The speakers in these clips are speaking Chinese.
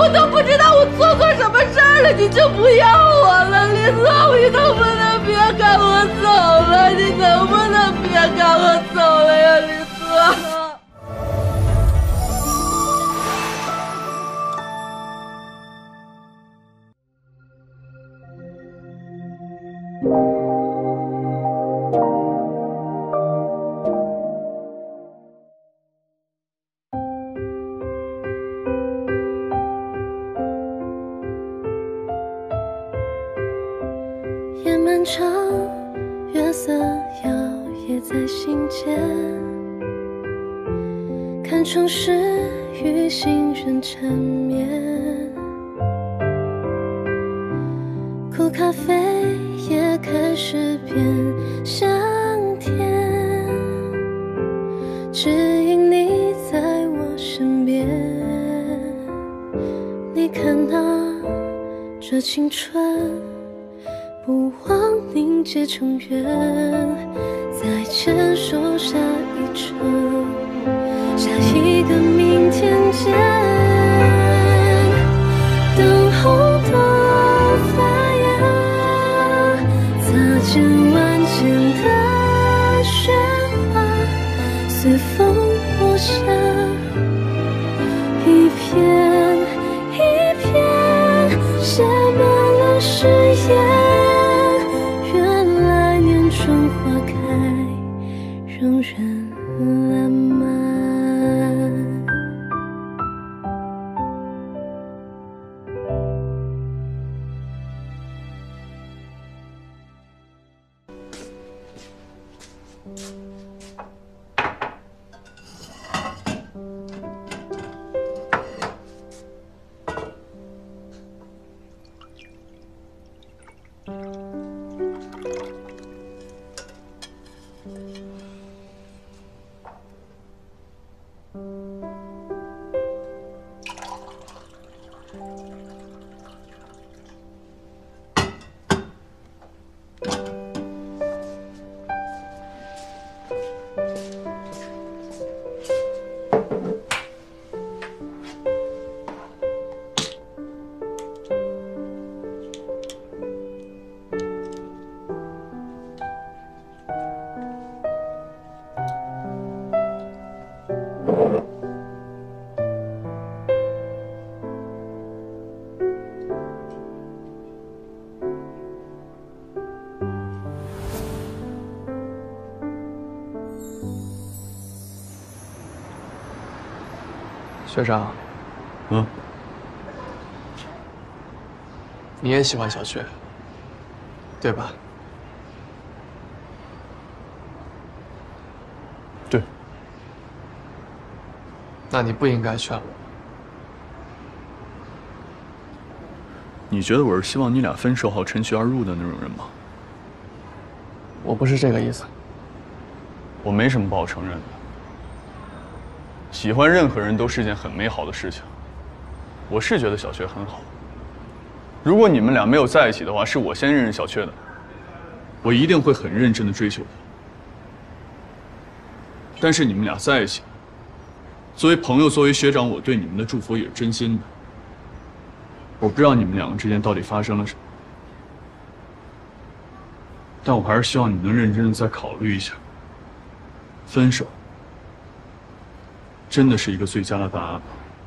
我都不知道我做错什么事儿了，你就不要我了，林拓，你能不能别赶我走了？你能不能别赶我走了呀，林拓？ 夜漫长，月色摇曳在心间，看城市与行人缠绵，苦咖啡也开始变香甜，只因你在我身边。你看那这青春不忘凝结成缘，再牵手下一程，下一个明天见。等候的发芽，擦肩万千的雪花，随风落下，一片一片写满了誓言。春花开，让人烂漫。 学长，你也喜欢小雪，对吧？ 对。 那你不应该劝我。 你觉得我是希望你俩分手好趁虚而入的那种人吗？ 我不是这个意思。 我没什么不好承认的。喜欢任何人都是件很美好的事情。我是觉得小雀很好。如果你们俩没有在一起的话，是我先认识小雀的。我一定会很认真的追求她。但是你们俩在一起，作为朋友，作为学长，我对你们的祝福也是真心的。我不知道你们两个之间到底发生了什么，但我还是希望你能认真的再考虑一下。分手真的是一个最佳的答案吗？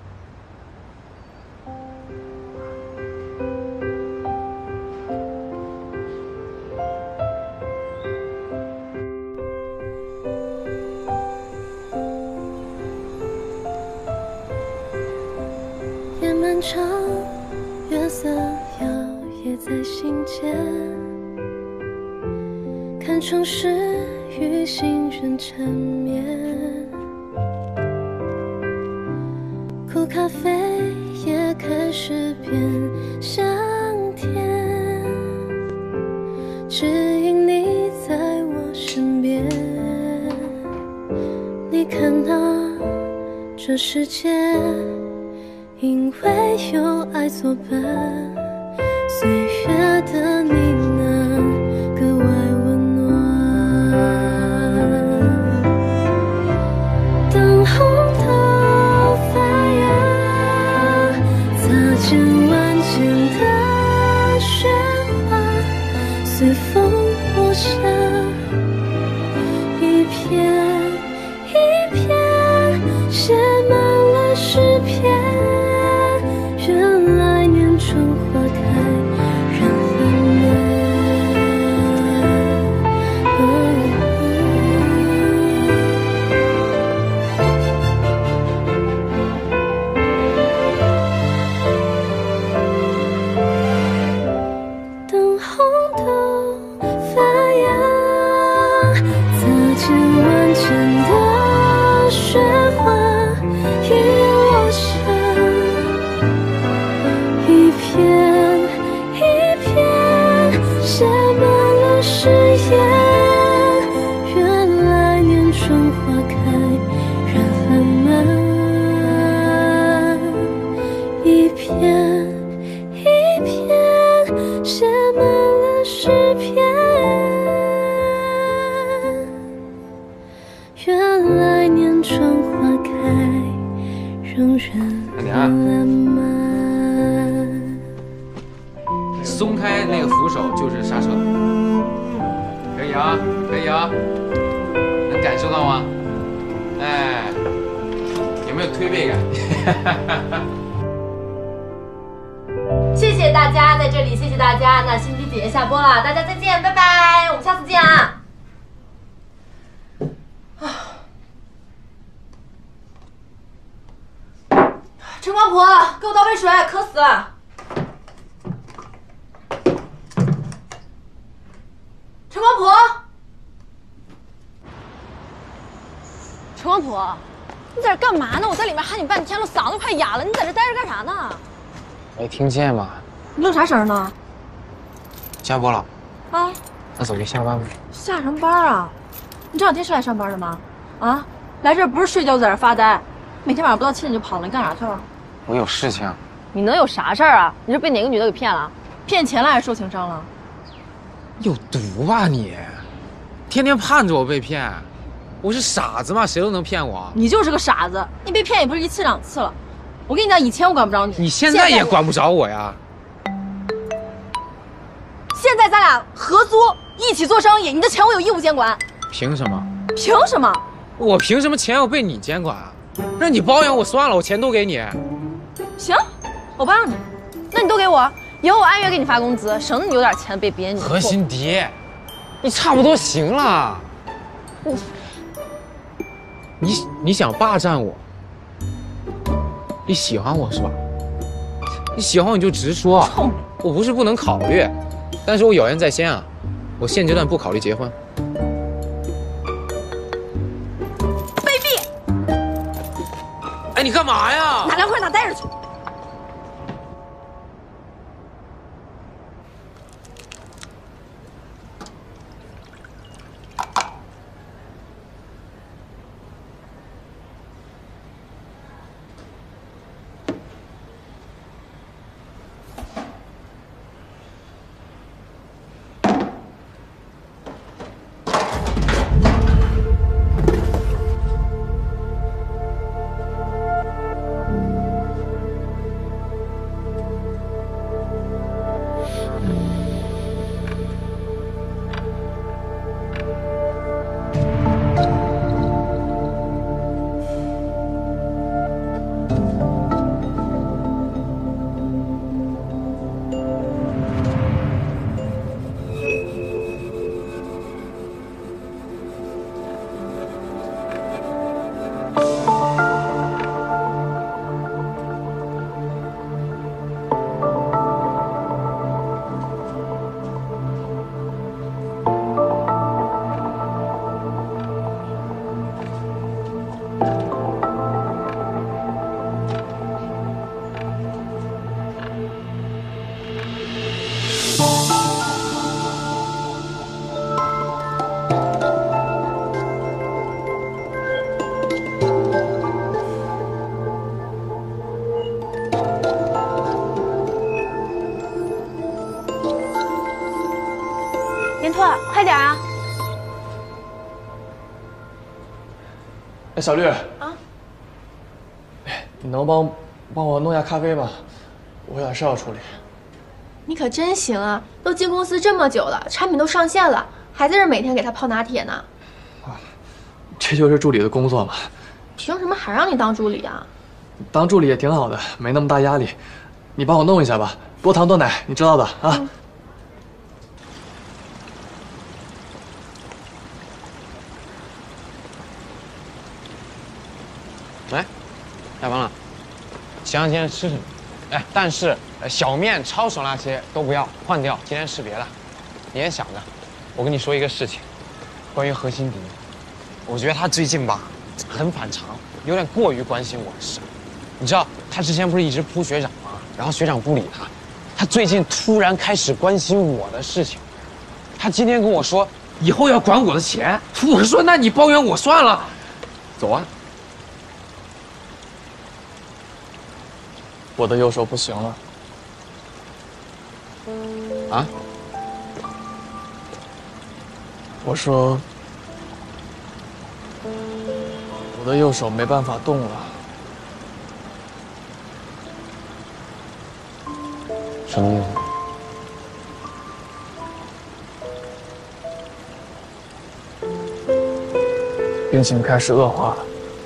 夜漫长，月色摇曳在心间，看城市与行人缠绵，苦咖啡也开始变香甜，只因你在我身边。你看那这世界因为有爱作伴，岁月的呢喃格外温暖。等候的发芽，擦见万千的雪花随风落下，一片一片写满了诗篇。原来年春花开人很慢。等红豆发芽，擦肩万千的雪花已落下，一片一片写满了誓言。原来年春花开人很慢，一片一片写满了诗篇。原来年春花开让人浪漫。 松开那个扶手就是刹车，可以啊，可以啊，能感受到吗？哎，有没有推背感？ 谢谢大家，在这里谢谢大家。那心机姐姐下播了，大家再见，拜拜，我们下次见啊！陈光婆，给我倒杯水，渴死了。陈光婆，陈光婆，你在这干嘛呢？我在里面喊你半天了，嗓子快哑了，你在这待着干啥呢？ 没听见吗？ 你愣啥神呢？ 下播了啊？ 那走就下班吧。 下什么班啊？你这两天是来上班的吗？啊？来这儿不是睡觉就在这发呆，每天晚上不到7点就跑了，你干啥去了？ 我有事情。 你能有啥事儿啊？你是被哪个女的给骗了？骗钱了还是受情伤了？ 有毒吧你！天天盼着我被骗，我是傻子吗？谁都能骗我。 你就是个傻子，你被骗也不是1次2次了。我跟你讲，以前我管不着你， 你现在也管不着我呀。 现在咱俩合租一起做生意，你的钱我有义务监管。 凭什么？ 凭什么？ 我凭什么钱要被你监管啊？让你包养我算了，我钱都给你。 行，我包养你，那你都给我，以后我按月给你发工资，省得你有点钱被别人。 何心迪，你差不多行了。你想霸占我？你喜欢我是吧？你喜欢我你就直说，我不是不能考虑，但是我有言在先啊，我现阶段不考虑结婚。 卑鄙！ 哎，你干嘛呀？ 哪凉快哪待着去。林拓，快点啊！ 哎，小绿啊， 你能帮我弄下咖啡吗？ 我有点事要处理。 你可真行啊！都进公司这么久了，产品都上线了，还在这每天给他泡拿铁呢。 这就是助理的工作嘛。 凭什么还让你当助理啊？ 当助理也挺好的，没那么大压力。你帮我弄一下吧，多糖多奶，你知道的啊。 来，下班了，想想今天吃什么？哎，但是小面、抄手那些都不要，换掉，今天吃别的。你也想着，我跟你说一个事情，关于何心迪，我觉得他最近吧很反常，有点过于关心我的事。你知道他之前不是一直扑学长吗？然后学长不理他，他最近突然开始关心我的事情。他今天跟我说以后要管我的钱，我说那你抱怨我算了，走啊。 我的右手不行了。 啊？ 我说，我的右手没办法动了。 什么意思？ 病情开始恶化了。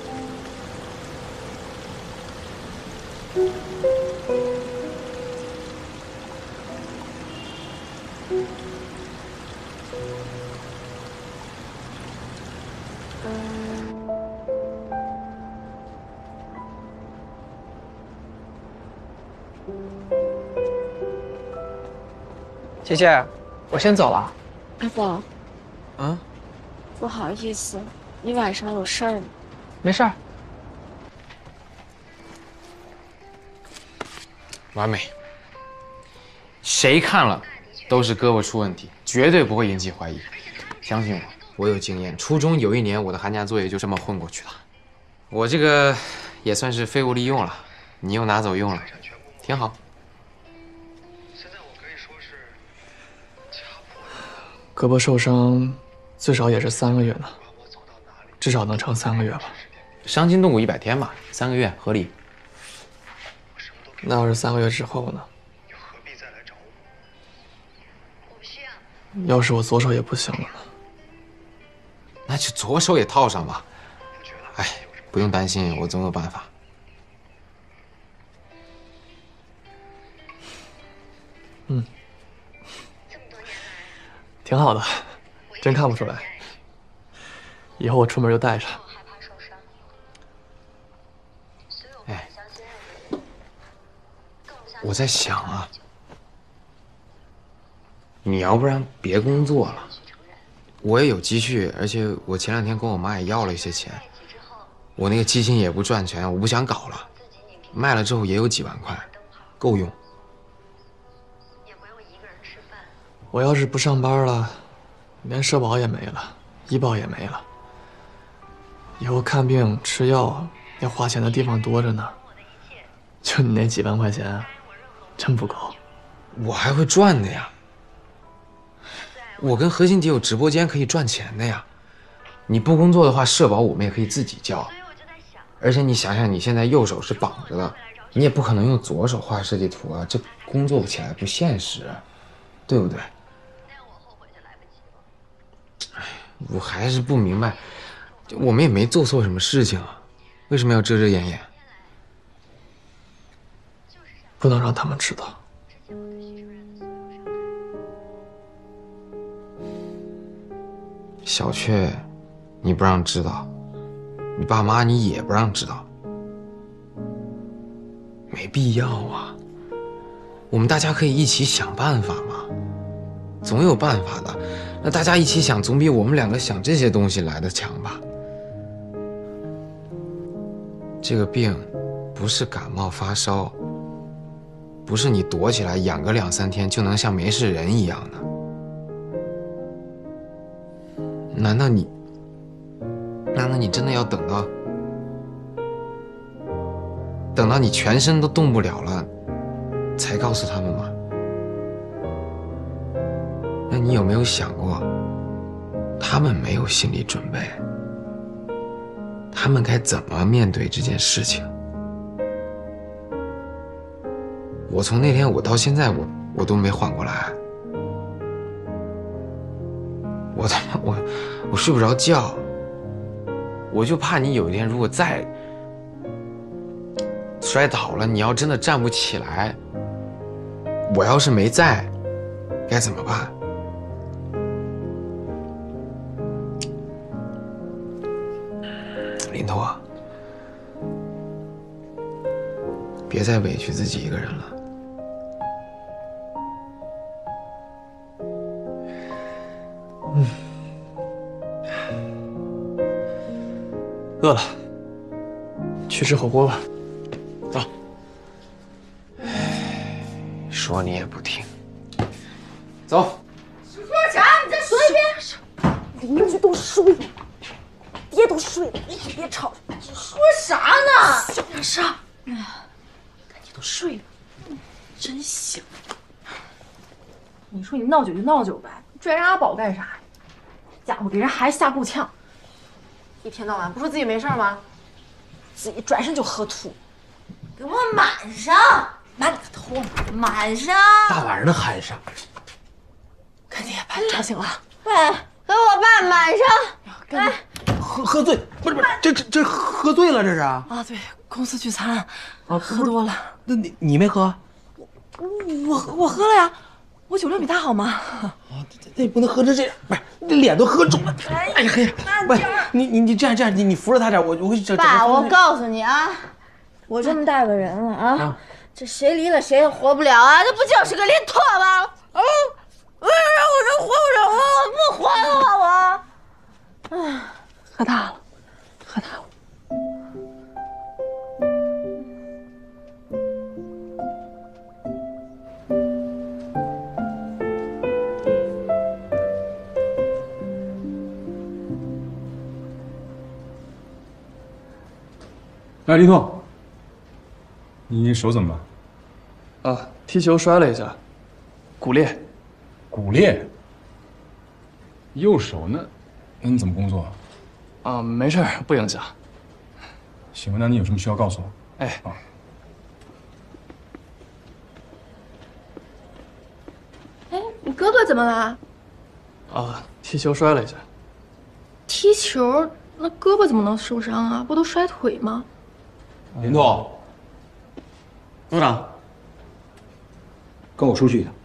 谢谢，我先走了。 阿宝， 啊？ 不好意思，你晚上有事儿吗？ 没事儿。 完美。谁看了都是胳膊出问题，绝对不会引起怀疑。相信我，我有经验。初中有一年，我的寒假作业就这么混过去的。我这个也算是废物利用了，你又拿走用了，挺好。 胳膊受伤，最少也是3个月呢，至少能撑3个月吧。 伤筋动骨100天吧，3个月合理。 那要是3个月之后呢？要是我左手也不行了呢？ 那就左手也套上吧。哎，不用担心，我总有办法。 嗯，挺好的，真看不出来。以后我出门就带着。 哎，我在想啊，你要不然别工作了，我也有积蓄，而且我前2天跟我妈也要了一些钱，我那个基金也不赚钱，我不想搞了，卖了之后也有几万块，够用。 我要是不上班了，连社保也没了，医保也没了。以后看病吃药要花钱的地方多着呢，就你那几万块钱，真不够。 我还会赚的呀，我跟何心迪有直播间可以赚钱的呀。你不工作的话，社保我们也可以自己交。而且你想想，你现在右手是绑着的，你也不可能用左手画设计图啊，这工作起来不现实，对不对？哎，我还是不明白，我们也没做错什么事情啊，为什么要遮遮掩掩？ 不能让他们知道。 小雀，你不让知道，你爸妈你也不让知道，没必要啊。我们大家可以一起想办法嘛，总有办法的。那大家一起想，总比我们2个想这些东西来的强吧？这个病不是感冒发烧，不是你躲起来养个2、3天就能像没事人一样的。难道你真的要等到你全身都动不了了，才告诉他们吗？那你有没有想过，他们没有心理准备，他们该怎么面对这件事情？ 我从那天我到现在我都没缓过来，我他妈我睡不着觉，我就怕你有一天如果再摔倒了，你要真的站不起来，我要是没在，该怎么办？林拓，别再委屈自己一个人了。 饿了，去吃火锅吧。走。 说你也不听。走。 说啥？你再说一遍。 邻居都睡了，爹都睡了，你可别吵。 说啥呢？ 小点声。哎呀，看你都睡了，真行。你说你闹酒就闹酒呗，拽人阿宝干啥呀？家伙给人孩子吓够呛，一天到晚不说自己没事吗？自己转身就喝吐。 给我满上！ 满你个头！ 满上！ 大晚上的喊啥？ 赶紧把你吵醒了。 喂，给我爸满上！哎， 喝醉？不是，这喝醉了这是？啊， 对，公司聚餐，喝多了。 那你没喝？ 我喝了呀，我酒量比他好吗？ 那你不能喝成这样，不是，你脸都喝肿了。哎呀嘿，不是，你这样，你扶着他点，我会整。 爸，我告诉你啊，我这么大个人了啊，这谁离了谁也活不了啊，这不就是个林拓吗？啊，为什么我这活不了啊？不活了啊我！哎， 喝大了，喝大了。 哎，林拓，你手怎么了？ 啊，踢球摔了一下，骨裂。 骨裂？右手那你怎么工作？ 啊，没事，不影响。 行，那你有什么需要告诉我？ 哎， 啊。 哎，你哥哥怎么了？ 啊，踢球摔了一下。 踢球？那胳膊怎么能受伤啊？不都摔腿吗？ 林拓，组长，跟我出去一趟。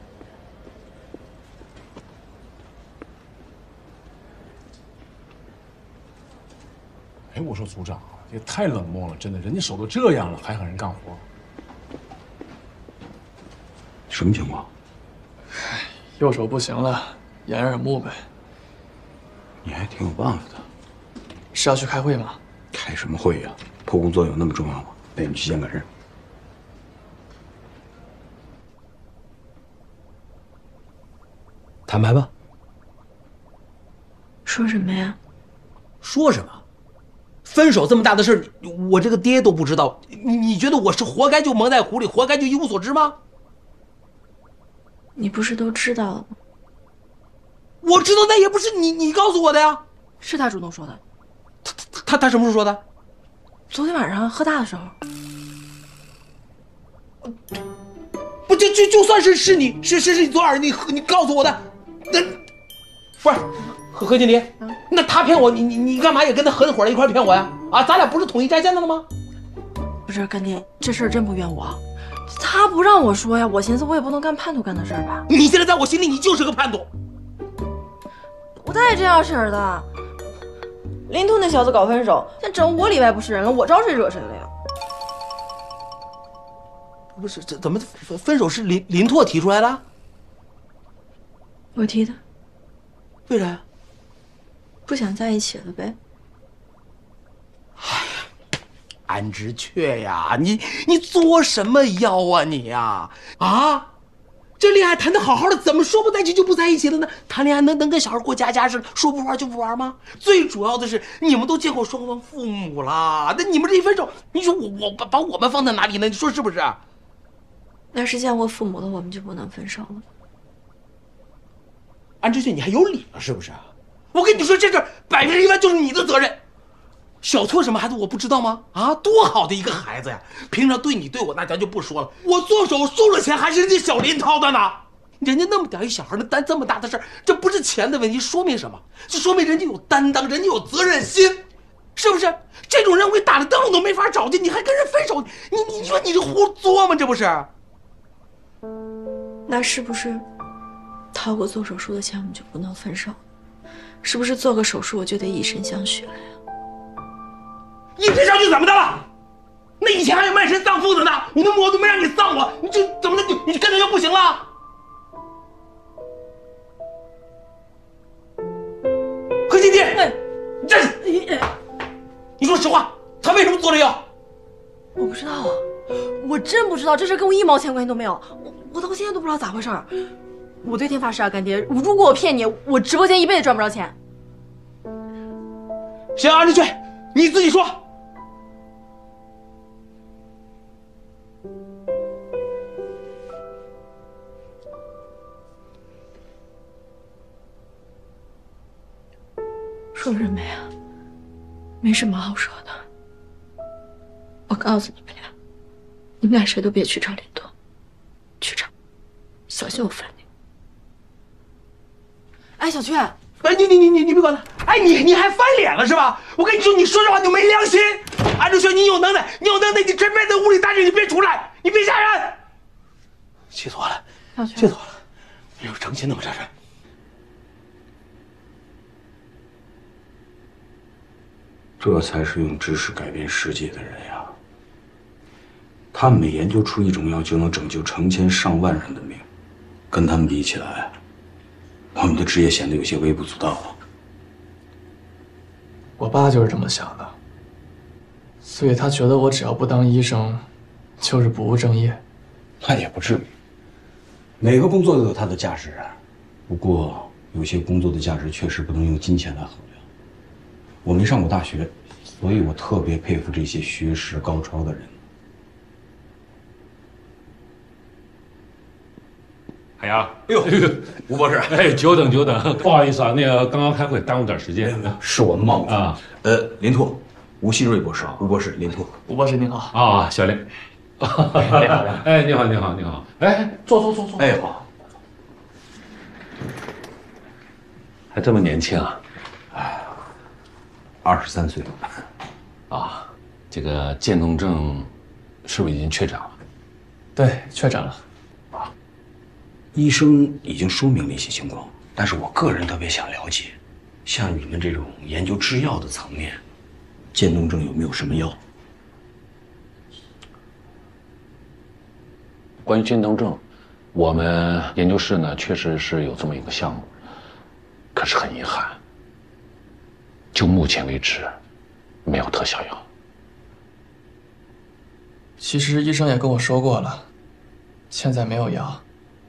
哎，我说组长，也太冷漠了，真的，人家手都这样了，还喊人干活。 什么情况？ 右手不行了，掩耳目呗。 你还挺有办法的。 是要去开会吗？ 开什么会呀？破工作有那么重要吗？带你去见个人。坦白吧。 说什么呀？ 说什么？分手这么大的事儿，我这个爹都不知道，你觉得我是活该就蒙在鼓里，活该就一无所知吗？ 你不是都知道了吗？ 我知道，那也不是你告诉我的呀。 是他主动说的。 他什么时候说的？ 昨天晚上喝大的时候。 不，就算是你，是你昨晚你告诉我的，那不是何经理，那他骗我，你干嘛也跟他合伙一块骗我呀？啊，咱俩不是统一战线的了吗？ 不是干爹，这事儿真不怨我，他不让我说呀，我寻思我也不能干叛徒干的事儿吧。 你现在在我心里你就是个叛徒， 不带这样式儿的。林拓那小子搞分手，现在整我里外不是人了，我招谁惹谁了呀？ 不是，这怎么分手是林拓提出来的？ 我提的。 为啥呀？ 不想在一起了呗。 哎呀，安知雀呀，你作什么妖啊你呀？啊！这恋爱谈得好好的，怎么说不在一起就不在一起了呢？谈恋爱能跟小孩过家似的，说不玩就不玩吗？最主要的是，你们都见过双方父母了，那你们这一分手，你说我把我们放在哪里呢？你说是不是？ 要是见过父母的，我们就不能分手了。 安知雀，你还有理了是不是？我跟你说，这事摆明一般就是你的责任。 小错什么孩子我不知道吗？啊，多好的一个孩子呀！平常对你对我那咱就不说了，我做手术了钱还是人家小林掏的呢。人家那么点一小孩能担这么大的事儿，这不是钱的问题，说明什么？这说明人家有担当，人家有责任心，是不是？这种人我给打了灯笼都没法找去，你还跟人分手？你说你这胡作吗？这不是？ 那是不是掏过做手术的钱我们就不能分手？是不是做个手术我就得以身相许了呀？ 你这上去怎么的了？那以前还有卖身葬父的呢，我都没让你葬我，你这怎么的？你跟着就不行了？何金弟，你说实话，他为什么做这药？ 我不知道啊，我真不知道，这事跟我1毛钱关系都没有，我到现在都不知道咋回事。我对天发誓啊，干爹，如果我骗你，我直播间一辈子赚不着钱。 行，安志雀，你自己说。 说什么呀？没什么好说的。我告诉你们俩，你们俩谁都别去找林拓，去找，小心我翻你。 哎，小雀， 哎，你别管他。哎，你还翻脸了是吧？我跟你说，你说这话你没良心。安志轩，你有能耐，你这辈子屋里待着，你别出来，你别吓人。气死我了，气死我了！没有成心那么这事。 这才是用知识改变世界的人呀！他们每研究出一种药，就能拯救成千上万人的命。跟他们比起来，我们的职业显得有些微不足道了。 我爸就是这么想的，所以他觉得我只要不当医生，就是不务正业。 那也不至于，每个工作都有它的价值啊。不过有些工作的价值确实不能用金钱来衡量。我没上过大学，所以我特别佩服这些学识高超的人。 海洋， 哎呦，吴博士， 哎，久等，不好意思啊，那个刚刚开会耽误点时间， 是我们冒犯啊。 林拓，吴新瑞博士，吴博士，林拓， 吴博士您好啊，小林，你好，哎，你好，哎，坐， 哎，好， 还这么年轻啊？ 23岁啊，这个渐冻症是不是已经确诊了？ 对，确诊了。 啊，医生已经说明了一些情况，但是我个人特别想了解，像你们这种研究制药的层面，渐冻症有没有什么药？ 关于渐冻症，我们研究室呢确实是有这么一个项目，可是很遗憾。 就目前为止，没有特效药。 其实医生也跟我说过了，现在没有药。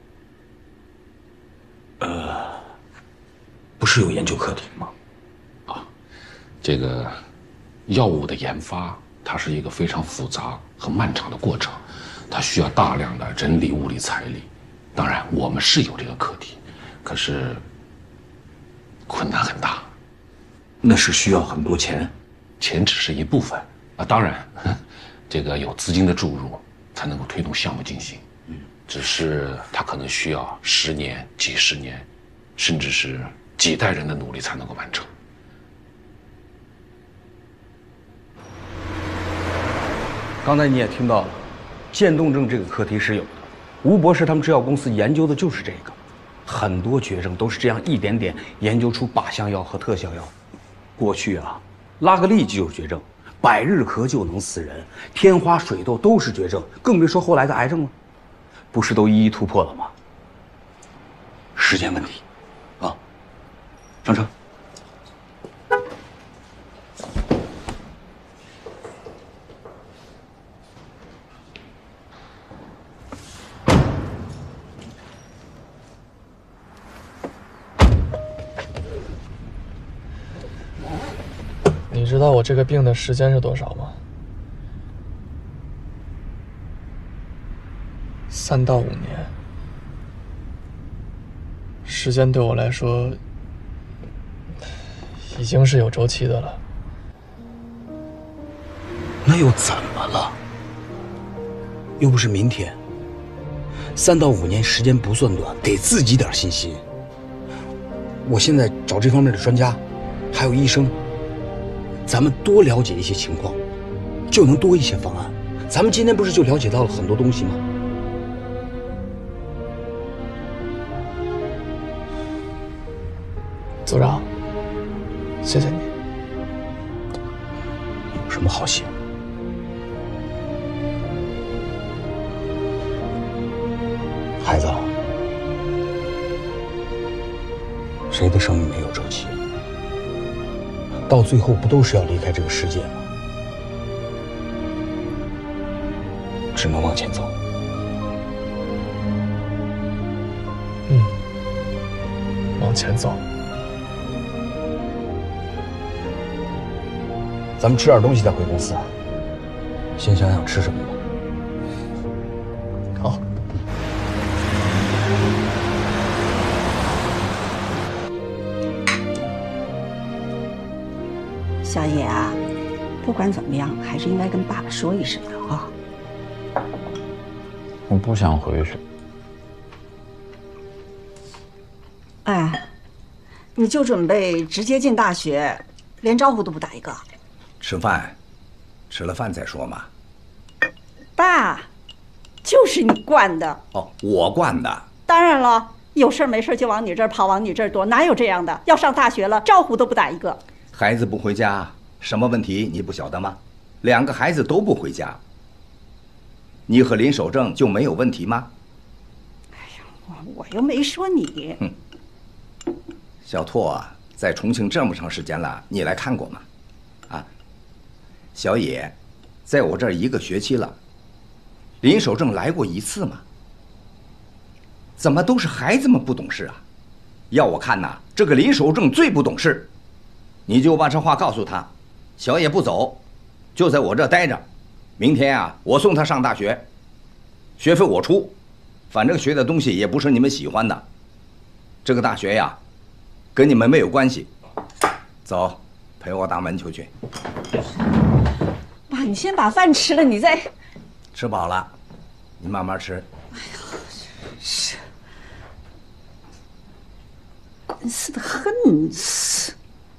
不是有研究课题吗？ 啊，这个药物的研发，它是一个非常复杂和漫长的过程，它需要大量的人力、物力、财力。当然，我们是有这个课题，可是困难很大。 那是需要很多钱， 钱只是一部分啊。当然，这个有资金的注入才能够推动项目进行。只是它可能需要10年、几十年，甚至是几代人的努力才能够完成。 刚才你也听到了，渐冻症这个课题是有的。吴博士他们制药公司研究的就是这个，很多绝症都是这样一点点研究出靶向药和特效药。 过去啊，拉个痢疾就是绝症，百日咳就能死人，天花、水痘都是绝症，更别说后来的癌症了，不是都一一突破了吗？时间问题，啊，上车。 你知道我这个病的时间是多少吗？3到5年。时间对我来说已经是有周期的了。 那又怎么了？又不是明天。3到5年时间不算短，给自己点信心。我现在找这方面的专家，还有医生，咱们多了解一些情况，就能多一些方案。咱们今天不是就了解到了很多东西吗？ 组长，谢谢你。 有什么好谢？孩子，谁的生命没有周期？到最后不都是要离开这个世界吗？只能往前走。 往前走。 咱们吃点东西再回公司。先想想吃什么吧。 好。 小野啊，不管怎么样，还是应该跟爸爸说一声的啊。 我不想回去。 哎，你就准备直接进大学，连招呼都不打一个？ 吃饭，吃了饭再说嘛。 爸，就是你惯的。 哦，我惯的。 当然了，有事没事就往你这儿跑，往你这儿躲，哪有这样的？要上大学了，招呼都不打一个。 孩子不回家，什么问题你不晓得吗？2个孩子都不回家，你和林守正就没有问题吗？ 哎呀，我又没说你。 小拓啊，在重庆这么长时间了，你来看过吗？啊，小野，在我这儿1个学期了，林守正来过1次吗？怎么都是孩子们不懂事啊？要我看呐，这个林守正最不懂事。你就把这话告诉他，小野不走，就在我这待着。明天啊，我送他上大学，学费我出，反正学的东西也不是你们喜欢的。这个大学呀，跟你们没有关系。走，陪我打门球去。 爸，你先把饭吃了，你再。 吃饱了，你慢慢吃。 哎呀，真是惯死的很死。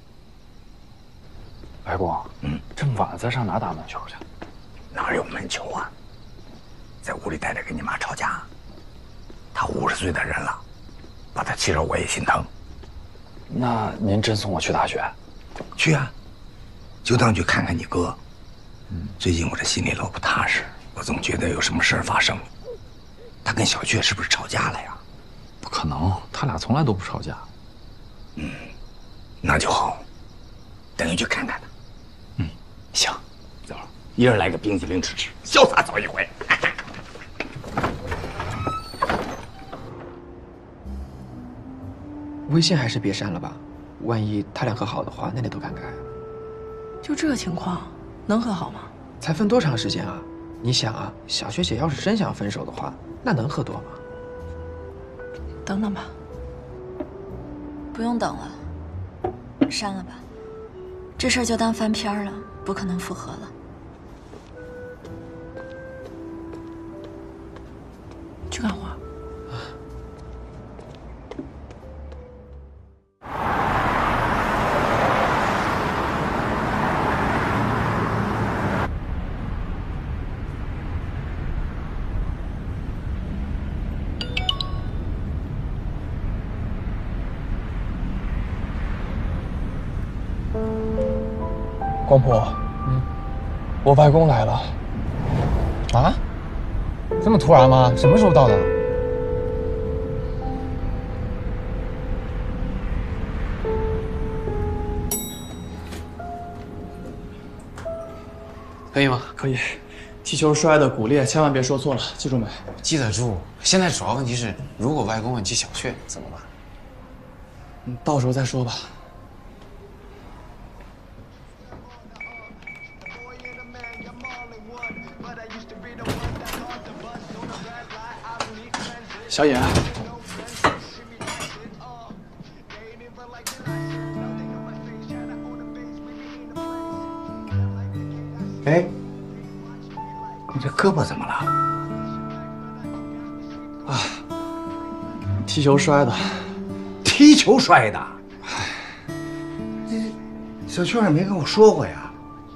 白公，这么晚了，在上哪打门球去？ 哪有门球啊？在屋里待着跟你妈吵架。她50岁的人了，把她气着我也心疼。 那您真送我去大学？ 去啊，就当去看看你哥。最近我这心里老不踏实，我总觉得有什么事儿发生。他跟小雀是不是吵架了呀？ 不可能，他俩从来都不吵架。 那就好，等于去看看他。 行， 走，一人来个冰淇淋吃吃，潇洒走一回。 微信还是别删了吧，万一他俩和好的话，那得多感慨。 就这情况，能和好吗？ 才分多长时间啊？你想啊，小学姐要是真想分手的话，那能和多吗？ 等等吧。 不用等了，删了吧。这事儿就当翻篇了，不可能复合了。 去干活。 光婆，我外公来了。 啊？这么突然吗？什么时候到的？ 可以吗？可以。踢球摔的骨裂，千万别说错了，记住没？ 记得住。现在主要问题是，如果外公问起小雀怎么办？ 到时候再说吧。小野， 哎， 胳膊怎么了？ 啊，踢球摔的。 踢球摔的？小雀也没跟我说过呀。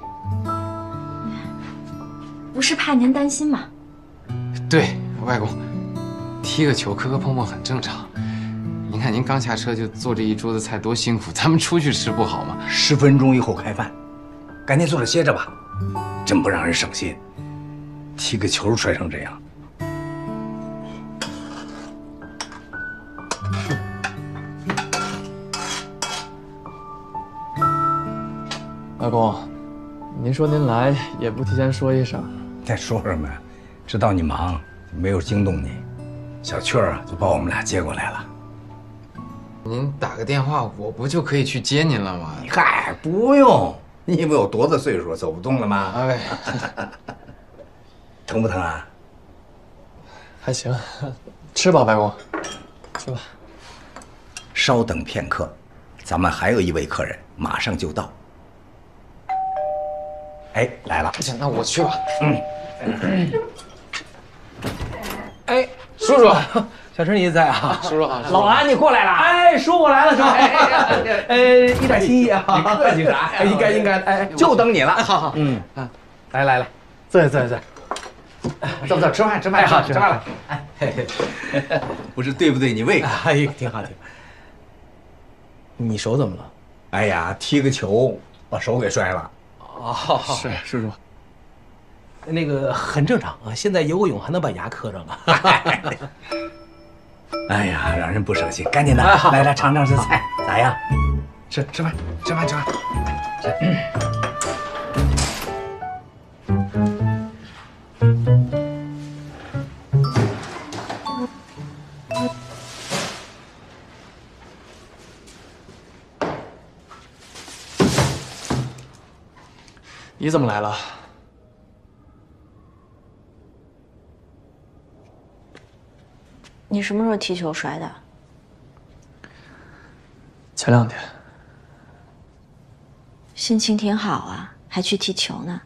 不是怕您担心吗？ 对，外公，踢个球磕磕碰碰很正常。您看您刚下车就做这一桌子菜多辛苦，咱们出去吃不好吗 ？10分钟以后开饭，赶紧坐着歇着吧。真不让人省心，踢个球摔成这样。 外公，您说您来也不提前说一声。 再说什么呀？知道你忙，没有惊动你。小雀啊，就把我们俩接过来了。 您打个电话，我不就可以去接您了吗？ 嗨，不用。你以为我多大岁数，走不动了吗？ 哎， 疼不疼啊？ 还行，吃吧，外公，吃吧。 稍等片刻，咱们还有一位客人马上就到。哎，来了。 行，那我去吧。 哎， 叔叔， 小陈你在啊？ 叔叔好。 老安，你过来了。哎，叔我来了，叔。一点心意啊。 你客气啥呀？ 应该。哎， 就等你了。 好。来，坐。走，吃饭。哎，好，吃饭了。哎， 不是对不对？你胃口。 哎，挺好。你手怎么了？ 哎呀，踢个球把手给摔了。 哦， 是叔叔， 那个很正常啊。现在游个泳还能把牙磕上了。 哎呀，让人不省心。赶紧的，来尝尝这菜，咋样？吃饭。 你怎么来了？ 你什么时候踢球摔的？ 前2天。 心情挺好啊，还去踢球呢。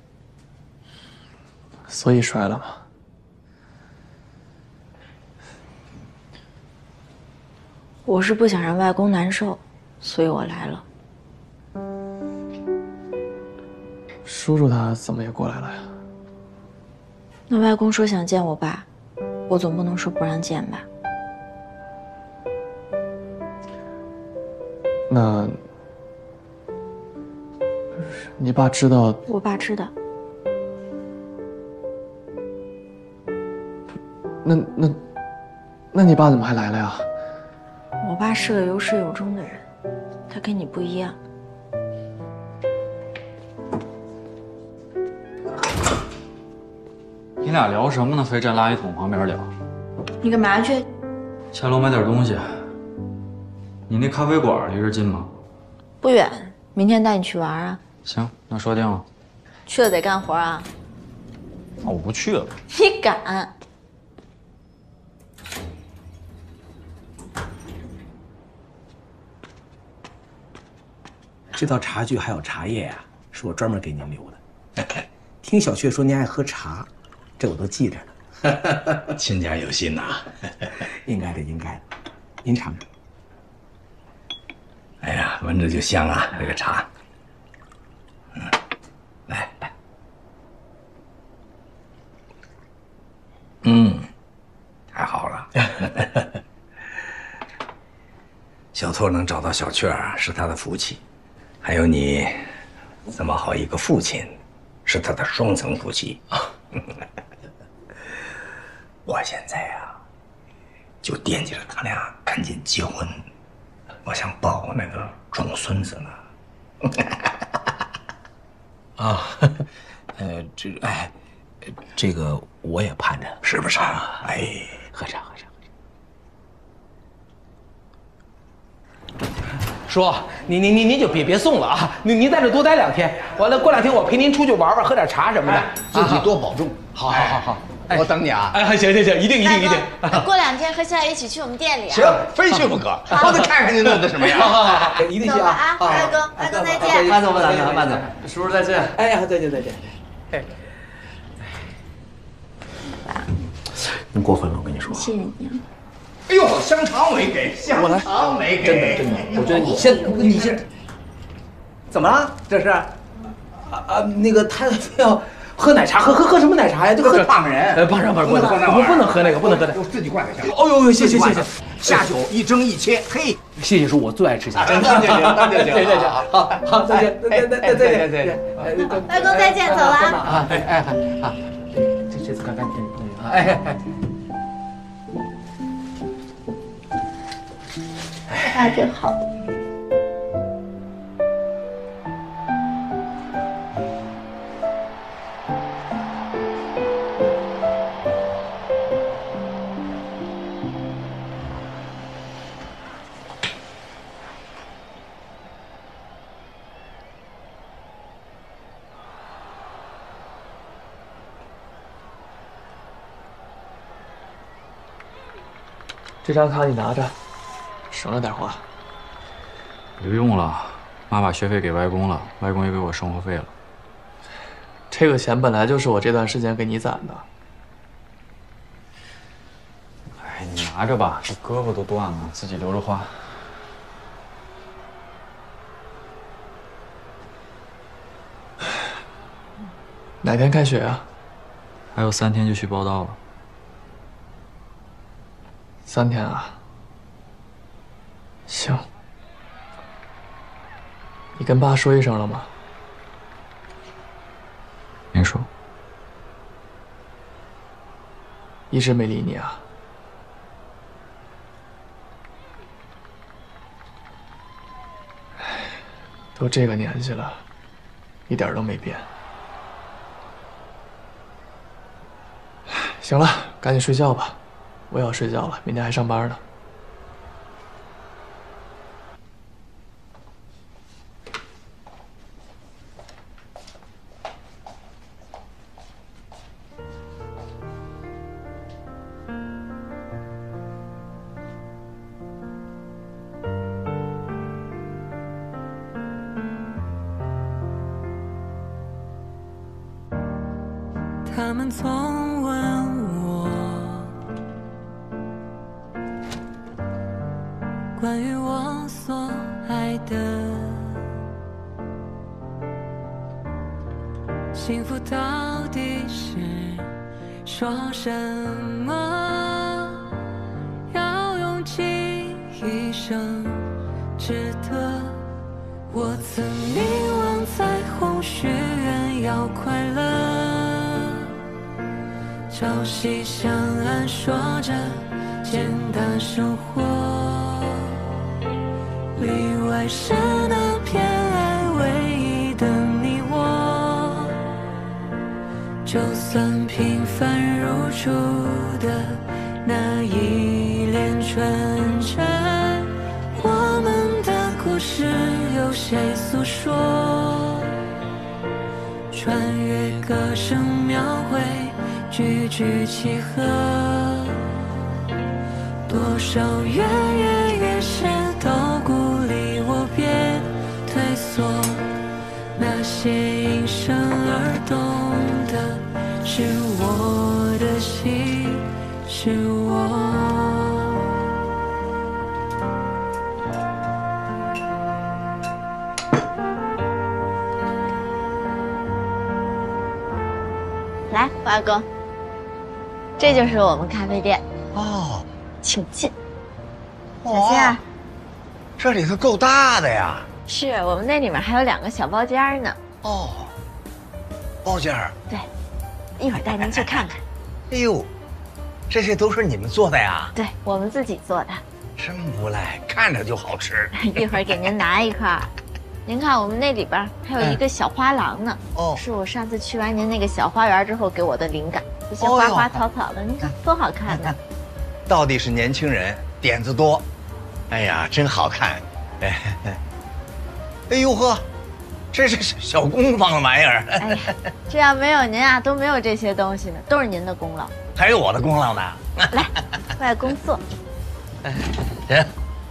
所以摔了吗？ 我是不想让外公难受，所以我来了。 叔叔他怎么也过来了呀？ 那外公说想见我爸，我总不能说不让见吧？ 那，你爸知道？ 我爸知道。 那你爸怎么还来了呀？ 我爸是个有始有终的人，他跟你不一样。 你俩聊什么呢？非站垃圾桶旁边聊。 你干嘛去？ 下楼买点东西。你那咖啡馆离这近吗？ 不远，明天带你去玩啊。 行，那说定了。 去了得干活啊。 那我不去了。 你敢？ 这道茶具还有茶叶呀，是我专门给您留的。听小雀说您爱喝茶，这我都记着呢。亲家有心呐。应该的。您尝尝。哎呀，闻着就香啊，这个茶。来。太好了。小拓能找到小雀儿是他的福气，还有你这么好一个父亲，是他的双层福气。我现在啊，就惦记着他俩赶紧结婚，我想抱那个装孙子呢。 啊，这个我也盼着， 是不是啊？哎， 喝茶。叔，您就别送了啊！您在这多待2天，完了过2天我陪您出去玩玩，喝点茶什么的。 自己多保重。 好。 我等你啊！ 哎，行，一定。 过2天和夏雨一起去我们店里啊。 行，非去不可。我得看看你弄的什么样。 好，一定去啊！ 二哥再见。 慢走。 叔叔再见。 哎呀，再见。 你过分了，我跟你说。 谢谢你啊。 哎呦，香肠没给，香肠没给， 真的，我觉得你先，怎么了？这是？那个他非要喝奶茶，喝什么奶茶呀？就喝胖人。不能喝那个，不能喝那个， 自己灌点下。 哦呦，谢谢。 下酒一蒸一切，嘿， 谢谢叔，我最爱吃虾。 那就行， 好，再见，再见。 外公再见，走了。 好，这次干净哎。 那真好。 这张卡你拿着，省着点花。 不用了，妈把学费给外公了，外公也给我生活费了。 这个钱本来就是我这段时间给你攒的。 哎，你拿着吧，这胳膊都断了，自己留着花。 哪天开学啊？ 还有3天就去报到了。 3天啊？行。你跟爸说一声了吗？ 没说。 一直没理你啊？都这个年纪了，一点都没变。行了，赶紧睡觉吧，我也要睡觉了，明天还上班呢。 他们总问我关于我所爱的幸福到底是说什么，要用尽一生值得。我曾凝望彩虹，许愿要快乐，朝夕相安，说着简单生活。例外是那片爱唯一的你我，就算平凡如初的那一连春晨，我们的故事由谁诉说？穿越歌声描绘句句契合，多少远远越是都鼓励我别退缩。那些因生而动的是我的心，是我。 来，外公，这就是我们咖啡店哦， 请进。小心啊！ 这里头够大的呀。 是我们那里面还有2个小包间呢。 哦，包间儿。 对，一会儿带您去看看。 哎呦，这些都是你们做的呀？ 对，我们自己做的。 真不赖，看着就好吃。 一会儿给您拿一块。您看，我们那里边还有一个小花廊呢。 哦， 是我上次去完您那个小花园之后给我的灵感。这些花花草草的，您看多好看呢！ 到底是年轻人，点子多。哎呀，真好看。哎呦呵，这是小工坊的玩意儿。 哎呀，这要没有您啊，都没有这些东西呢，都是您的功劳。 还有我的功劳呢。 来，外公坐。 行。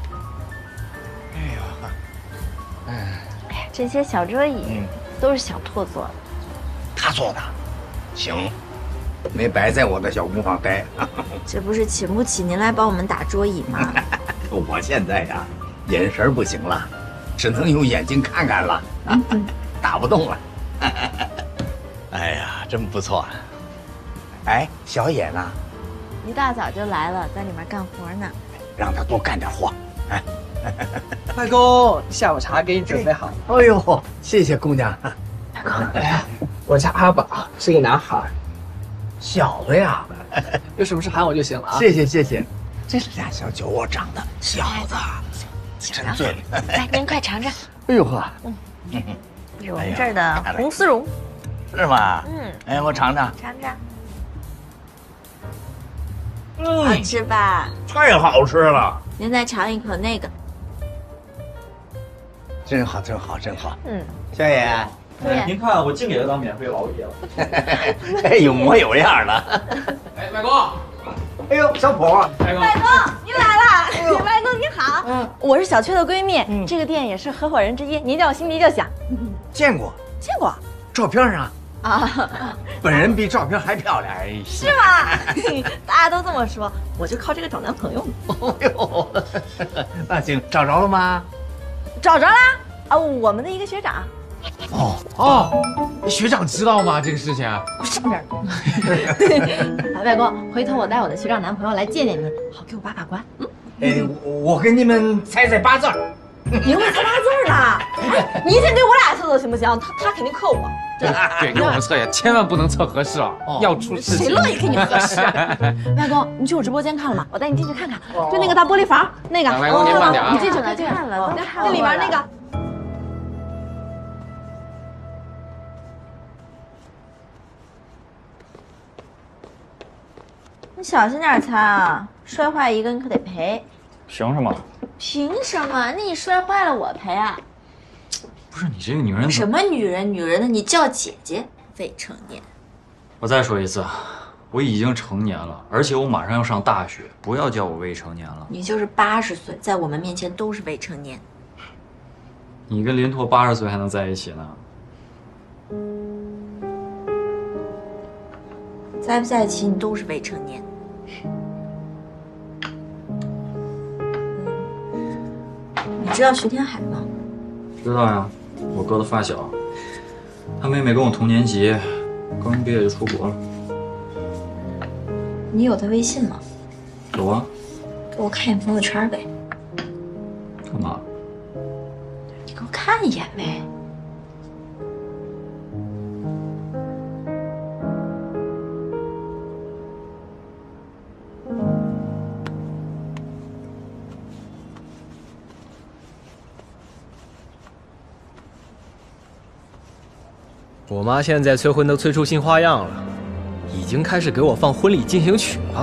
哎呀，这些小桌椅都是小兔做的。 他做的，行。 没白在我的小工坊待。 这不是请不起您来帮我们打桌椅吗？ 我现在呀，眼神不行了，只能用眼睛看看了，打不动了。哎呀，真不错。哎，小野呢？ 一大早就来了，在里面干活呢。 让他多干点活。哎， 外公，下午茶给你准备好。 哎呦，谢谢姑娘。 外公，哎，我叫阿宝，是个男孩。 小子呀， 有什么事喊我就行了啊。 谢谢谢谢。这俩小酒窝长得，小子真醉。 来，您快尝尝。 哎呦呵， 是我们这儿的红丝绒， 是吗？ 嗯， 哎，我尝尝。 尝尝。好吃吧？ 太好吃了。 您再尝一口那个。 真好，真好，真好。 嗯， 小野。 哎，您看我净给他当免费劳役了。 哎，有模有样的。 哎，外公。 哎呦，小普。 外公，您来了。外公您好。我是小雀的闺蜜，这个店也是合伙人之一，您叫我心迪就行。 见过。 见过。 照片上。 啊， 本人比照片还漂亮。哎， 是吗？大家都这么说，我就靠这个找男朋友呢。 哎呦，那行，找着了吗？ 找着啦！啊，我们的一个学长。 学长知道吗？这个事情？ 上边。外公，回头我带我的学长男朋友来见见您，好给我把把关。 哎，我给你们猜猜八字儿。 您会猜八字呢？哎，您先给我俩测测行不行？他肯定克我。 对，给我们测呀，千万不能测合适啊，要出事情。 谁乐意给你合适？外公，你去我直播间看了吗？我带你进去看看，就那个大玻璃房那个。 外公您慢点啊！ 你进去了，看了，那里边那个。你小心点擦啊，摔坏一个你可得赔。 凭什么？ 凭什么？那你摔坏了我赔啊？ 不是你这个女人什么女人？女人的你叫姐姐，未成年。 我再说一次，我已经成年了，而且我马上要上大学，不要叫我未成年了。 你就是80岁，在我们面前都是未成年。 你跟林拓80岁还能在一起呢？ 在不在一起你都是未成年。你知道徐天海吗？ 知道呀，我哥的发小，他妹妹跟我同年级，刚毕业就出国了。 你有他微信吗？ 有啊。 给我看眼朋友圈呗。 干嘛？ 你给我看一眼呗。 我妈现在催婚都催出新花样了，已经开始给我放婚礼进行曲了。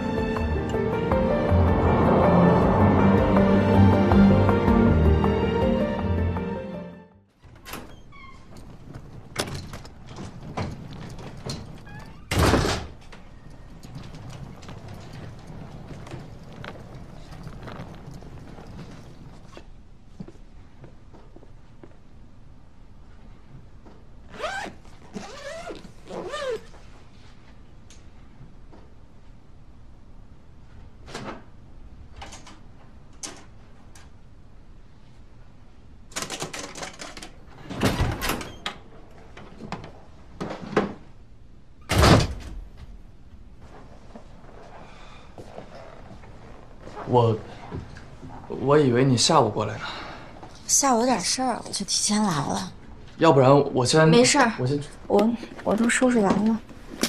我以为你下午过来呢。 下午有点事儿，我就提前来了。 要不然我先…… 没事儿， 我我都收拾完了。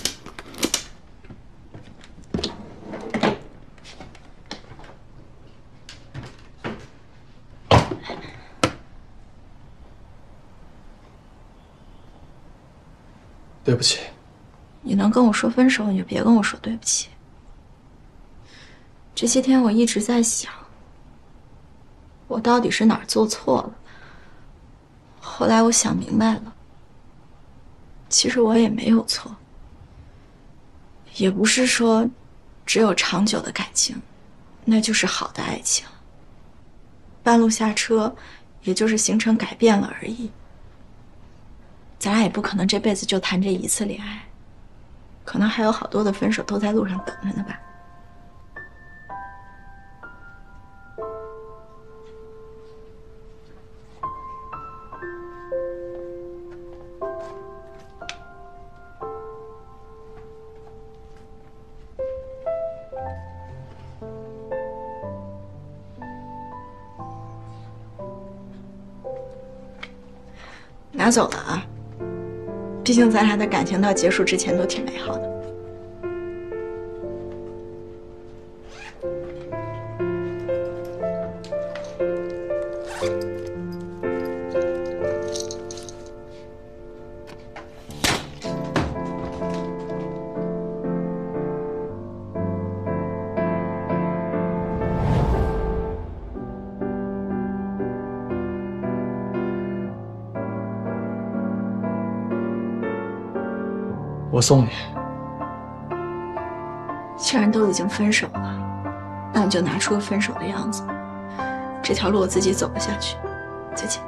对不起。 你能跟我说分手，你就别跟我说对不起。这些天我一直在想，我到底是哪儿做错了。后来我想明白了，其实我也没有错。也不是说只有长久的感情，那就是好的爱情。半路下车，也就是行程改变了而已。咱俩也不可能这辈子就谈这一次恋爱。 可能还有好多的分手都在路上等着呢吧。拿走了啊，毕竟咱俩的感情到结束之前都挺美好的。 我送你。 既然都已经分手了，那你就拿出个分手的样子。这条路我自己走不下去。再见。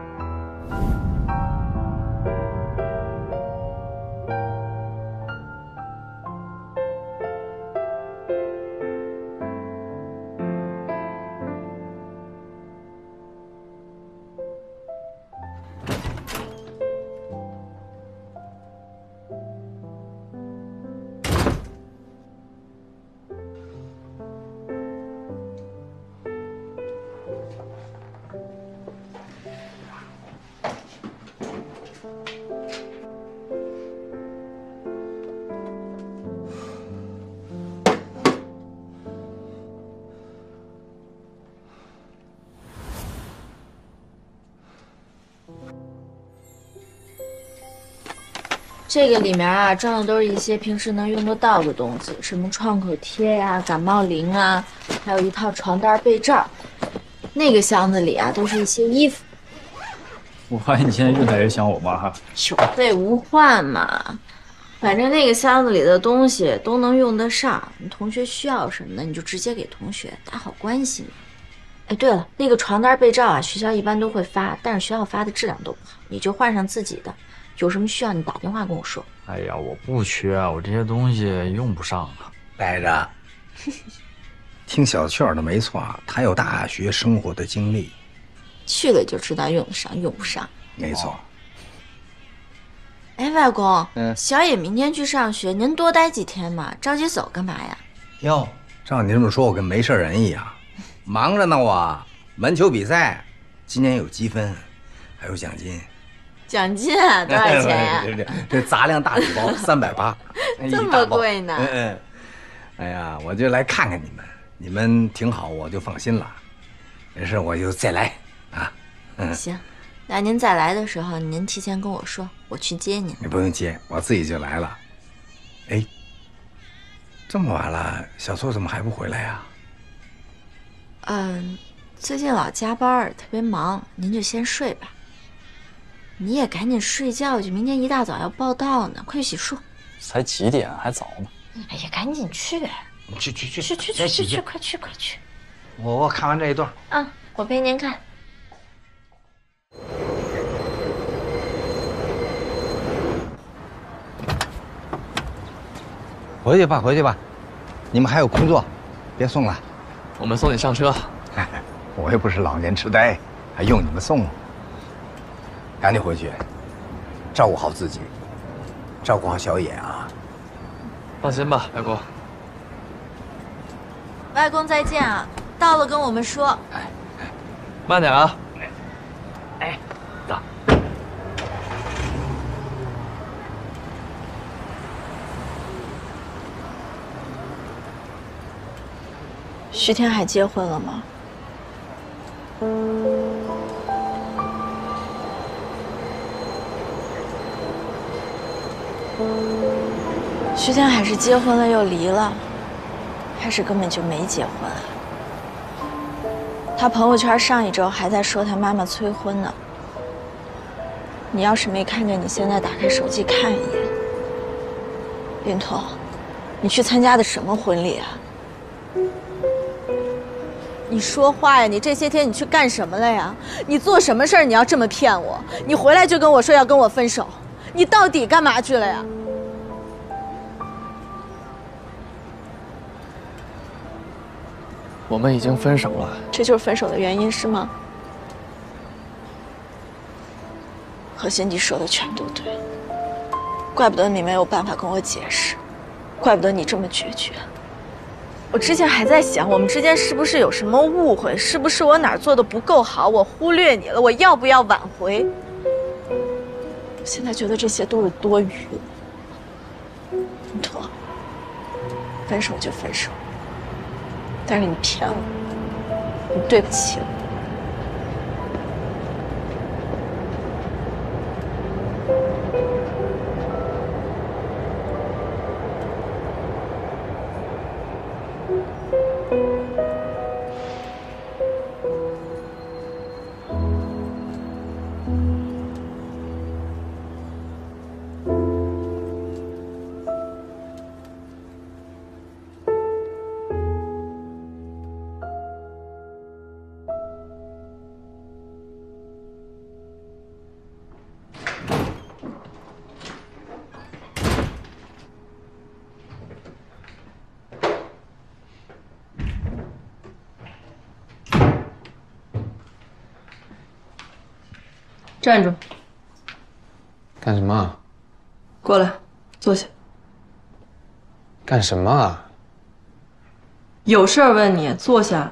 这个里面啊，装的都是一些平时能用得到的东西，什么创可贴呀、感冒灵啊，还有一套床单被罩。那个箱子里啊，都是一些衣服。 我发现你现在越来越像我妈哈。 有备无患嘛，反正那个箱子里的东西都能用得上。你同学需要什么的，你就直接给同学，打好关系嘛。哎，对了，那个床单被罩啊，学校一般都会发，但是学校发的质量都不好，你就换上自己的。有什么需要你打电话跟我说。 哎呀，我不缺啊，我这些东西用不上啊。 待着，听小雀儿的没错，他有大学生活的经历， 去了就知道用得上用不上。 没错。 哎，外公，小野明天去上学，您多待几天嘛？着急走干嘛呀？ 哟，照你这么说，我跟没事人一样，忙着呢我。篮球比赛，今年有积分，还有奖金。 奖金啊，多少钱呀？ 这杂粮大礼包380， 这么贵呢？ 哎呀，我就来看看你们，你们挺好，我就放心了。没事，我就再来啊。 行，那您再来的时候，您提前跟我说，我去接您。 你不用接，我自己就来了。哎，这么晚了，小错怎么还不回来呀？ 最近老加班，特别忙，您就先睡吧。你也赶紧睡觉去，明天一大早要报到呢，快去洗漱。 才几点，还早呢。 哎呀，赶紧去！去，快去！ 我看完这一段。 我陪您看。 回去吧，你们还有工作，别送了。 我们送你上车。 我又不是老年痴呆，还用你们送？赶紧回去，照顾好自己，照顾好小野啊！ 放心吧，外公。 外公再见啊！到了跟我们说。 慢点啊！ 走。 徐天海结婚了吗？徐天海是结婚了又离了，还是根本就没结婚啊？他朋友圈上一周还在说他妈妈催婚呢。你要是没看见，你现在打开手机看一眼。林拓，你去参加的什么婚礼啊？你说话呀！你这些天你去干什么了呀？你做什么事儿你要这么骗我？你回来就跟我说要跟我分手，你到底干嘛去了呀？ 我们已经分手了。 这就是分手的原因是吗？何心，你说的全都对，怪不得你没有办法跟我解释，怪不得你这么决绝。我之前还在想，我们之间是不是有什么误会？是不是我哪儿做的不够好？我忽略你了？我要不要挽回？我现在觉得这些都是多余的。林拓，分手就分手，但是你骗我，你对不起我。 站住！ 干什么啊？ 过来，坐下。 干什么啊？ 有事儿问你，坐下。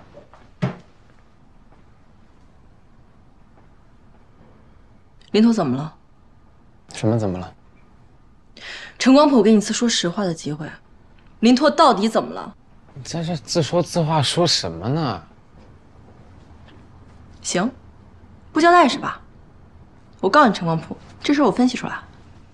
林拓怎么了？ 什么怎么了？ 陈光普给你一次说实话的机会，林拓到底怎么了？ 你在这自说自话说什么呢？ 行，不交代是吧？我告诉你，陈光普，这事我分析出来了。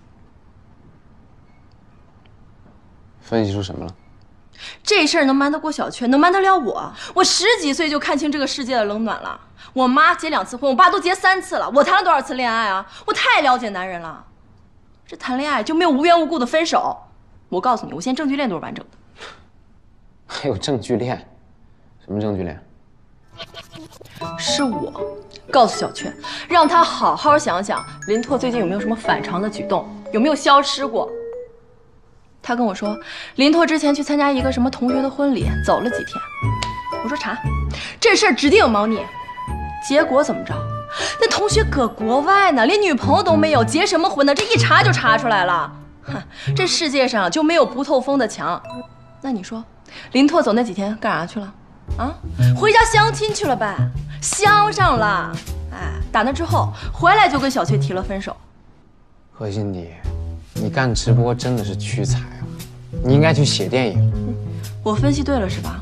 分析出什么了？ 这事儿能瞒得过小雀，能瞒得了我？我10几岁就看清这个世界的冷暖了。我妈结2次婚，我爸都结3次了，我谈了多少次恋爱啊？我太了解男人了。这谈恋爱就没有无缘无故的分手。我告诉你，我现在证据链都是完整的。 还有证据链？什么证据链？ 是我告诉小雀，让他好好想想林拓最近有没有什么反常的举动，有没有消失过。他跟我说，林拓之前去参加一个什么同学的婚礼，走了几天。我说查，这事儿指定有猫腻。结果怎么着？那同学搁国外呢，连女朋友都没有，结什么婚呢？这一查就查出来了。哼，这世界上就没有不透风的墙。那你说，林拓走那几天干啥去了？啊，回家相亲去了呗，相上了。哎，打那之后回来就跟小雀提了分手。 何心迪，你干直播真的是屈才啊！你应该去写电影。 我分析对了是吧？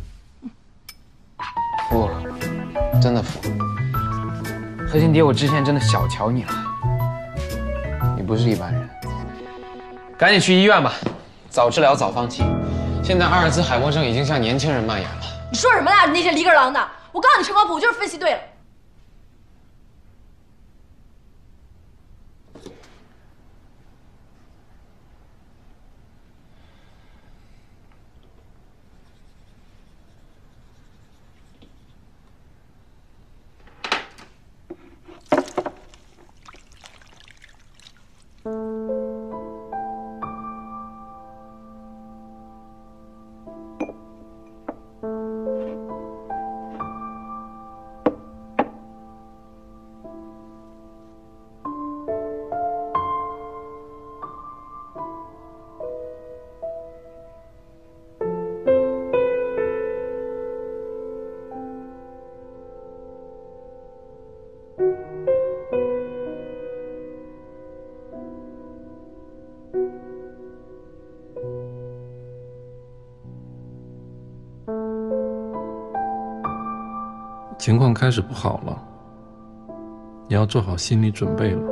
服了，真的服了。何心迪，我之前真的小瞧你了，你不是一般人。赶紧去医院吧，早治疗早放弃。现在阿尔兹海默症已经向年轻人蔓延了。 你说什么呢？你那些里个狼的！我告诉你，陈光普，我就是分析对了。 情况开始不好了，你要做好心理准备了。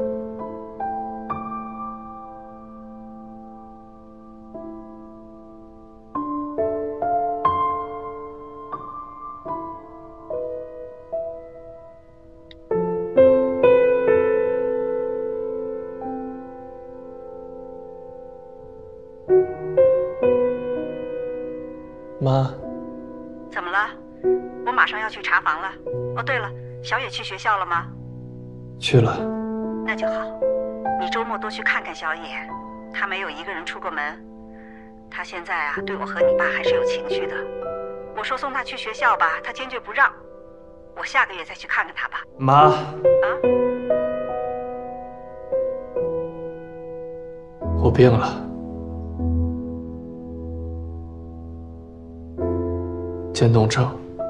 妈， 怎么了？我马上要去查房了。哦，对了，小野去学校了吗？ 去了。 那就好，你周末多去看看小野，他没有一个人出过门。他现在啊，对我和你爸还是有情绪的。 我说送他去学校吧，他坚决不让。我下个月再去看看他吧。 妈。我病了，渐冻症。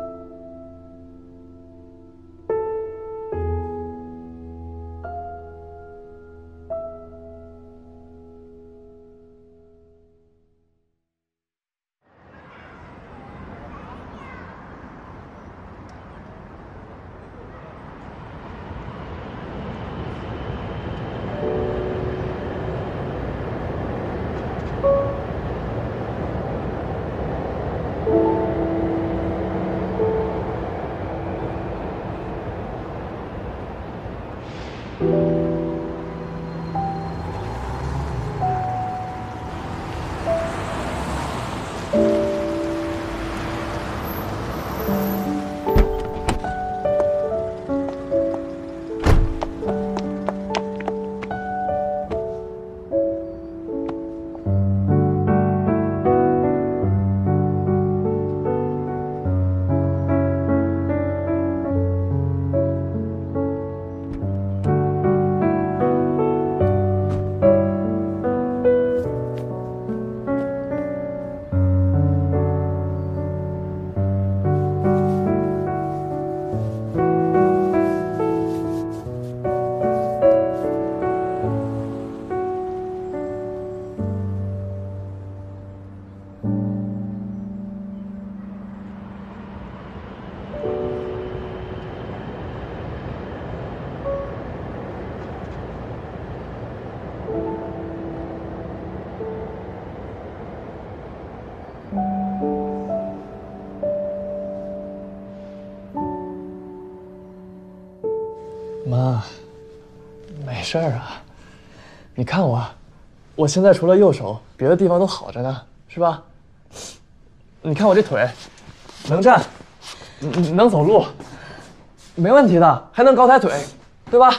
妈，没事儿啊。你看我现在除了右手，别的地方都好着呢，是吧？你看我这腿，能站，能走路，没问题的，还能高抬腿，对吧？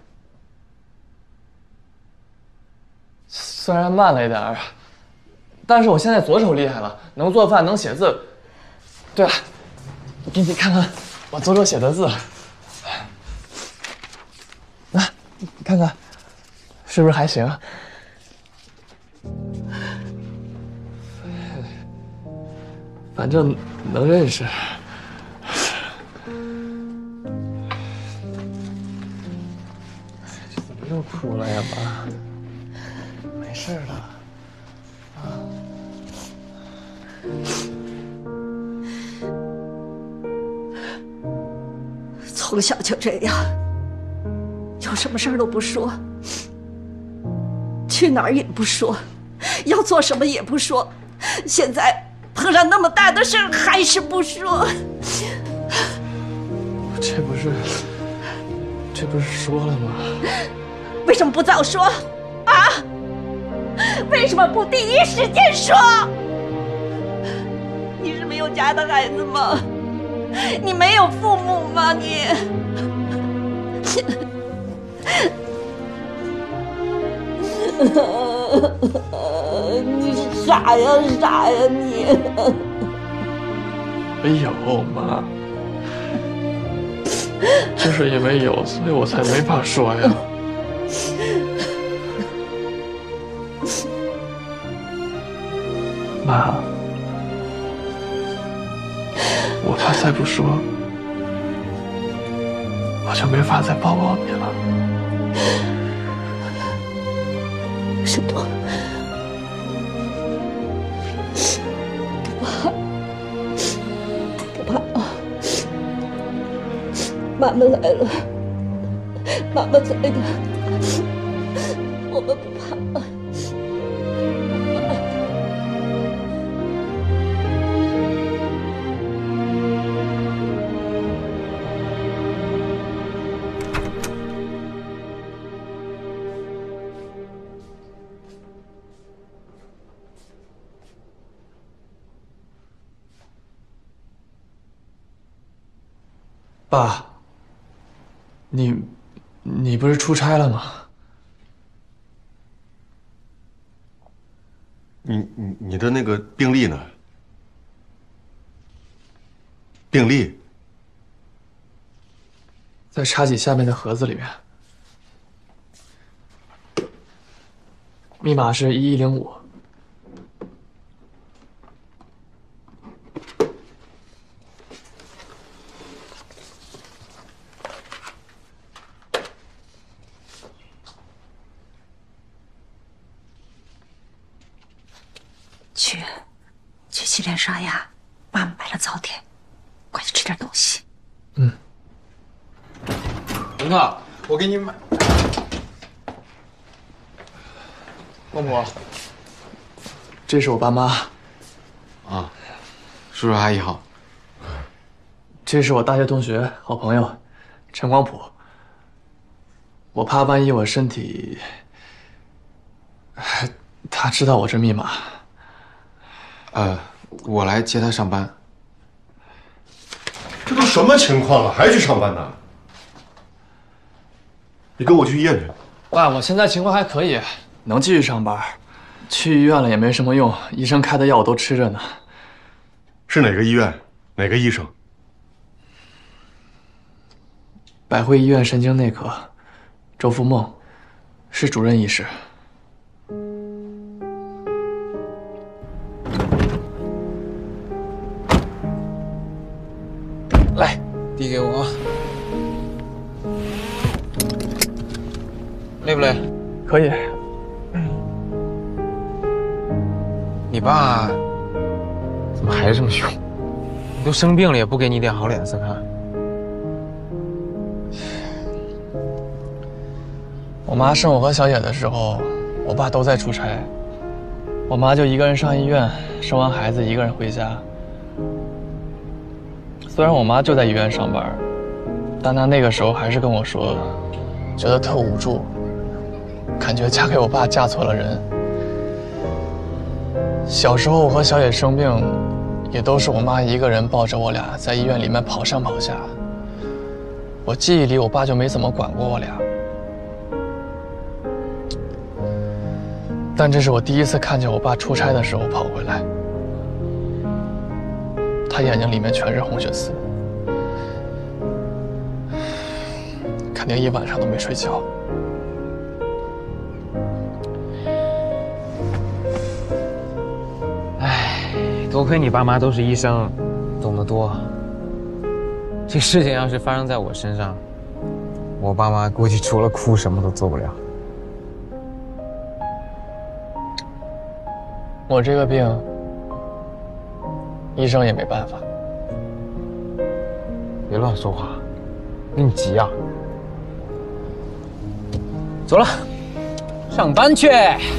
虽然慢了一点儿，但是我现在左手厉害了，能做饭，能写字。对了，给你看看我左手写的字。看看，是不是还行？反正能认识。这怎么又哭了呀，妈？没事的。 从小就这样。有什么事儿都不说，去哪儿也不说，要做什么也不说，现在碰上那么大的事儿还是不说。 这不是说了吗？ 为什么不早说啊？为什么不第一时间说？你是没有家的孩子吗？你没有父母吗？你傻呀你！ 没有妈，就是因为有，所以我才没法说呀。妈，我怕再不说，我就没法再抱抱你了。 是的，不怕啊！妈妈来了，妈妈在的，我们不怕。 爸，你不是出差了吗？ 你的那个病历呢？ 病历在茶几下面的盒子里面，密码是1105。 去洗脸刷牙，妈妈买了早点，快去吃点东西。 林特，我给你买。 孟婆，这是我爸妈。 啊，叔叔阿姨好。 这是我大学同学、好朋友陈光普。我怕万一我身体，他知道我这密码。 我来接他上班。 这都什么情况了，还去上班呢？你跟我去医院去。 爸，我现在情况还可以，能继续上班。去医院了也没什么用，医生开的药我都吃着呢。 是哪个医院？哪个医生？ 百汇医院神经内科，周福梦，是主任医师。 来，递给我。累不累？ 可以。 你爸怎么还是这么凶？你都生病了也不给你点好脸色看。 我妈生我和小野的时候，我爸都在出差，我妈就一个人上医院，生完孩子一个人回家。虽然我妈就在医院上班，但她那个时候还是跟我说，觉得特无助，感觉嫁给我爸嫁错了人。小时候我和小野生病，也都是我妈一个人抱着我俩在医院里面跑上跑下。我记忆里我爸就没怎么管过我俩。但这是我第一次看见我爸出差的时候跑回来，他眼睛里面全是红血丝，肯定一晚上都没睡觉。 唉，多亏你爸妈都是医生，懂得多。这事情要是发生在我身上，我爸妈估计除了哭什么都做不了。 我这个病，医生也没办法。 别乱说话，你急啊！走了，上班去。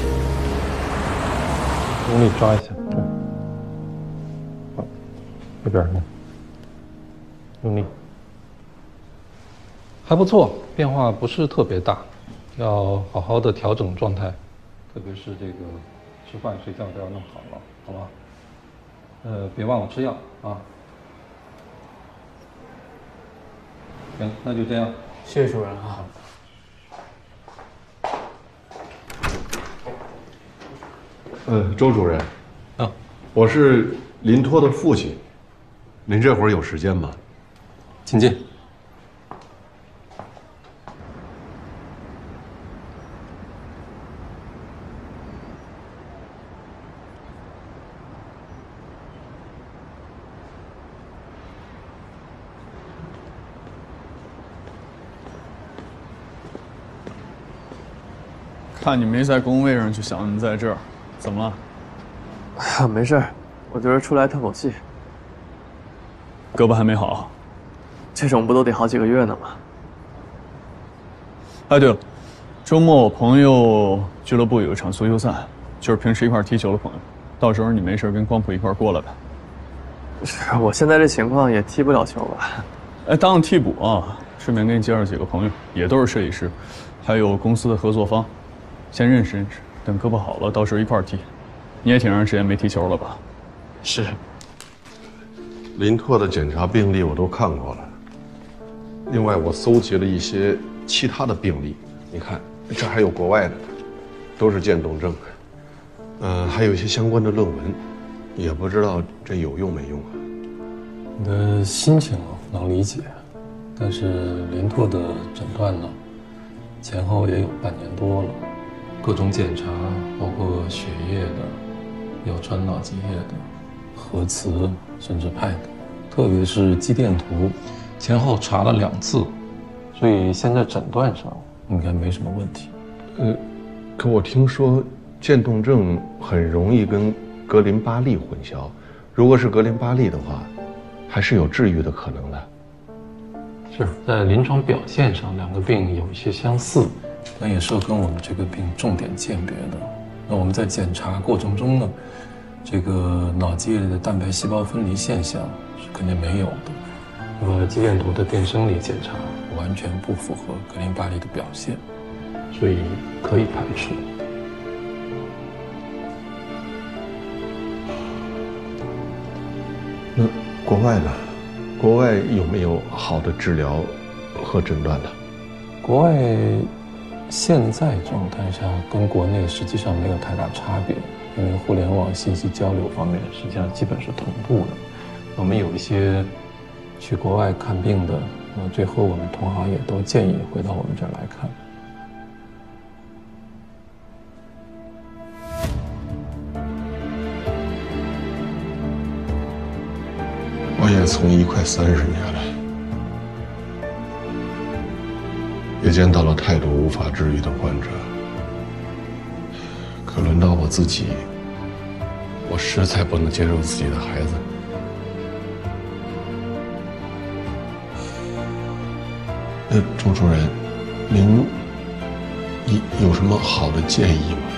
用力抓一下，对，好，这边呢，用力，还不错，变化不是特别大，要好好的调整状态，特别是这个。吃饭睡觉都要弄好了，好吧？别忘了吃药啊。行，那就这样。 谢谢主任啊。 周主任，啊，我是林托的父亲，您这会儿有时间吗？ 请进。 看你没在工位上，就想你在这儿，怎么了？ 哎呀，没事，我就是出来透口气。 胳膊还没好， 这种不都得好几个月呢吗？ 哎，对了，周末我朋友俱乐部有一场足球赛，就是平时一块踢球的朋友，到时候你没事跟光谱一块过来呗。 是，我现在这情况也踢不了球吧？ 哎，当个替补啊，顺便给你介绍几个朋友，也都是设计师，还有公司的合作方。先认识认识，等胳膊好了，到时候一块儿踢。你也挺长时间没踢球了吧？ 是。 林拓的检查病历我都看过了，另外我搜集了一些其他的病例，你看这还有国外的，都是渐冻症，还有一些相关的论文，也不知道这有用没用啊。 你的心情能理解，但是林拓的诊断呢，前后也有半年多了，各种检查，包括血液的、药穿脑积液的、核磁，甚至拍的，特别是肌电图，前后查了2次，所以现在诊断上应该没什么问题。 可我听说渐冻症很容易跟格林巴利混淆，如果是格林巴利的话，还是有治愈的可能的。 是在临床表现上，2个病有一些相似，但也是跟我们这个病重点鉴别的。那我们在检查过程中呢，这个脑积液里的蛋白细胞分离现象是肯定没有的。那么肌电图的电生理检查完全不符合格林巴利的表现，所以可以排除。 那国外呢？国外有没有好的治疗和诊断呢？ 国外现在状态下跟国内实际上没有太大差别，因为互联网信息交流方面实际上基本是同步的。我们有一些去国外看病的，那最后我们同行也都建议回到我们这儿来看。 我也从医快30年了，也见到了太多无法治愈的患者。可轮到我自己，我实在不能接受自己的孩子。那钟主任，您有什么好的建议吗？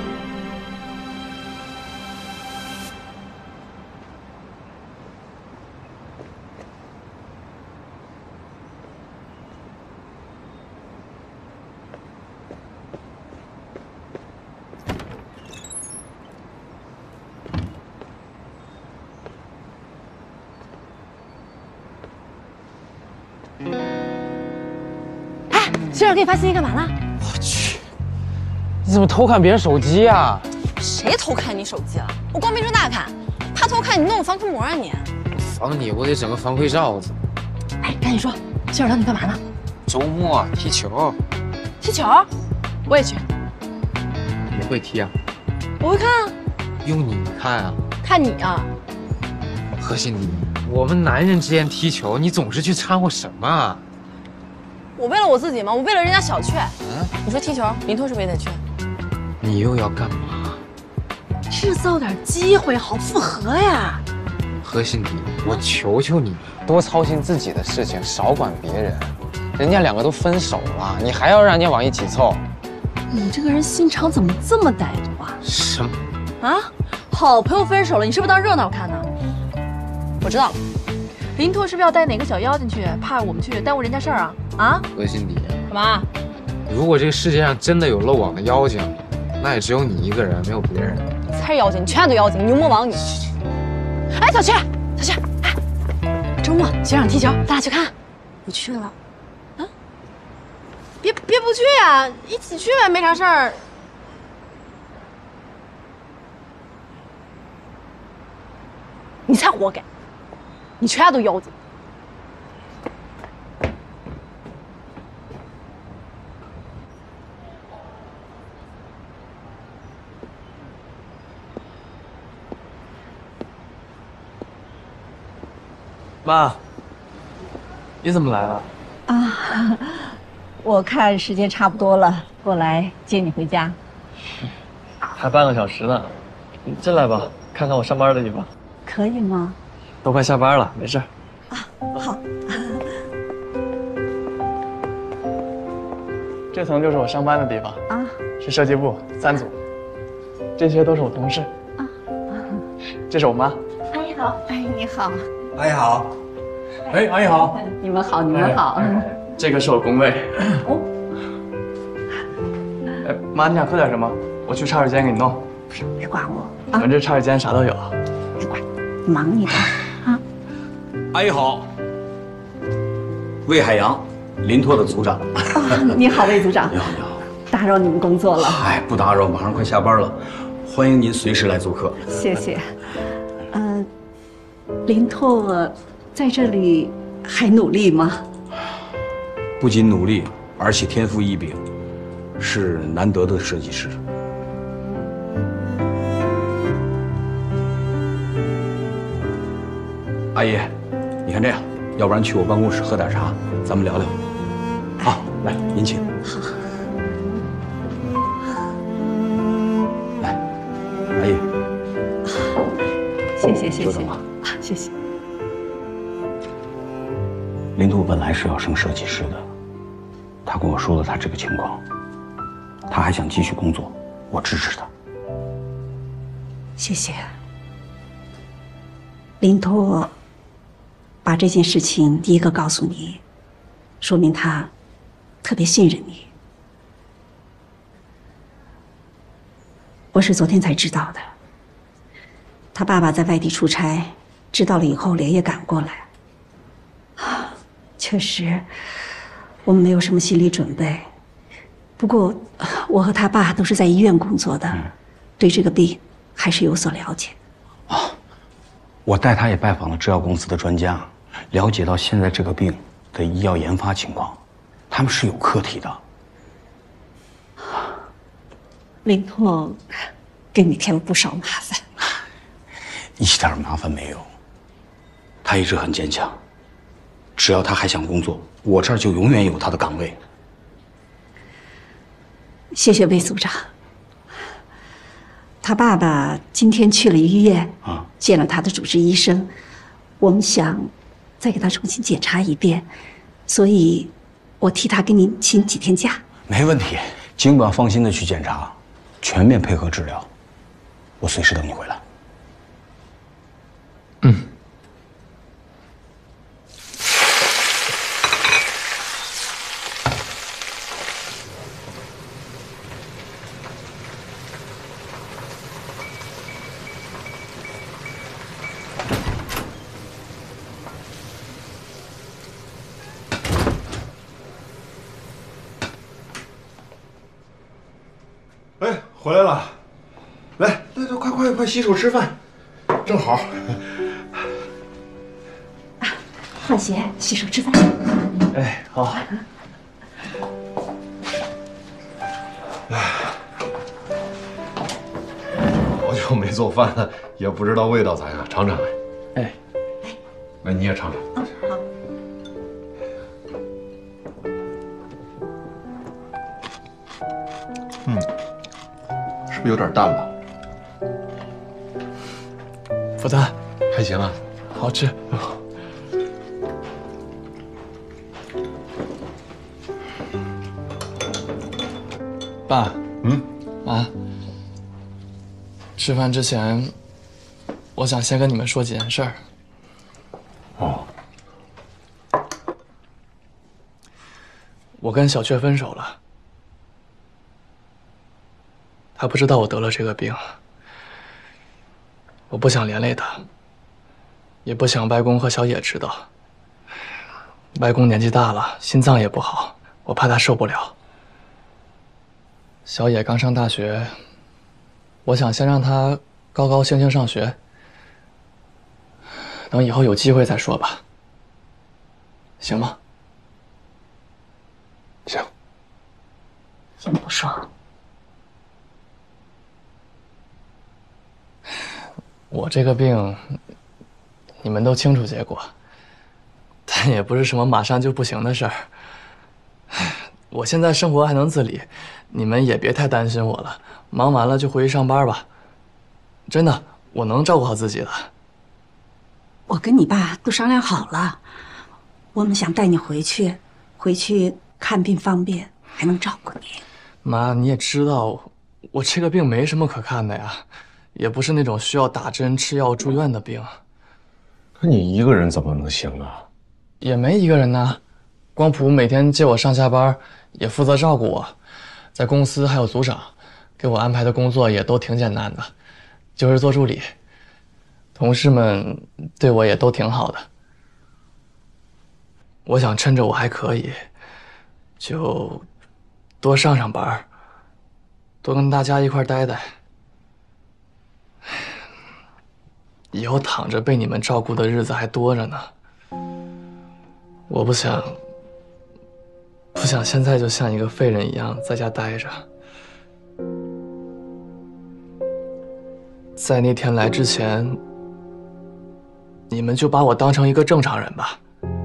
学长给你发信息干嘛呢？ 我去，你怎么偷看别人手机啊？ 谁偷看你手机了？我光明正大看，怕偷看你弄个防窥膜啊你！ 防你，我得整个防窥罩子。 哎，赶紧说，学长让你干嘛呢？ 周末踢球。 踢球？我也去。 你会踢啊？ 我会看啊。 用你看啊？ 看你啊。 何心迪，我们男人之间踢球，你总是去掺和什么啊？ 我为了我自己吗？我为了人家小雀。你说踢球，林拓是不是也得去？ 你又要干嘛？ 制造点机会，好复合呀！ 何心迪，我求求你，多操心自己的事情，少管别人。人家2个都分手了，你还要让人家往一起凑？ 你这个人心肠怎么这么歹毒啊？ 什么？ 啊？好朋友分手了，你是不是当热闹看呢？我知道了，林拓是不是要带哪个小妖精去，怕我们去耽误人家事儿啊？啊？ 何心迪， 干嘛？ 如果这个世界上真的有漏网的妖精，那也只有你一个人，没有别人。 你才是妖精，你全都妖精，牛魔王你！ 哎，小雀，小雀，哎，周末学长踢球，咱俩去看。 不去了。 啊？别不去呀，一起去呗，没啥事儿。你才活该，你全家都妖精。 妈，你怎么来了？ 啊，我看时间差不多了，过来接你回家。 还半个小时呢，你进来吧，看看我上班的地方。 可以吗？ 都快下班了，没事。 啊，好。 这层就是我上班的地方啊， 是设计部3组，这些都是我同事。啊，这是我妈。 阿姨好。哎，你好。 阿姨好。哎，阿姨好。 你们好，你们好。 这个是我工位。哦。哎，妈，你想喝点什么？我去茶水间给你弄。 别管我。 我们这茶水间啥都有。 别管，你忙你的啊。 阿姨好。魏海洋，林拓的组长。 你好，魏组长。 你好，你好。 打扰你们工作了。 哎，不打扰，马上快下班了，欢迎您随时来做客。 谢谢。林拓在这里还努力吗？ 不仅努力，而且天赋异禀，是难得的设计师。阿姨，你看这样，要不然去我办公室喝点茶，咱们聊聊。好，来，您请。来，阿姨。 谢谢谢谢久等了。 谢谢。 林拓本来是要升设计师的，他跟我说了他这个情况，他还想继续工作，我支持他。 谢谢。林拓把这件事情第一个告诉你，说明他特别信任你。我是昨天才知道的，他爸爸在外地出差，知道了以后连夜赶过来。确实，我们没有什么心理准备。不过，我和他爸都是在医院工作的，对这个病还是有所了解。 我带他也拜访了制药公司的专家，了解到现在这个病的医药研发情况，他们是有课题的。 林拓给你添了不少麻烦， 一点麻烦没有。他一直很坚强，只要他还想工作，我这儿就永远有他的岗位。 谢谢魏组长。他爸爸今天去了医院，见了他的主治医生，我们想再给他重新检查一遍，所以我替他给您请几天假。 没问题，尽管放心的去检查，全面配合治疗，我随时等你回来。 回来了，来，快洗手吃饭，正好。 换鞋，洗手吃饭。 哎，好。 好久没做饭了，也不知道味道咋样，尝尝。 哎， 来，你也尝尝。 好。 是不是有点淡了？ 不淡， 还行啊， 好吃。爸，妈，吃饭之前，我想先跟你们说几件事儿。我跟小雀分手了。他不知道我得了这个病，我不想连累他，也不想外公和小野知道。外公年纪大了，心脏也不好，我怕他受不了。小野刚上大学，我想先让他高高兴兴上学，等以后有机会再说吧，行吗？ 行。 先不说。 我这个病，你们都清楚结果，但也不是什么马上就不行的事儿。我现在生活还能自理，你们也别太担心我了。忙完了就回去上班吧。真的，我能照顾好自己的。 我跟你爸都商量好了，我们想带你回去看病方便，还能照顾你。 妈，你也知道，我这个病没什么可看的呀。也不是那种需要打针吃药住院的病。 可你一个人怎么能行啊？ 也没一个人呐，光谱每天接我上下班，也负责照顾我，在公司还有组长，给我安排的工作也都挺简单的，就是做助理。同事们对我也都挺好的。我想趁着我还可以，就多上上班，多跟大家一块待待。以后躺着被你们照顾的日子还多着呢。 我不想现在就像一个废人一样在家待着。在那天来之前，你们就把我当成一个正常人吧，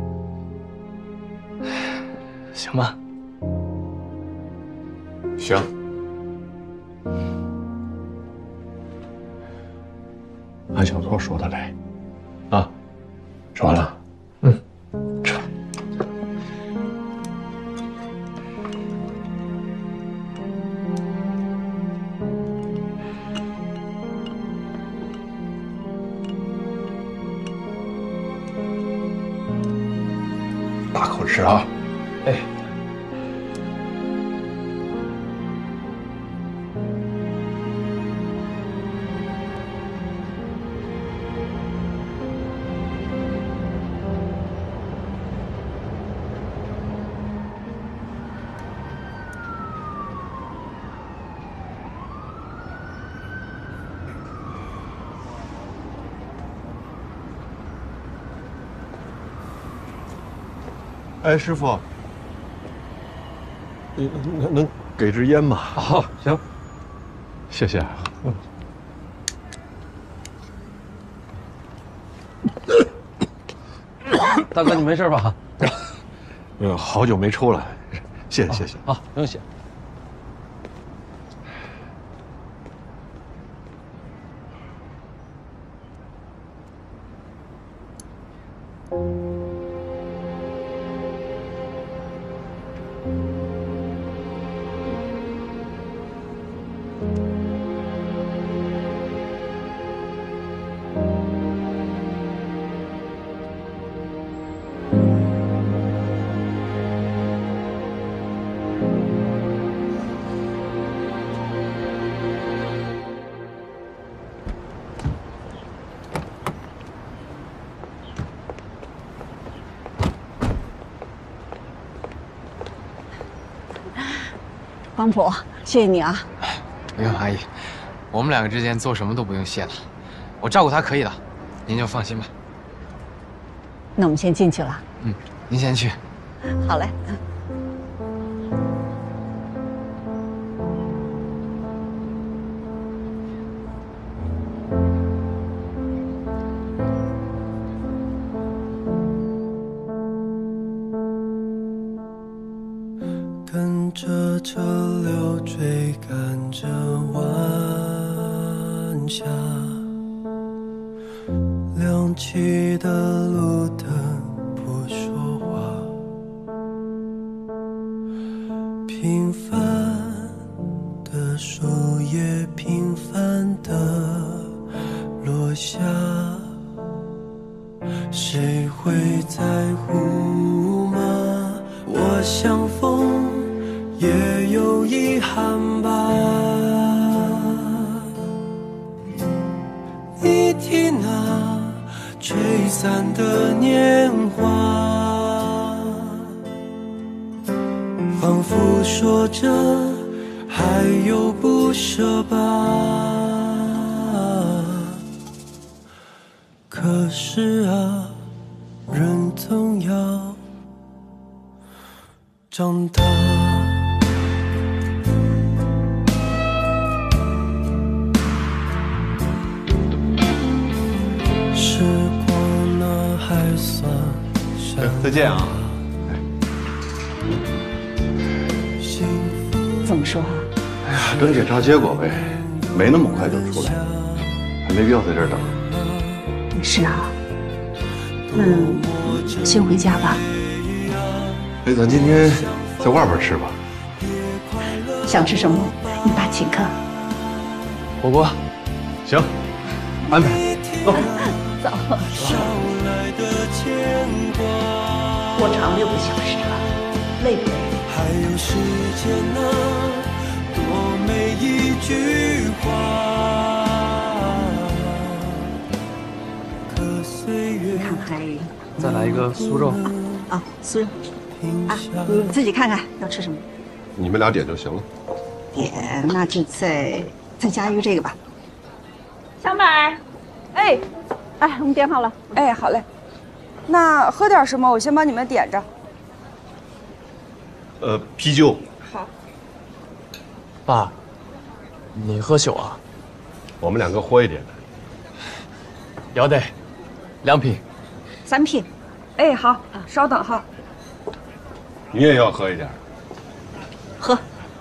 行吗？ 行。按小托说的来，啊，吃完了。吃吧。大口吃啊！ 哎。 哎，师傅，你能给支烟吗？ 好，行， 谢谢。 大哥，你没事吧？ 好久没抽了，谢谢谢谢。 好，不用谢。 王婆，谢谢你啊！ 不用，阿姨，我们两个之间做什么都不用谢了，我照顾她可以的，您就放心吧。 那我们先进去了。 您先去。 好嘞。 跟着车流追赶着晚霞，亮起的路灯不说话，平凡的树叶平凡的落下，谁会在乎吗？我像风也有遗憾吧，你听那吹散的年华，仿佛说着还有不舍吧，可是啊，人总要长大。时光呢还算再见啊！ 怎么说啊？ 哎呀，等检查结果呗，没那么快就出来，还没必要在这儿等。 是啊，先回家吧。 哎，咱今天在外边吃吧。 想吃什么，你爸请客。 火锅。 行，安排。走。 走。我长6个小时了，累不累？ 还有时间呢，多美一句话。可岁月看还再来一个酥肉。 啊，酥肉。啊，你自己看看要吃什么。 你们俩点就行了。 点，那就再加一个这个吧。 小满，哎， 我们点好了。 哎，好嘞。 那喝点什么？我先帮你们点着。 啤酒。 好。 爸，你喝酒啊？ 我们两个喝一点的。 要得，2瓶。 3瓶。 哎，好，稍等哈。 你也要喝一点。 喝。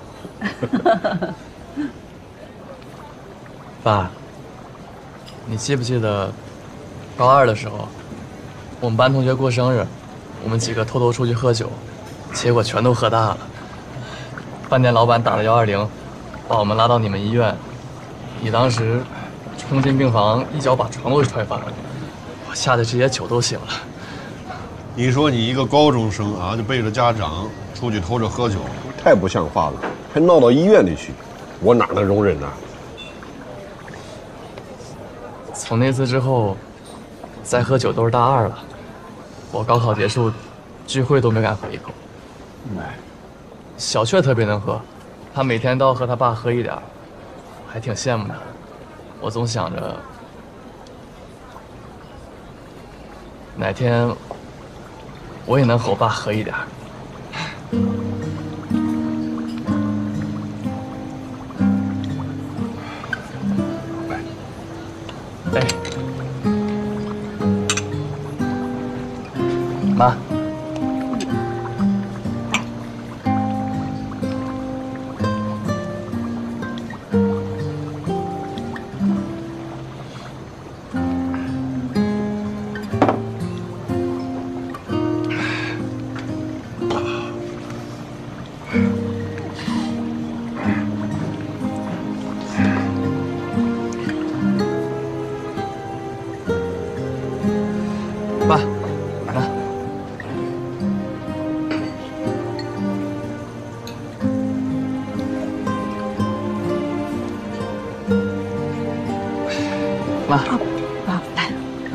爸，你记不记得高2的时候，我们班同学过生日，我们几个偷偷出去喝酒，结果全都喝大了。饭店老板打了120，把我们拉到你们医院。你当时冲进病房，一脚把床都踹翻了，我吓得直接酒都醒了。 你说你一个高中生啊，就背着家长出去偷着喝酒，太不像话了，还闹到医院里去，我哪能容忍呢？ 从那次之后，再喝酒都是大2了。我高考结束，聚会都没敢喝一口。小雀特别能喝，他每天都要和他爸喝一点，我还挺羡慕他。我总想着，哪天我也能和我爸喝一点。哎，妈。爸，拿。妈， 爸，来。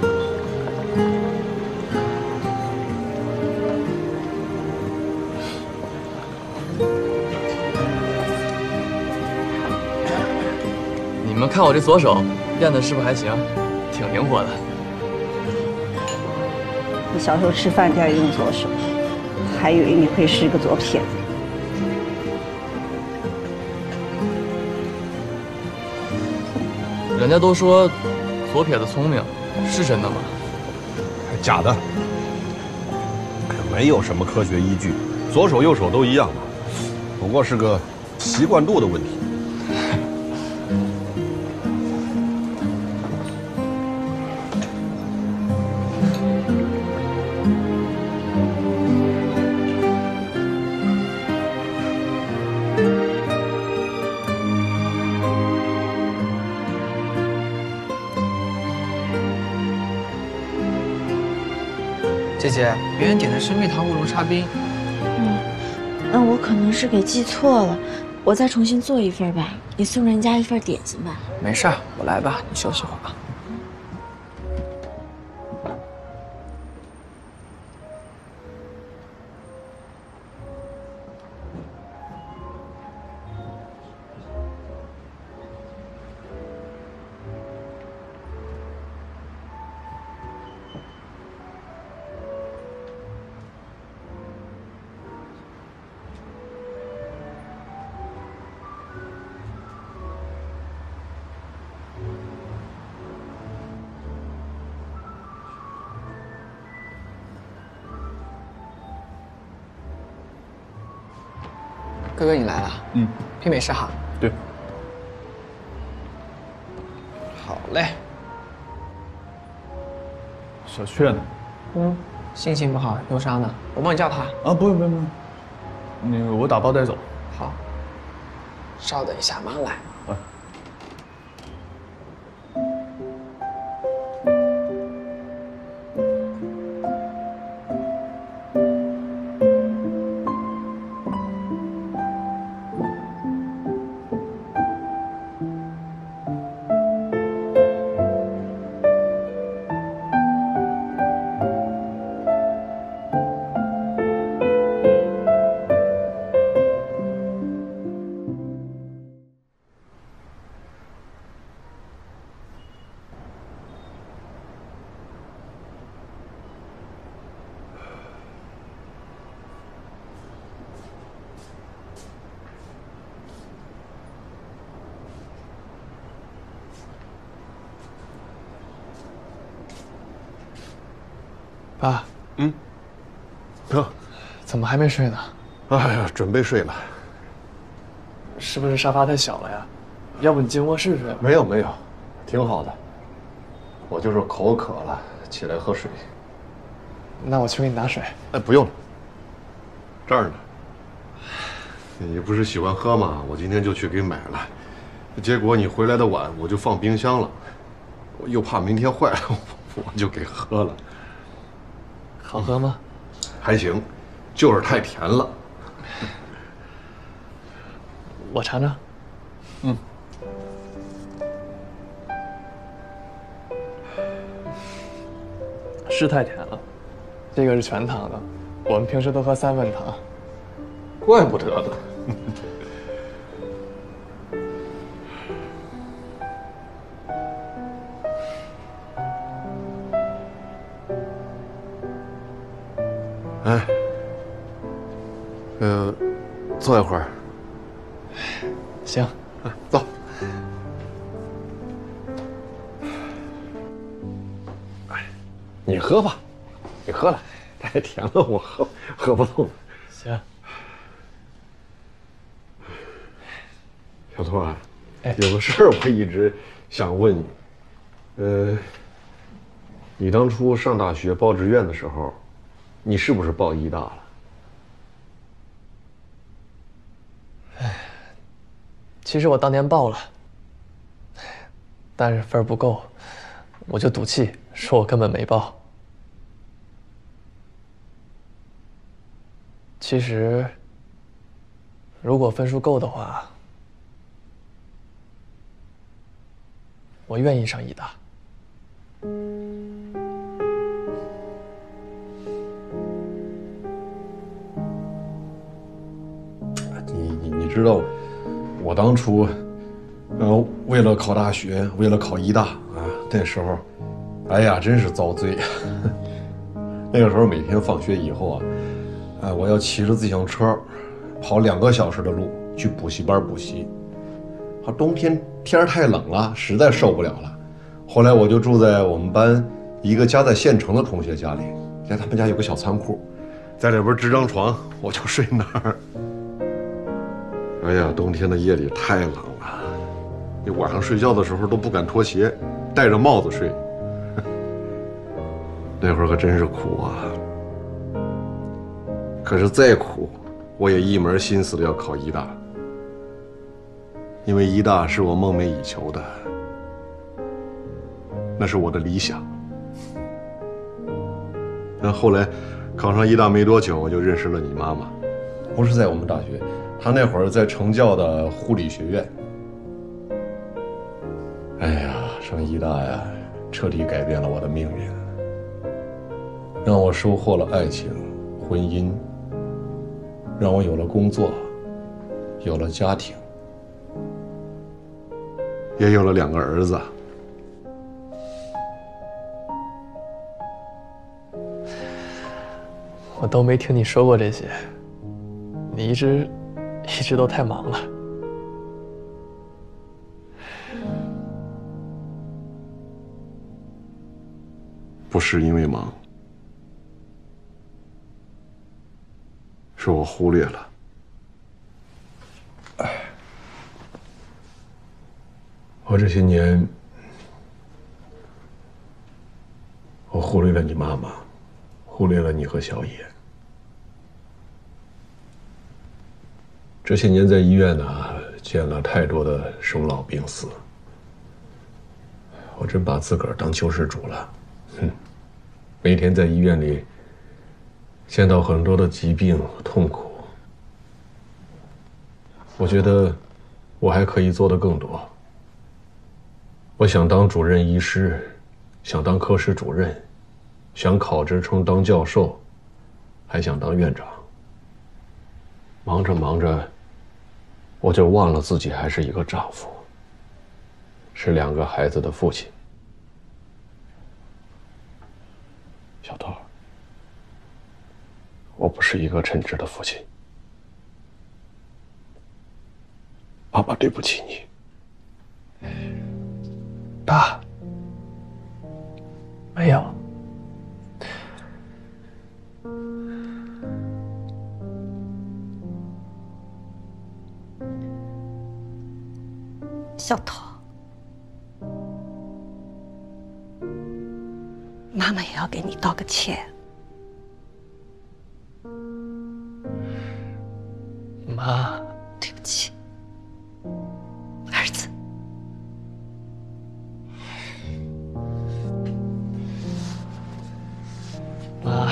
你们看我这左手练的是不是还行？挺灵活的。 你小时候吃饭店用左手，还以为你会是个左撇子。 人家都说左撇子聪明，是真的吗？ 假的，没有什么科学依据，左手右手都一样嘛，不过是个习惯度的问题。 姐姐，别人点的是蜜糖乌龙叉冰。 那我可能是给记错了，我再重新做一份吧。你送人家一份点心吧。 没事，我来吧，你休息会儿吧。哥哥，你来了。拼没事哈。 对。 好嘞。 小雀呢？ 心情不好，忧伤呢。我帮你叫他。 啊，不用不用不用，那个我打包带走。 好。稍等一下，马上来。 爸， 哥， 怎么还没睡呢？ 哎呀，准备睡了。 是不是沙发太小了呀？要不你进卧室睡吧？ 没有没有，挺好的。我就是口渴了，起来喝水。 那我去给你拿水。 哎，不用了，这儿呢。你不是喜欢喝吗？我今天就去给买了。结果你回来的晚，我就放冰箱了。我又怕明天坏了，我就给喝了。 好喝吗？ 还行，就是太甜了。 我尝尝。是太甜了，这个是全糖的，我们平时都喝3份糖。 怪不得呢。哎，坐一会儿。 行， 走。你喝吧，你喝了，太甜了，我喝不动。 行。 小托啊，有个事儿我一直想问你。你当初上大学报志愿的时候，你是不是报医大了？ 其实我当年报了，但是分儿不够，我就赌气说我根本没报。其实，如果分数够的话，我愿意上医大。 你知道，我当初，为了考大学，为了考医大啊，那时候，哎呀，真是遭罪。那个时候每天放学以后啊，我要骑着自行车，跑2个小时的路去补习班补习。冬天天太冷了，实在受不了了。后来我就住在我们班一个家在县城的同学家里，在他们家有个小仓库，在里边支张床，我就睡那儿。哎呀，冬天的夜里太冷了，你晚上睡觉的时候都不敢脱鞋，戴着帽子睡。那会儿可真是苦啊！可是再苦，我也一门心思的要考医大，因为医大是我梦寐以求的，那是我的理想。但后来考上医大没多久，我就认识了你妈妈，不是在我们大学，她那会儿在成教的护理学院。哎呀，上医大呀，彻底改变了我的命运，让我收获了爱情、婚姻，让我有了工作，有了家庭，也有了2个儿子。 我都没听你说过这些，你一直都太忙了。 不是因为忙，是我忽略了。我这些年，我忽略了你妈妈，忽略了你和小野。这些年在医院呢，见了太多的生老病死，我真把自个儿当救世主了。每天在医院里见到很多的疾病痛苦，我觉得我还可以做得更多。我想当主任医师，想当科室主任，想考职称当教授，还想当院长。忙着忙着，我就忘了自己还是一个丈夫，是2个孩子的父亲。小豆，我不是一个称职的父亲，爸爸对不起你。 爸，没有， 小头，妈妈也要给你道个歉。 妈， 对不起，儿子。 妈，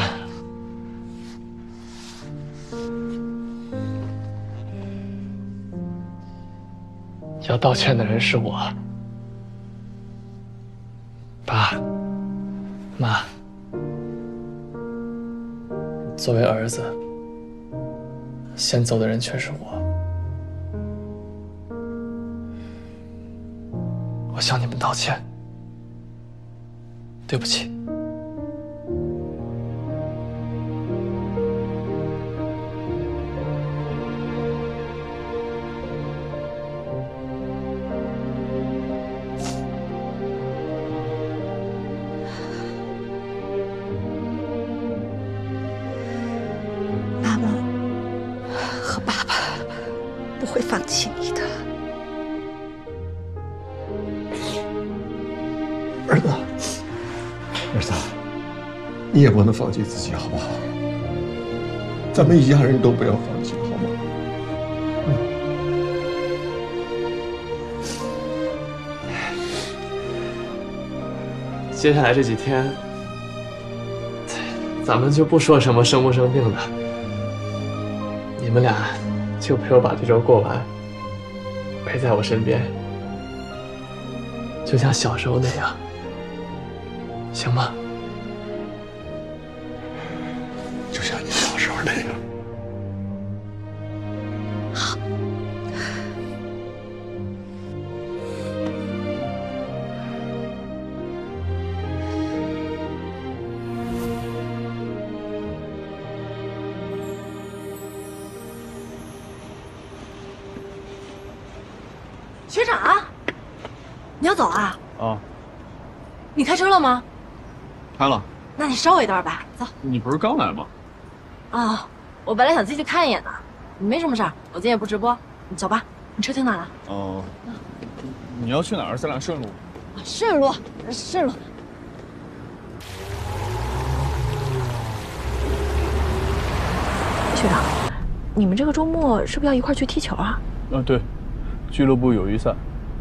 要道歉的人是我。爸妈，作为儿子，先走的人却是我。我向你们道歉，对不起。 妈妈和爸爸不会放弃你的。 儿子，儿子，你也不能放弃自己，好不好？咱们一家人都不要放弃，好吗？ 接下来这几天，咱们就不说什么生不生病的，你们俩就陪我把这周过完，陪在我身边，就像小时候那样，行吗？ 就像你小时候那样。 好。 学长，你要走啊？ 啊， 你开车了吗？ 开了。 那你稍我一段吧。走。 你不是刚来吗？ 啊，我本来想进去看一眼的，没什么事儿，我今天也不直播。你走吧。你车停哪了？ 哦，你要去哪儿？咱俩顺路。 顺路，顺路。学长，你们这个周末是不是要一块儿去踢球啊？ 对，俱乐部友谊赛。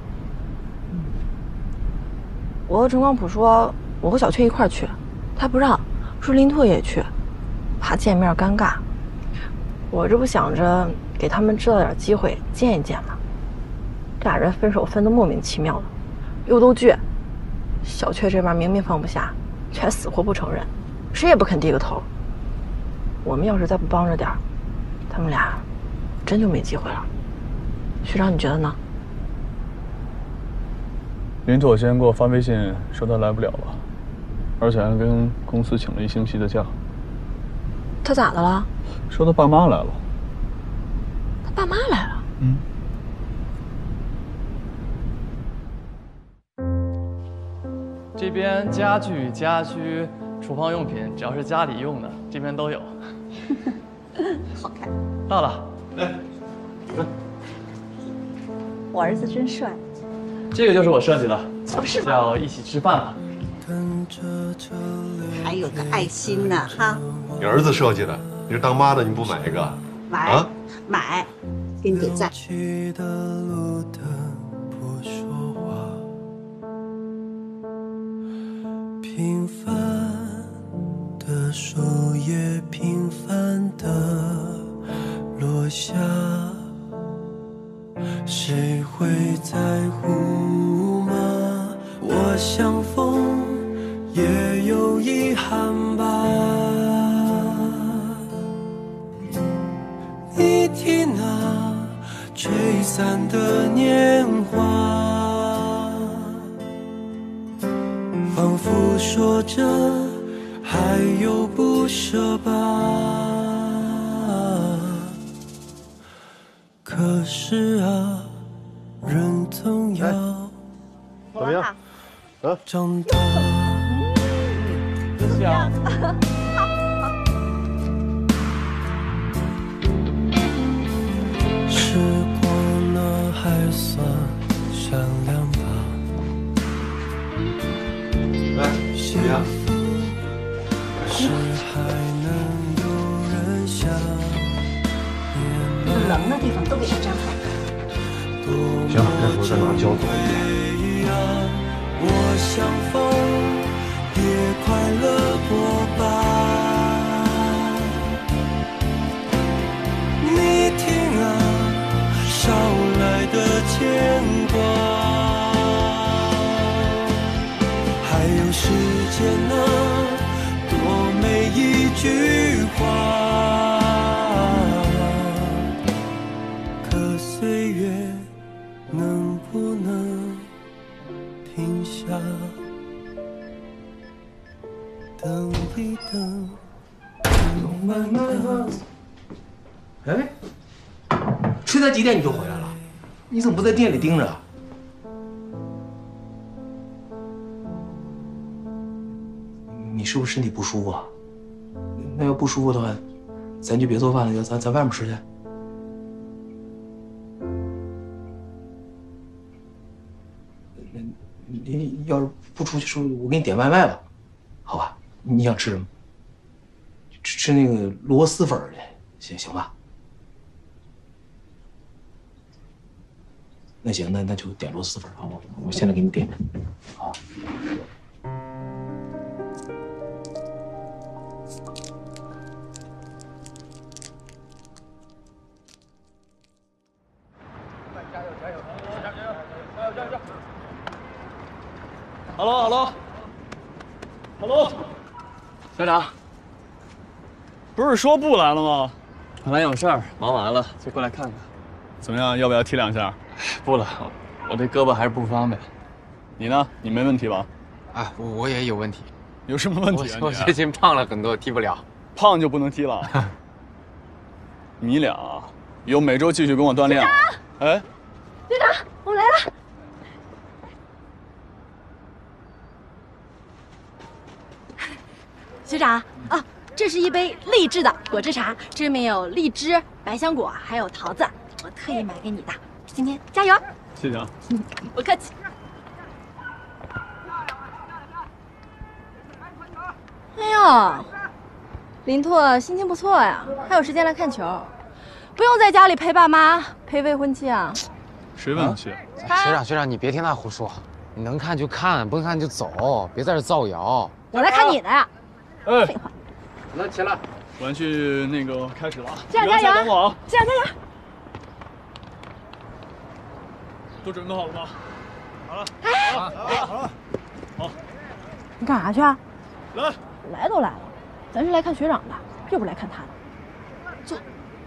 我和陈光普说，我和小雀一块儿去，他不让，说林拓也去，怕见面尴尬。我这不想着给他们制造点机会见一见吗？这俩人分手分得莫名其妙的，又都倔。小雀这边明明放不下，却死活不承认，谁也不肯低个头。我们要是再不帮着点，他们俩真就没机会了。学长，你觉得呢？ 林拓今天给我发微信说他来不了了，而且还跟公司请了1星期的假。 他咋的了？ 说他爸妈来了。 他爸妈来了？ 嗯。 这边家具、家居、厨房用品，只要是家里用的，这边都有。 好看。 到了。来， 我儿子真帅。 这个就是我设计的， 是吗？ 叫一起吃饭吧。 还有个爱心呢，哈。 你儿子设计的，你是当妈的，你不买一个？ 买啊， 买，给你点赞。 平凡的树叶平凡的落下，谁会在乎吗？我相逢也有遗憾吧。你听那吹散的年华，仿佛说着还有不舍吧。可是啊，人总要怎么样？啊， 长大。 香。 时光呢还算善棱的地方都给它粘好。 行，这时候再拿胶走一遍。 我相逢，也快乐过吧。你听啊，捎来的牵挂，还有时间呢，多美一句话。可岁月能不能停下？等一等，慢慢。 哎，这才几点你就回来了？你怎么不在店里盯着？你是不是身体不舒服啊？那要不舒服的话，咱就别做饭了，咱外面吃去。你要是不出去吃，我给你点外卖吧，好吧？你想吃什么？吃那个螺蛳粉去，行吧？那行，那就点螺蛳粉啊！我现在给你点，好。 Hello， 校长， 不是说不来了吗？ 本来有事儿，忙完了就过来看看。 怎么样？要不要踢两下？ 不了，我这胳膊还是不方便。 你呢？你没问题吧？ 啊，我也有问题。 有什么问题啊？ 我最近胖了很多，踢不了。 胖就不能踢了？你俩以后每周继续跟我锻炼。哎， 队长，我们来了。学长啊，这是一杯励志的果汁茶，这里面有荔枝、百香果，还有桃子，我特意买给你的。今天加油！ 谢谢啊。 不客气。哎呦，林拓心情不错呀，还有时间来看球，不用在家里陪爸妈、陪未婚妻啊。 谁未婚妻？ 学长，你别听他胡说，你能看就看，不能看就走，别在这造谣。 我来看你的呀。 哎， 废话。 那起来， 玩具那个开始了啊！ 这样加油！ 等我啊！ 这样加油！ 都准备好了吗？好了，好了，好。 你干啥去啊？ 来， 来都来了，咱是来看学长的，又不是来看他的。坐。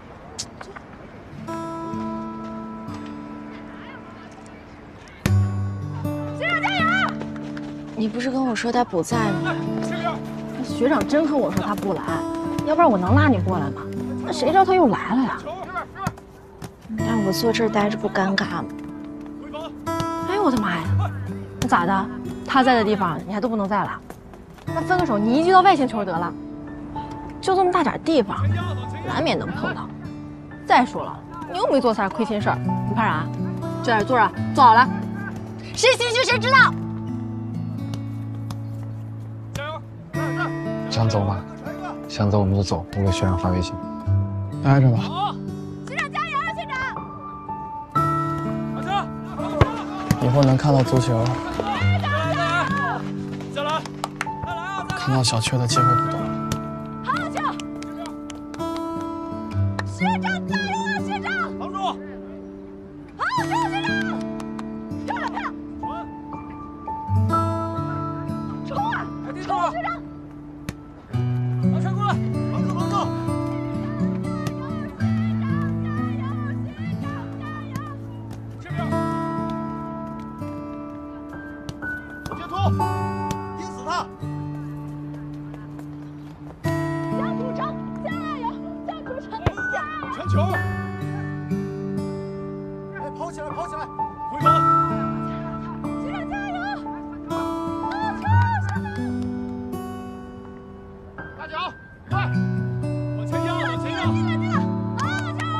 学长加油！ 你不是跟我说他不在吗？ 学长真和我说他不来，要不然我能拉你过来吗？那谁知道他又来了呀？ 让我坐这儿待着不尴尬吗？ 哎呦我的妈呀！那咋的？他在的地方你还都不能在了？那分个手，你移居到外星球得了。就这么大点地方，难免能碰到。再说了，你又没做啥亏心事儿，你怕啥？就在这坐着，坐好了。谁心虚谁知道。 想走吗？想走我们就走，我给学长发微信。 待着吧。 学长加油，学长！ 以后能看到足球， 下来， 看到小雀的机会不多。 好好球！学长加油啊，学长！ 扛住！ 好好球，学长！漂亮漂亮！冲啊！冲，学长！ 把车过来，帮助帮助！这边，截图，盯死他！ 向主城，加油！向主城，加油！ 传球！哎，跑起来，跑起来！回防！ 学长加油！好球，学长！ 大脚，快！往前压，往前压！ 进了！好球！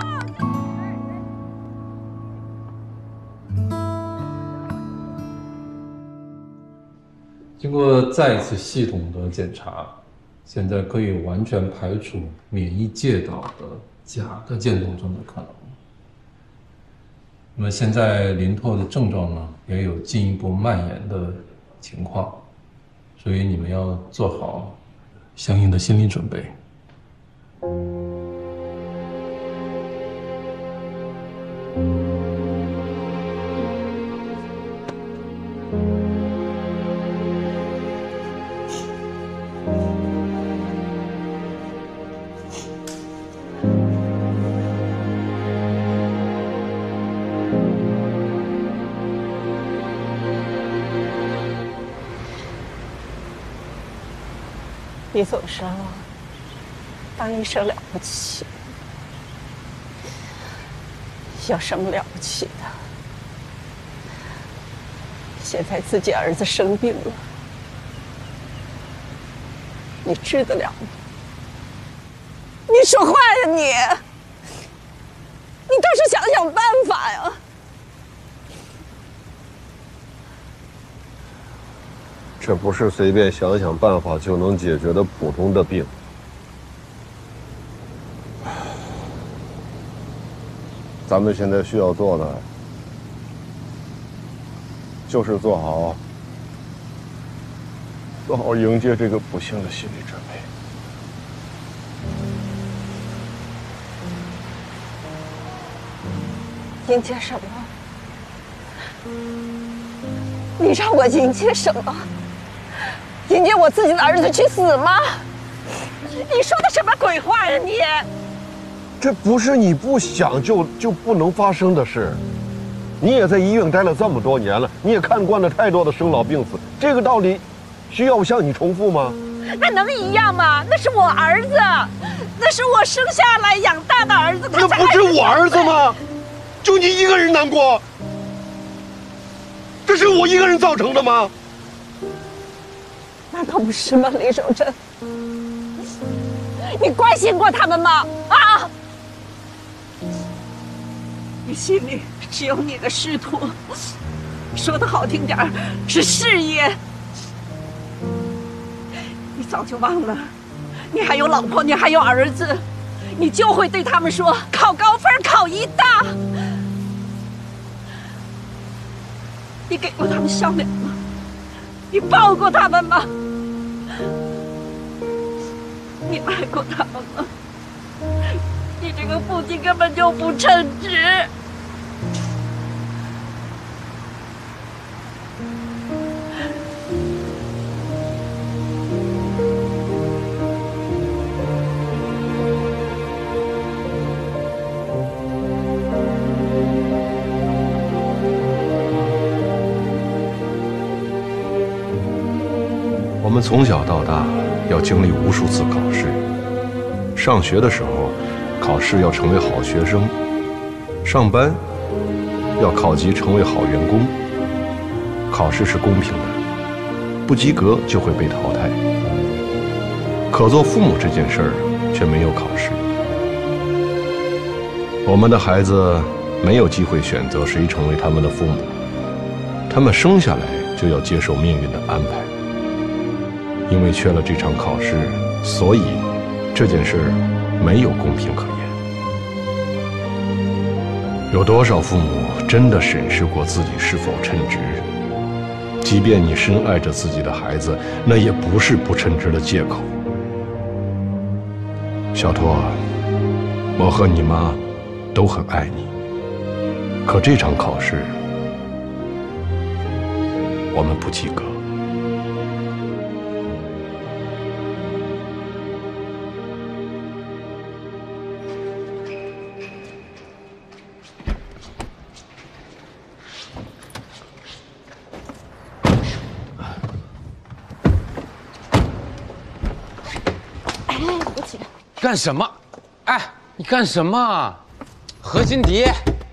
经过再一次系统的检查， 现在可以完全排除免疫介导的假的渐冻症的可能。那么现在林拓的症状呢，也有进一步蔓延的情况，所以你们要做好相应的心理准备。 你走神了，当医生了不起，有什么了不起的？现在自己儿子生病了，你治得了吗？你说话呀你！你倒是想想办法呀！ 这不是随便想想办法就能解决的普通的病。咱们现在需要做的，就是做好迎接这个不幸的心理准备。 迎接什么？你让我迎接什么？迎接我自己的儿子去死吗？你说的什么鬼话呀你！ 这不是你不想就不能发生的事。你也在医院待了这么多年了，你也看惯了太多的生老病死，这个道理需要我向你重复吗？ 那能一样吗？那是我儿子，那是我生下来养大的儿子。 那不是我儿子吗？就你一个人难过？这是我一个人造成的吗？ 难道不是吗，李守贞？你关心过他们吗？啊！你心里只有你的仕途，说的好听点儿是事业。你早就忘了，你还有老婆，你还有儿子，你就会对他们说考高分，考医大。你给过他们笑脸吗？你抱过他们吗？你爱过他们吗？你这个父亲根本就不称职。 我们从小到大要经历无数次考试。上学的时候，考试要成为好学生；上班要考级成为好员工。考试是公平的，不及格就会被淘汰。可做父母这件事儿却没有考试。我们的孩子没有机会选择谁成为他们的父母，他们生下来就要接受命运的安排。因为缺了这场考试，所以这件事没有公平可言。有多少父母真的审视过自己是否称职？即便你深爱着自己的孩子，那也不是不称职的借口。小托，我和你妈都很爱你，可这场考试我们不及格。 干什么？哎，你干什么？何金迪，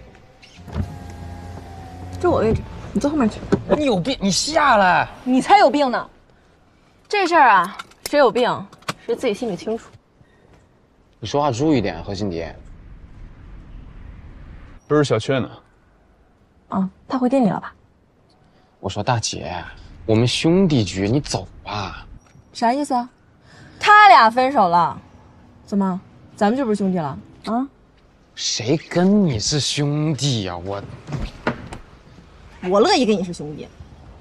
这我位置，你坐后面去。 你有病！你下来！ 你才有病呢！这事儿啊，谁有病，谁自己心里清楚。 你说话注意点，何金迪。 不是小雀呢？ 啊，他回店里了吧？ 我说大姐，我们兄弟局，你走吧。 啥意思啊？ 他俩分手了，怎么，咱们就不是兄弟了啊？ 谁跟你是兄弟呀？ 我乐意跟你是兄弟。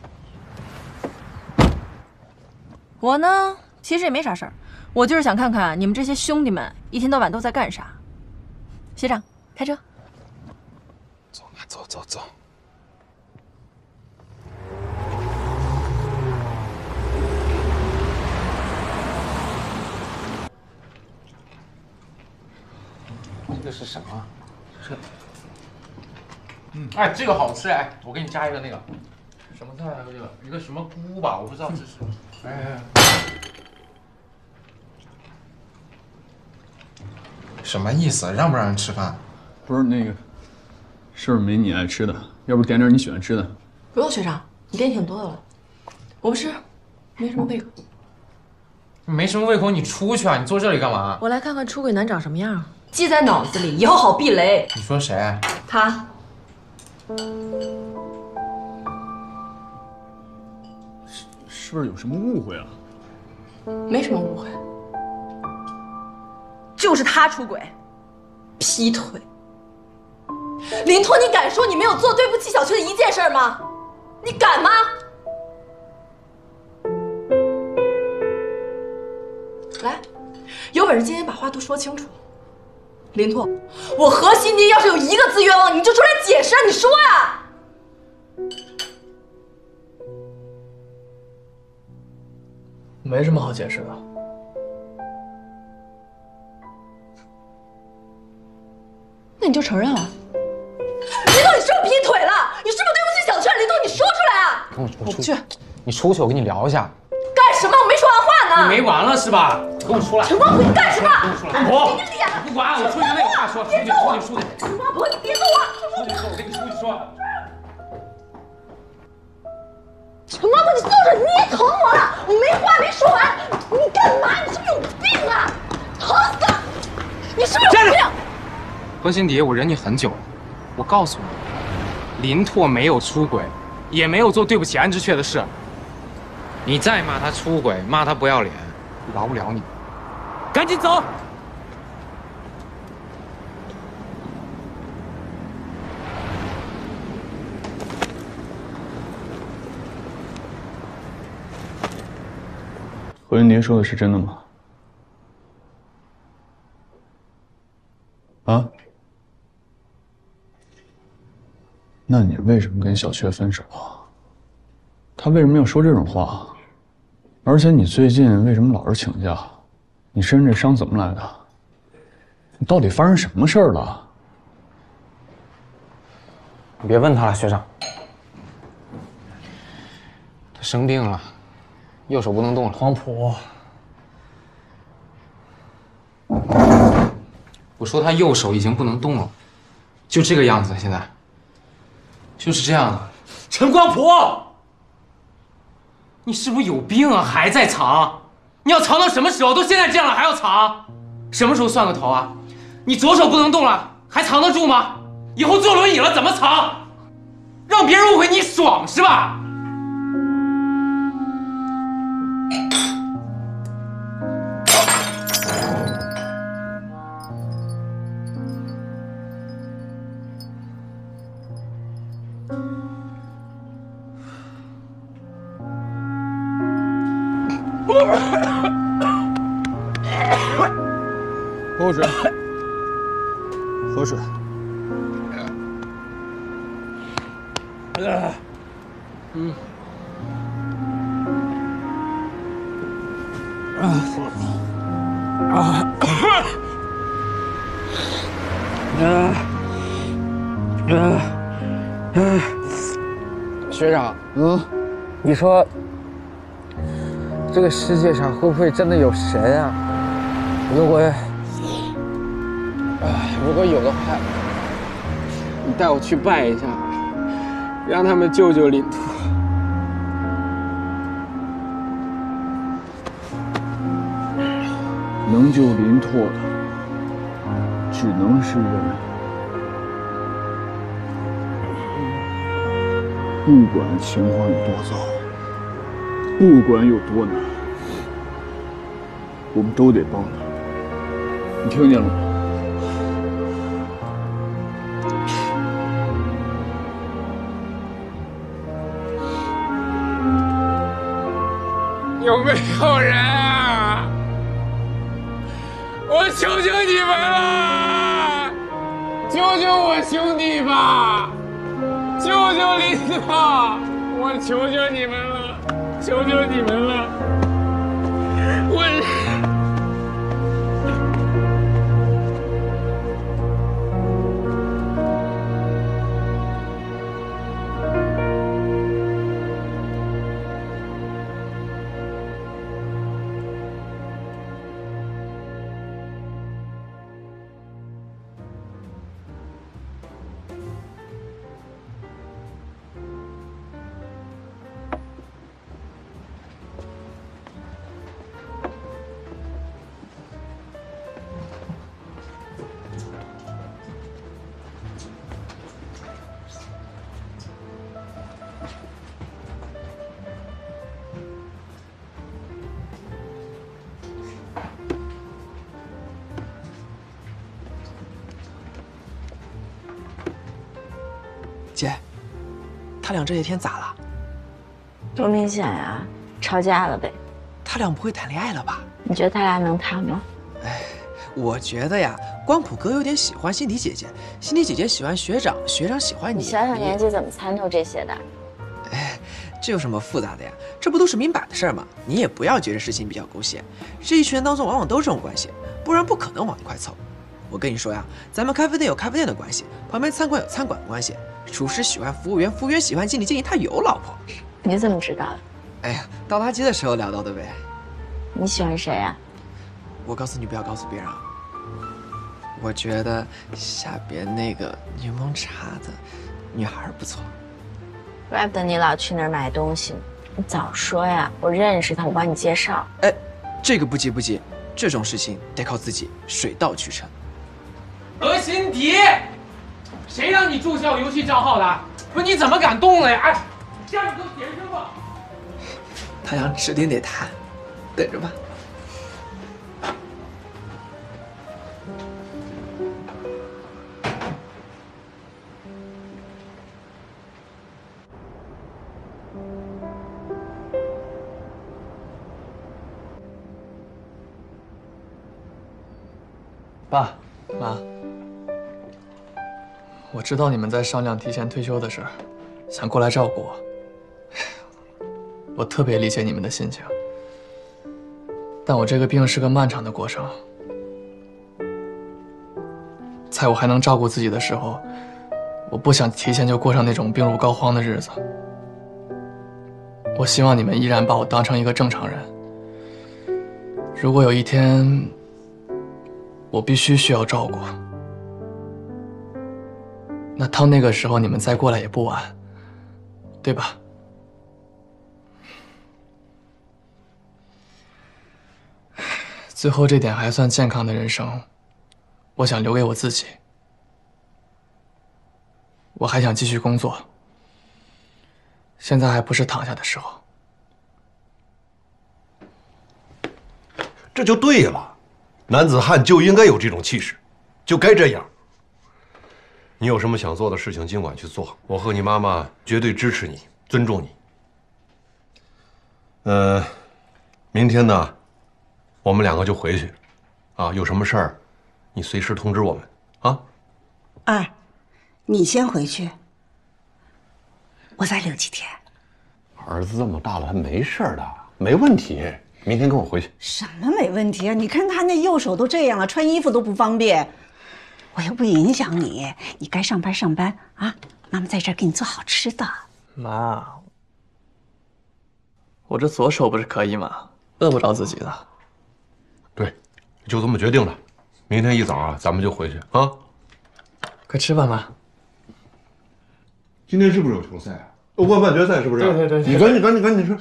我呢，其实也没啥事儿，我就是想看看你们这些兄弟们一天到晚都在干啥。学长，开车。 走吧，走走走。 这是什么？哎，这个好吃哎！我给你加一个那个什么菜啊？这个一个什么菇吧，我不知道这是。哎，什么意思？让不让人吃饭？ 不是那个，是不是没你爱吃的？要不点点你喜欢吃的？ 不用学长，你点挺多的了，我不吃，没什么胃口。 没什么胃口，你出去啊！你坐这里干嘛？ 我来看看出轨男长什么样，记在脑子里，以后好避雷。 你说谁？ 他。 是不是有什么误会啊？ 没什么误会，就是他出轨，劈腿。林拓，你敢说你没有做对不起小雀的一件事吗？你敢吗？来，有本事今天把话都说清楚。林拓，我和新迪要是有一个字冤枉，你就出来解释，你说呀！ 没什么好解释的。 那你就承认了。林拓，你是不是劈腿了？你是不是对不起小雀？林拓，你说出来啊！ 我出去，你出去，我跟你聊一下。 干什么？我没说完话呢。 你没完了是吧？跟我出来。 陈光甫，你干什么？ 跟我出来。我给你脸了。 不管，我出去那个话说。 别揍我！ 出去。 陈光甫，你别揍我！ 出去说，我跟你出去说。 陈光甫，你坐着，你也疼我了！我没话没说完，你干嘛？你是不是有病啊？疼死了！你是不是有病？ 何心迪，我忍你很久了，我告诉你，林拓没有出轨，也没有做对不起安之雀的事。你再骂他出轨，骂他不要脸，饶不了你。赶紧走！ 何云蝶说的是真的吗？啊？那你为什么跟小雀分手啊？他为什么要说这种话？而且你最近为什么老是请假？你身上这伤怎么来的？你到底发生什么事儿了？ 你别问他了，学长。他生病了，右手不能动了。 黄埔， 我说他右手已经不能动了，就这个样子，现在就是这样的。陈光甫，你是不是有病啊？还在藏？你要藏到什么时候？都现在这样了还要藏？什么时候算个头啊？你左手不能动了，还藏得住吗？以后坐轮椅了怎么藏？让别人误会你爽是吧？ 喝水，喝水。 学长，你说这个世界上会不会真的有神啊？如果有的话，你带我去拜一下，让他们救救林拓。 能救林拓的，只能是人。不管情况有多糟，不管有多难， 我们都得帮他，你听见了吗？ 有没有人啊？我求求你们了，救救我兄弟吧！救救林拓！我求求你们了，求求你们了！ 姐，他俩这些天咋了？ 多明显呀，吵架了呗。 他俩不会谈恋爱了吧？ 你觉得他俩能谈吗？ 哎，我觉得呀，光谱哥有点喜欢心迪姐姐，心迪姐姐喜欢学长，学长喜欢你。 你小小年纪怎么参透这些的？ 哎，这有什么复杂的呀？这不都是明摆的事儿吗？你也不要觉得事情比较狗血，这一群人当中往往都是这种关系，不然不可能往一块凑。我跟你说呀，咱们咖啡店有咖啡店的关系，旁边餐馆有餐馆的关系，厨师喜欢服务员，服务员喜欢经理，经理他有老婆。 你怎么知道的？ 哎呀，倒垃圾的时候聊到的呗。 你喜欢谁呀？ 我告诉你，不要告诉别人啊。我觉得下边那个柠檬茶的女孩不错。 怪不得你老去那儿买东西呢。你早说呀，我认识她，我帮你介绍。 哎，这个不急不急，这种事情得靠自己，水到渠成。 何心迪，谁让你注销游戏账号的？不是你怎么敢动了呀？哎，这样你都别扔吧。 他俩指定得谈，等着吧。 爸妈，我知道你们在商量提前退休的事儿，想过来照顾我。我特别理解你们的心情，但我这个病是个漫长的过程，在我还能照顾自己的时候，我不想提前就过上那种病入膏肓的日子。我希望你们依然把我当成一个正常人。如果有一天我必须需要照顾，那到那个时候你们再过来也不晚，对吧？最后这点还算健康的人生，我想留给我自己。我还想继续工作，现在还不是躺下的时候。 这就对了，男子汉就应该有这种气势，就该这样。你有什么想做的事情，尽管去做，我和你妈妈绝对支持你，尊重你。明天呢，我们两个就回去，啊，有什么事儿，你随时通知我们，啊。 二，你先回去，我再留几天。 儿子这么大了，他没事的，没问题。明天跟我回去。 什么没问题啊？你看他那右手都这样了，穿衣服都不方便。我又不影响你，你该上班上班啊。妈妈在这儿给你做好吃的。 妈，我这左手不是可以吗？饿不着自己的。 对，就这么决定了。明天一早啊，咱们就回去啊。 快吃吧，妈。 今天是不是有球赛啊？欧冠半决赛是不是？ 对。 你赶紧吃。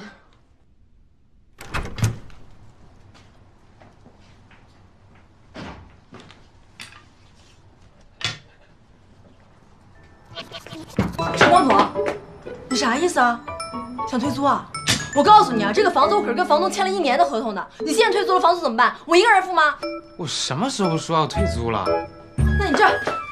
陈光头，你啥意思啊？想退租啊？ 我告诉你啊，这个房租可是跟房东签了1年的合同的，你现在退租了，房租怎么办？我一个人付吗？ 我什么时候说要退租了？ 那你这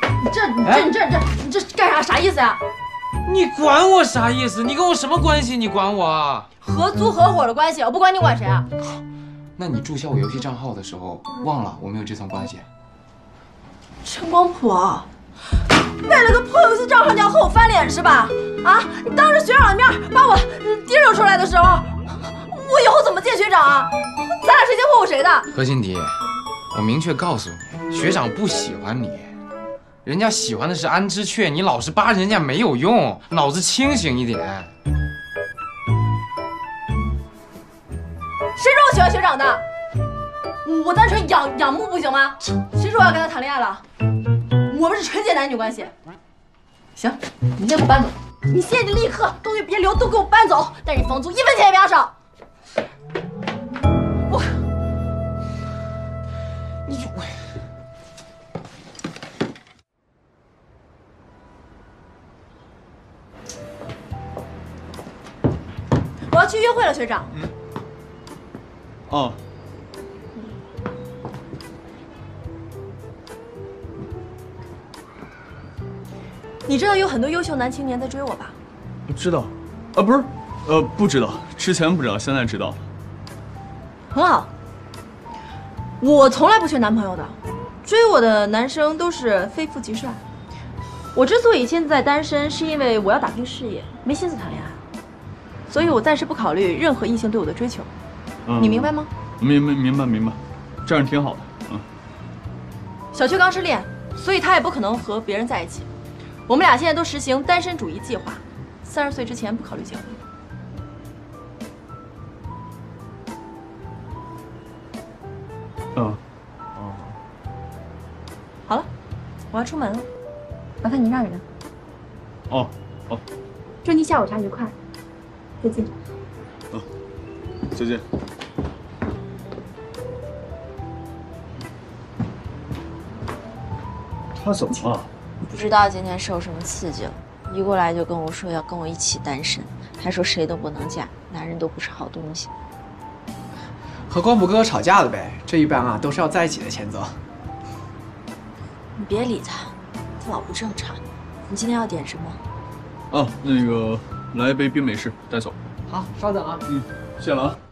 干啥？啥意思呀？ 你管我啥意思？你跟我什么关系？你管我啊？ 合租合伙的关系，我不管你管谁啊？ 那你注销我游戏账号的时候，忘了我们有这层关系？ 陈光普，为了个破游戏账号，你要和我翻脸是吧？啊！你当着学长的面把我提溜出来的时候，我以后怎么见学长啊？咱俩谁先霍霍谁的？ 何心迪，我明确告诉你，学长不喜欢你，人家喜欢的是安知雀，你老是扒人家没有用，脑子清醒一点。 谁说我喜欢学长的？我单纯仰慕不行吗？谁说我要跟他谈恋爱了？我们是纯洁男女关系。行，你先给我搬走。你现在就立刻东西别留，都给我搬走！但是你房租1分钱也不要少。我要去约会了，学长。 哦。 你知道有很多优秀男青年在追我吧？ 知道，啊不是，不知道，之前不知道，现在知道了。 很好，我从来不缺男朋友的，追我的男生都是非富即帅。我之所以现在单身，是因为我要打拼事业，没心思谈恋爱，所以我暂时不考虑任何异性对我的追求。你明白吗？ 明白，这样挺好的。 小雀刚失恋，所以他也不可能和别人在一起。我们俩现在都实行单身主义计划，30岁之前不考虑结婚。好了，我要出门了，麻烦你让一让。 哦。 祝你下午茶愉快，再见。 再见。他怎么了？ 不知道今天受什么刺激了，一过来就跟我说要跟我一起单身，还说谁都不能嫁，男人都不是好东西。 和光普哥哥吵架了呗，这一般啊都是要在一起的谴责。 你别理他，他老不正常。你今天要点什么？ 那个来一杯冰美式带走。 好，稍等啊。 谢了啊。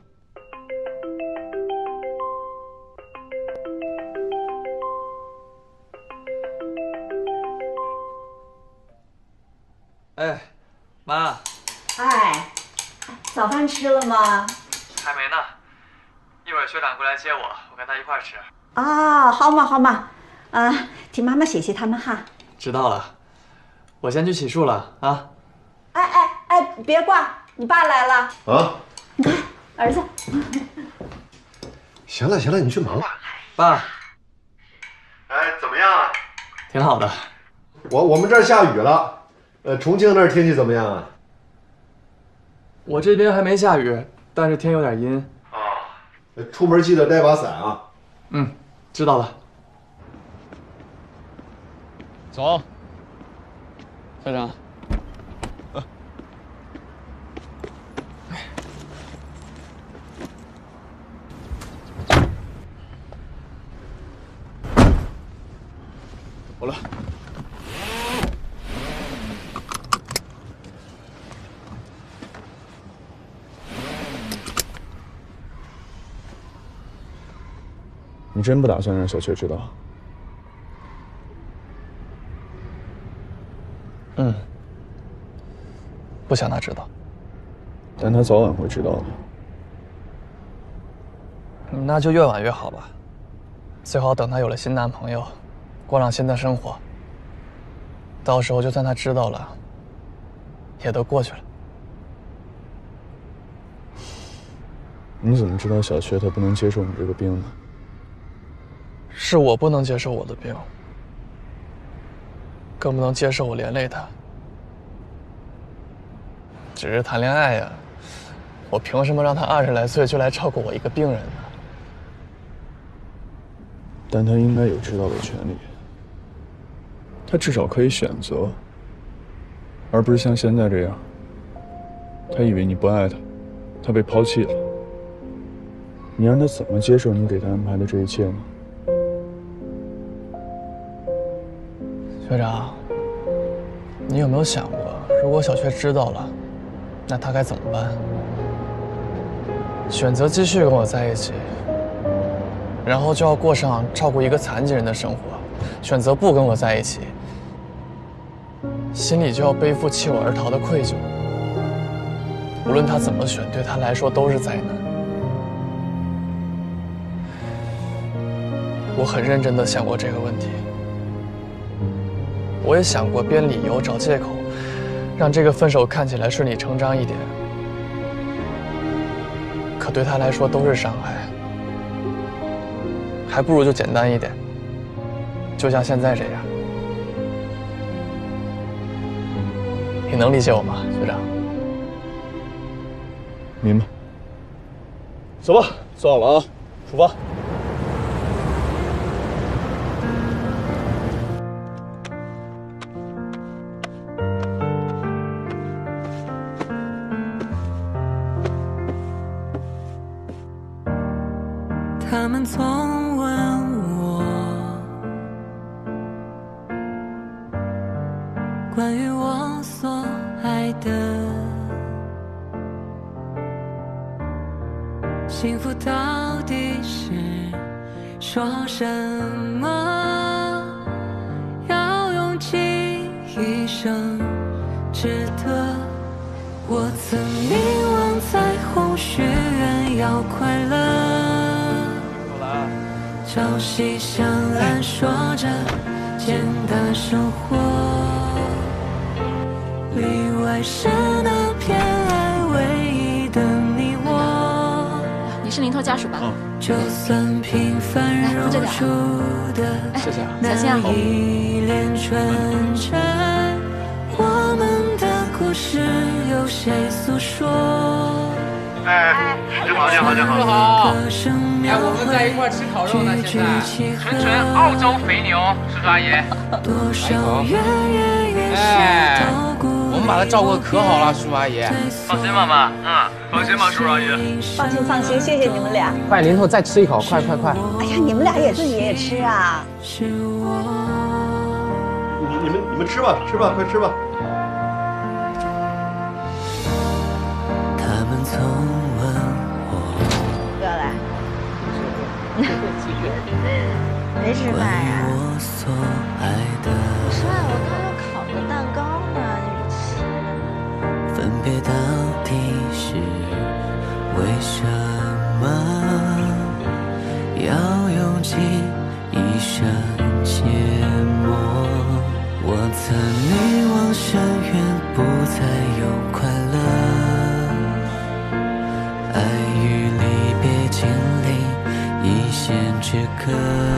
哎，妈。 哎，早饭吃了吗？ 还没呢，一会儿学长过来接我，我跟他一块儿吃。 啊，好嘛，替妈妈谢谢他们哈。 知道了，我先去洗漱了啊。 哎，别挂，你爸来了啊！ 你看，儿子。 行了，你去忙吧。 爸。 哎，怎么样啊？ 挺好的。 我们这儿下雨了。重庆那儿天气怎么样啊？ 我这边还没下雨，但是天有点阴。 出门记得带把伞啊。 知道了。走，校长。 好了。你真不打算让小雀知道？ 不想他知道。 但他早晚会知道的。 那就越晚越好吧，最好等他有了新男朋友，过上新的生活。到时候就算他知道了，也都过去了。 你怎么知道小雀她不能接受你这个病呢？ 是我不能接受我的病，更不能接受我连累他。只是谈恋爱呀，我凭什么让他20来岁就来照顾我一个病人呢？ 但他应该有知道的权利。他至少可以选择，而不是像现在这样。他以为你不爱他， 他被抛弃了，你让他怎么接受你给他安排的这一切呢？ 学长，你有没有想过，如果小雀知道了，那他该怎么办？选择继续跟我在一起，然后就要过上照顾一个残疾人的生活；选择不跟我在一起，心里就要背负弃我而逃的愧疚。无论他怎么选，对他来说都是灾难。我很认真地想过这个问题，我也想过编理由找借口，让这个分手看起来顺理成章一点。可对他来说都是伤害，还不如就简单一点，就像现在这样。你能理解我吗，学长？ 明白。 走吧，做好了啊，出发。 他们总问我关于我所爱的幸福到底是说什么，要用尽一生值得。我曾凝望彩虹许愿要快乐，朝夕相安，说着简单生活。例外是那片爱唯一的你我。 你是林拓家属吧？ 就算平凡如初的那一连纯真，我们的故事由谁诉说？ 哎，真好，真好，真好！哎，我们在一块吃烤肉呢，现在纯澳洲肥牛，叔叔阿姨。哎，我们把它照顾得可好了，叔叔阿姨。 放心吧，妈。放心吧，叔叔阿姨。 放心放心，谢谢你们俩。 快，林拓再吃一口，快！ 哎呀，你们俩也自己也吃啊。 你们吃吧，快吃吧。 他们曾问我， 不要来，没吃饭呀？ 我所爱的， 是啊，我刚要烤个蛋糕呢，你吃。 分别到底是为什么？要用尽一生缄默。我曾迷惘深渊，不再有快乐。爱与离别经历一线之隔，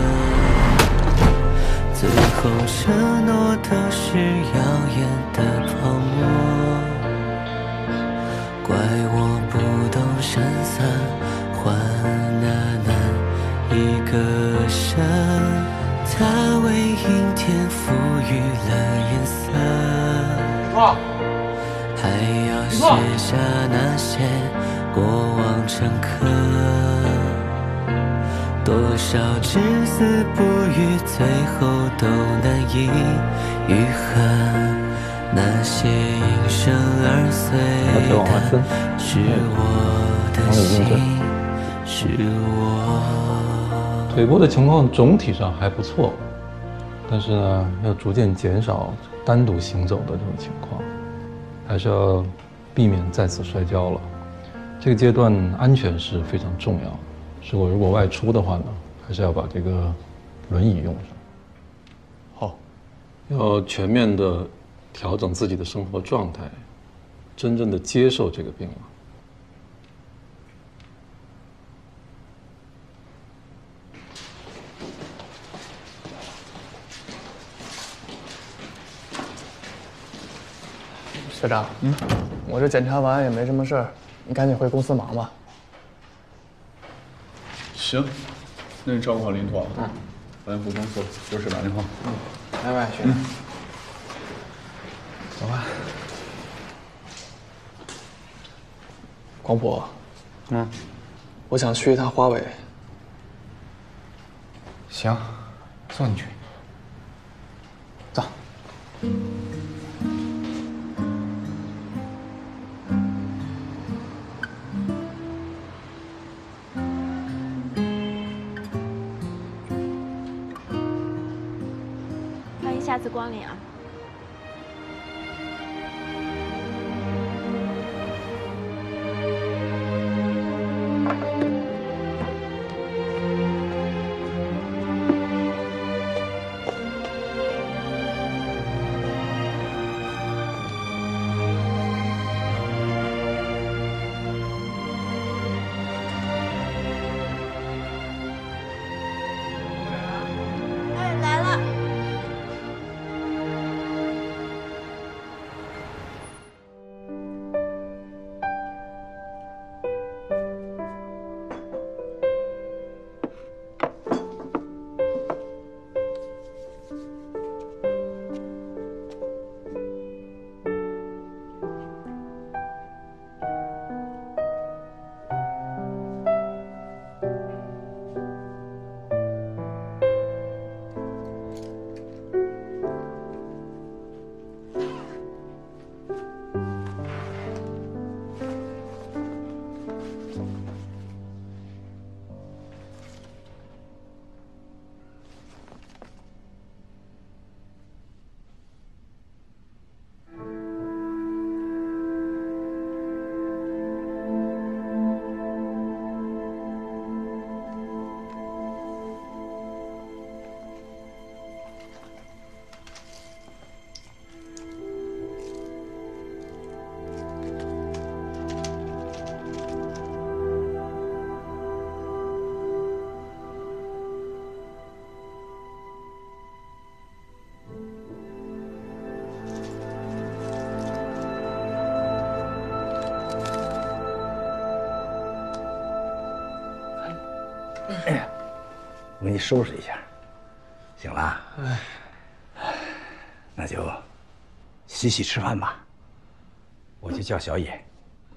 最后承诺都是耀眼的泡沫。怪我不懂闪洒，换那一个身，它为阴天赋予了颜色。还要写下那些过往乘客，多少至死不渝，最后都难以愈合。那些因生而碎的，是我的心，是我。 腿部的情况总体上还不错，但是呢，要逐渐减少单独行走的这种情况，还是要避免再次摔跤了。这个阶段安全是非常重要的，是我如果外出的话呢，还是要把这个轮椅用上。 好， 要全面的调整自己的生活状态，真正的接受这个病了。 学长，我这检查完也没什么事儿，你赶紧回公司忙吧。 行，那你照顾好林拓。晚点回公司，有事打电话。 拜拜，学长。 走吧。 广博，我想去一趟华为。 行，送你去。走。 欢迎下次光临啊！ 哎呀，我给你收拾一下，行了。那就洗洗吃饭吧，我去叫小野。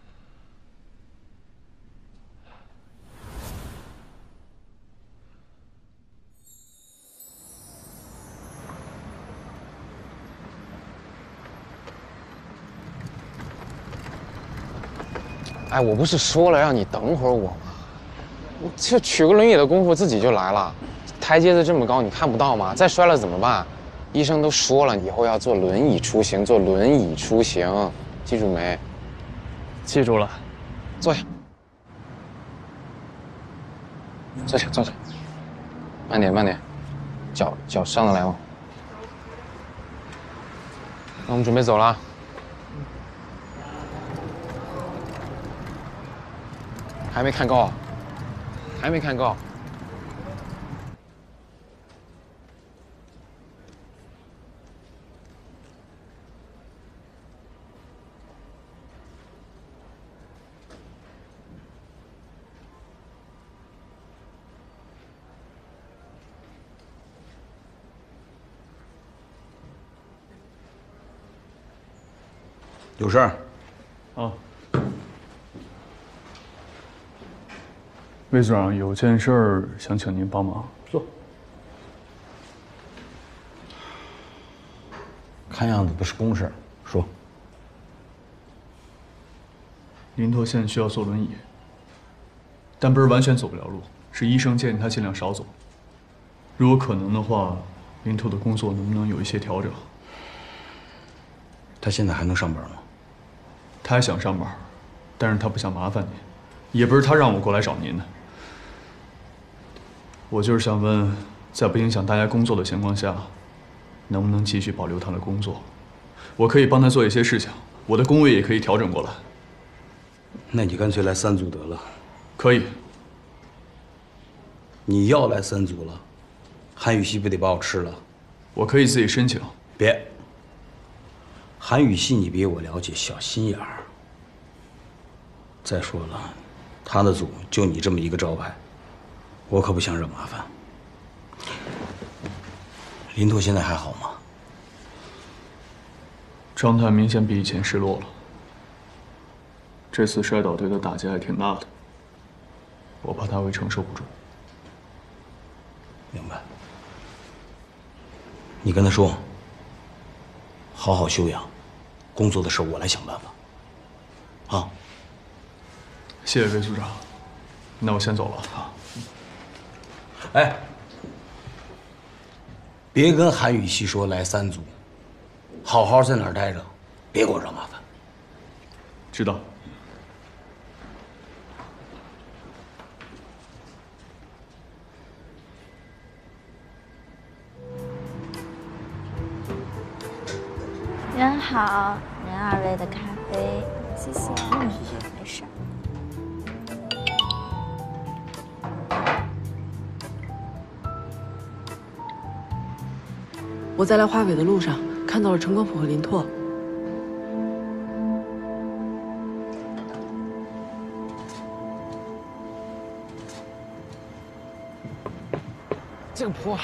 哎，我不是说了让你等会儿我吗？我这取个轮椅的功夫自己就来了，台阶子这么高，你看不到吗？再摔了怎么办？医生都说了，以后要坐轮椅出行，坐轮椅出行，记住没？ 记住了。 坐下，坐下，坐下。慢点，慢点，脚上得来吗？那我们准备走了。还没看够啊？还没看够。 有事儿？ 啊。魏组长，有件事儿想请您帮忙。 坐。看样子不是公事，说。 林拓现在需要坐轮椅，但不是完全走不了路，是医生建议他尽量少走。如果可能的话，林拓的工作能不能有一些调整？ 他现在还能上班吗？ 他还想上班，但是他不想麻烦您，也不是他让我过来找您的。我就是想问，在不影响大家工作的情况下，能不能继续保留他的工作？我可以帮他做一些事情，我的工位也可以调整过来。 那你干脆来3组得了。 可以。 你要来3组了，韩雨熙不得把我吃了？ 我可以自己申请。 别。韩雨熙你比我了解，小心眼儿。再说了，他的组就你这么一个招牌，我可不想惹麻烦。林拓现在还好吗？ 状态明显比以前失落了。 这次摔倒对他打击还挺大的，我怕他会承受不住。 明白。你跟他说，好好休养，工作的事我来想办法。啊。 谢谢魏组长，那我先走了。 好。哎，别跟韩雨熙说来3组，好好在哪儿待着，别给我惹麻烦。 知道。 您好，您2位的咖啡，谢谢。谢谢，没事。 我在来华北的路上看到了陈光甫和林拓。 这个坡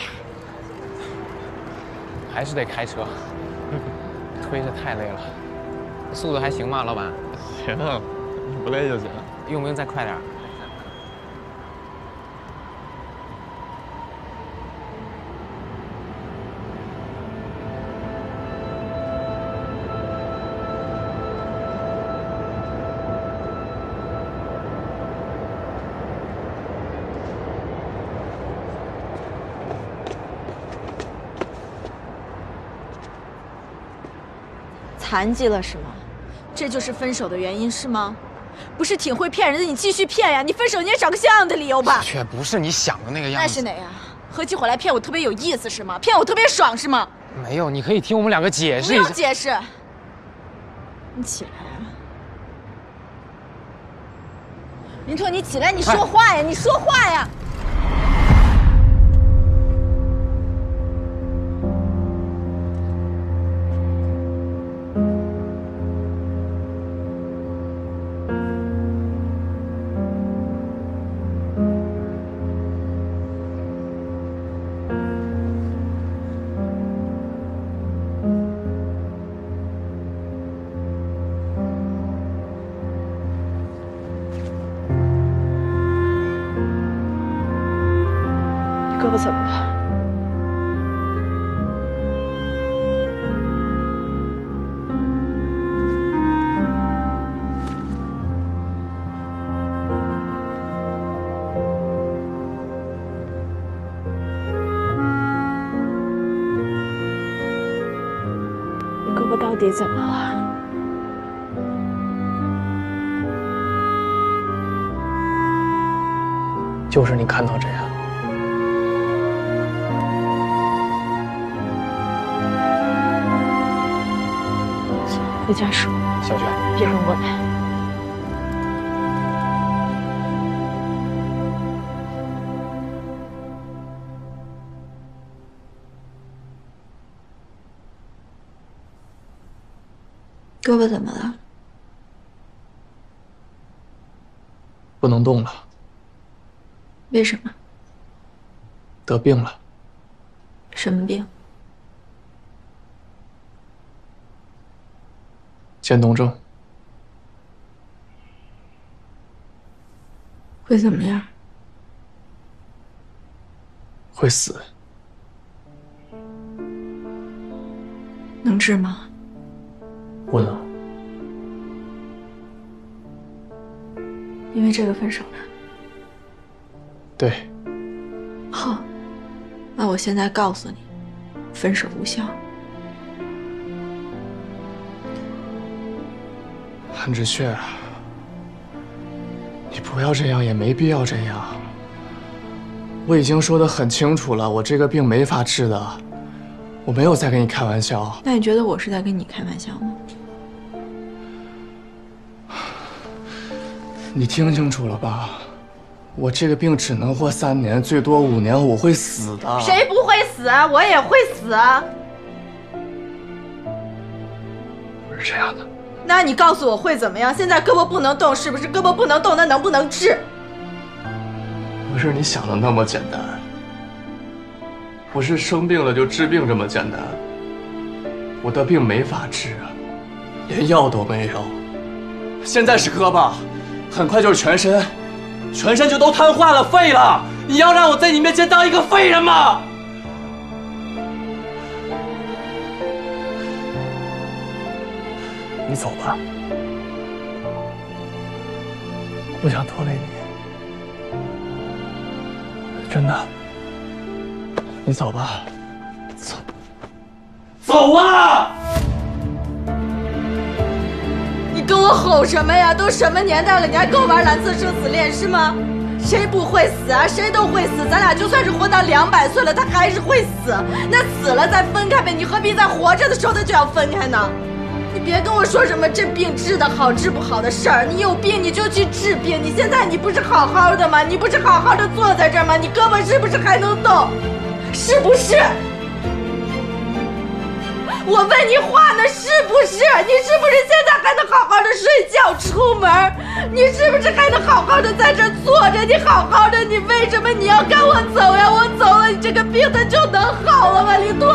还是得开车，推着太累了。速度还行吗，老板？ 行，不累就行。 用不用再快点？ 残疾了是吗？这就是分手的原因是吗？不是挺会骗人的，你继续骗呀！你分手你也找个像样的理由吧。 却不是你想的那个样子。 那是哪样？合起伙来骗我特别有意思是吗？骗我特别爽是吗？ 没有，你可以听我们2个解释一下。 不用解释。你起来啊！林拓，你起来，你说话呀！你说话呀！胳膊怎么了？你胳膊到底怎么了？ 就是你看到这样。 回家说。 小雪， 别跟我来。胳膊怎么了？ 不能动了。 为什么？ 得病了。 什么病？ 渐冻症。 会怎么样？ 会死。 能治吗？ 不能。 因为这个分手了。 对。 好，那我现在告诉你，分手无效。 安之雀，你不要这样，也没必要这样。我已经说得很清楚了，我这个病没法治的，我没有在跟你开玩笑。 那你觉得我是在跟你开玩笑吗？ 你听清楚了吧？我这个病只能活3年，最多5年，我会死的。 谁不会死啊？我也会死啊！ 不是这样的。 那你告诉我会怎么样？现在胳膊不能动，是不是？胳膊不能动，那能不能治？ 不是你想的那么简单，不是生病了就治病这么简单。我的病没法治啊，连药都没有。 现在是胳膊，很快就是全身，全身就都瘫痪了，废了。你要让我在你面前当一个废人吗？你走吧，不想拖累你，真的。你走吧，走，走啊！ 你跟我吼什么呀？都什么年代了，你还跟我玩蓝色生死恋是吗？谁不会死啊？谁都会死。咱俩就算是活到200岁了，他还是会死。那死了再分开呗，你何必在活着的时候他就要分开呢？你别跟我说什么这病治得好治不好的事儿，你有病你就去治病。你现在你不是好好的吗？你不是好好的坐在这儿吗？你胳膊是不是还能动？是不是？我问你话呢，是不是？你是不是现在还能好好的睡觉出门？你是不是还能好好的在这坐着？你好好的，你为什么你要赶我走呀？我走了，你这个病它就能好了吗？林拓，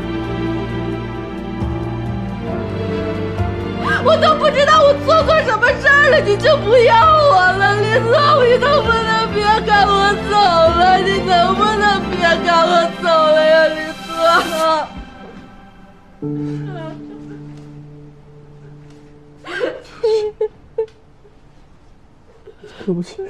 我都不知道我做错什么事儿了，你就不要我了，林拓，你能不能别赶我走了？你能不能别赶我走了呀，林拓？ 对不起。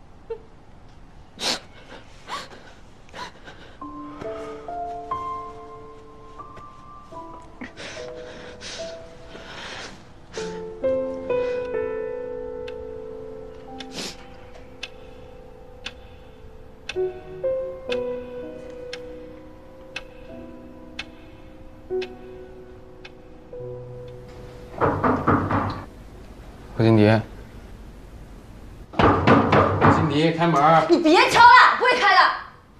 何金迪，金迪，开门！ 你别敲了，不会开的。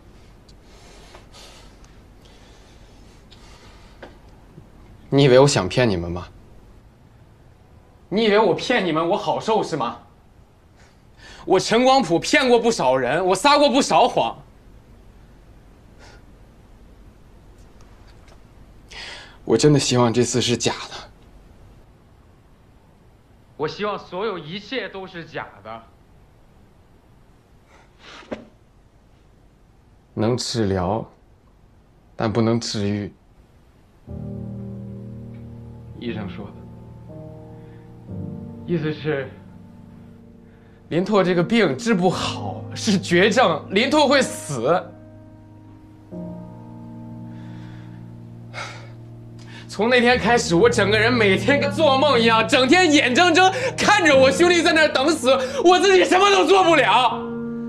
你以为我想骗你们吗？你以为我骗你们我好受是吗？我陈光谱骗过不少人，我撒过不少谎。我真的希望这次是假的。我希望所有一切都是假的。能治疗，但不能治愈。医生说的，意思是林拓这个病治不好，是绝症，林拓会死。从那天开始，我整个人每天跟做梦一样，整天眼睁睁看着我兄弟在那儿等死，我自己什么都做不了。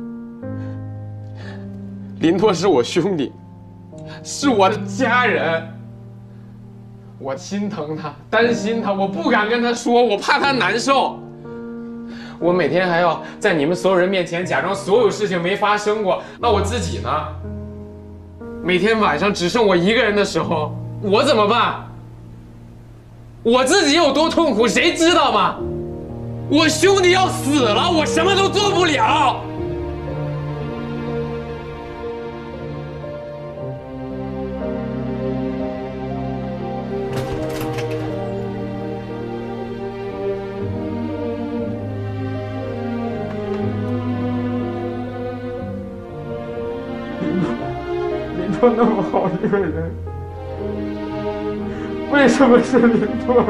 林拓是我兄弟，是我的家人，我心疼他，担心他，我不敢跟他说，我怕他难受。我每天还要在你们所有人面前假装所有事情没发生过，那我自己呢？每天晚上只剩我一个人的时候，我怎么办？我自己有多痛苦，谁知道吗？我兄弟要死了，我什么都做不了。林拓那么好一个人。为什么是林拓？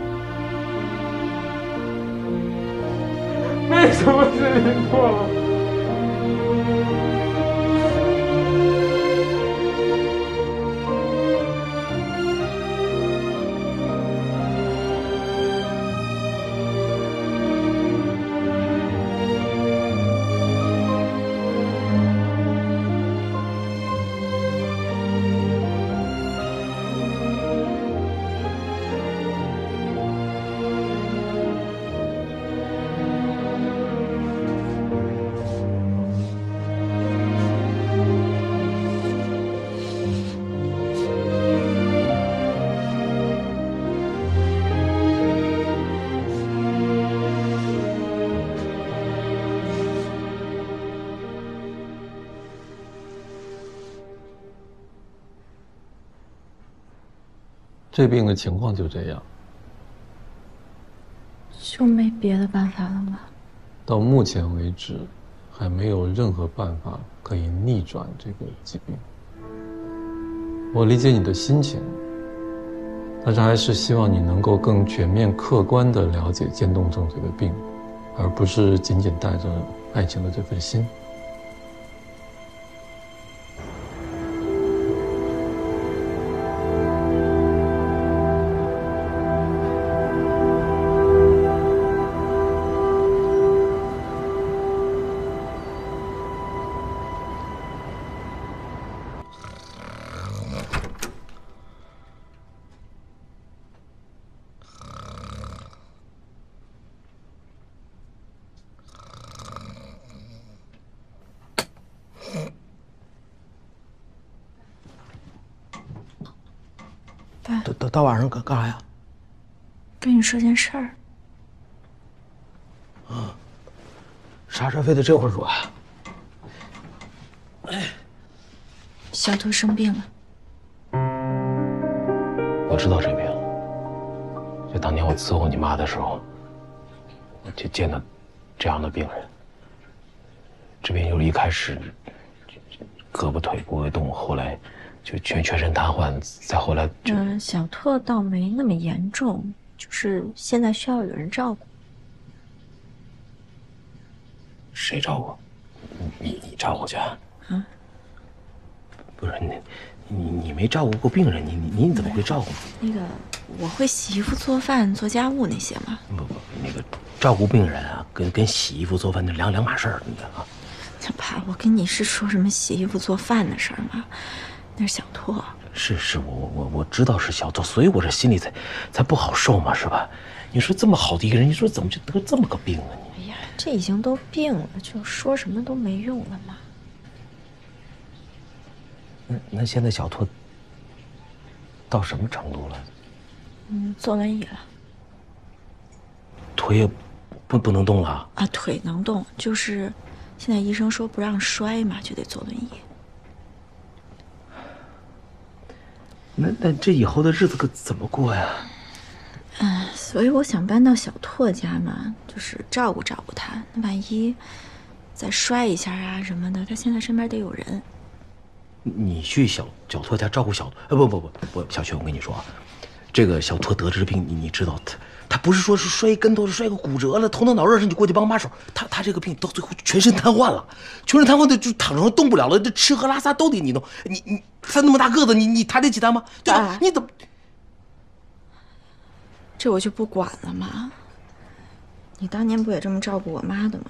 为什么是林拓？ 这病的情况就这样。 就没别的办法了吗？ 到目前为止，还没有任何办法可以逆转这个疾病。我理解你的心情，但是还是希望你能够更全面、客观地了解渐冻症这个病，而不是仅仅带着爱情的这份心。 到晚上干啥呀？ 跟你说件事儿。 啥事非得这会儿说呀？ 小兔生病了。 我知道这病，就当年我伺候你妈的时候，就见到这样的病人。这病就是一开始胳膊腿不会动，后来就全身瘫痪，再后来就…… 小兔倒没那么严重，就是现在需要有人照顾。 谁照顾？你照顾去啊？不是你没照顾过病人，你怎么会照顾？ 那个我会洗衣服、做饭、做家务那些吗？ 不，那个照顾病人啊，跟洗衣服、做饭那两码事儿，你知道吗？ 爸，我跟你是说什么洗衣服、做饭的事儿吗？那是小兔。 是我知道是小兔，所以我这心里才不好受嘛，是吧？你说这么好的一个人，你说怎么就得这么个病呢？ 哎呀，这已经都病了，就说什么都没用了嘛。 那现在小兔到什么程度了？ 坐轮椅了。 腿也不能动了啊？腿能动，就是现在医生说不让摔嘛，就得坐轮椅。 那这以后的日子可怎么过呀？ 所以我想搬到小拓家嘛，就是照顾照顾他。那万一再摔一下啊什么的，他现在身边得有人。 你去小拓家照顾小……不，小雪，我跟你说啊，这个小拓得这病，你知道他不是说是摔跟头，是摔个骨折了，头脑热上你过去帮把手。他这个病到最后全身瘫痪了，全身瘫痪的就躺着动不了了，这吃喝拉撒都得你弄。他那么大个子，你抬得起他吗？对吧？你怎么？ 这我就不管了嘛。你当年不也这么照顾我妈的吗？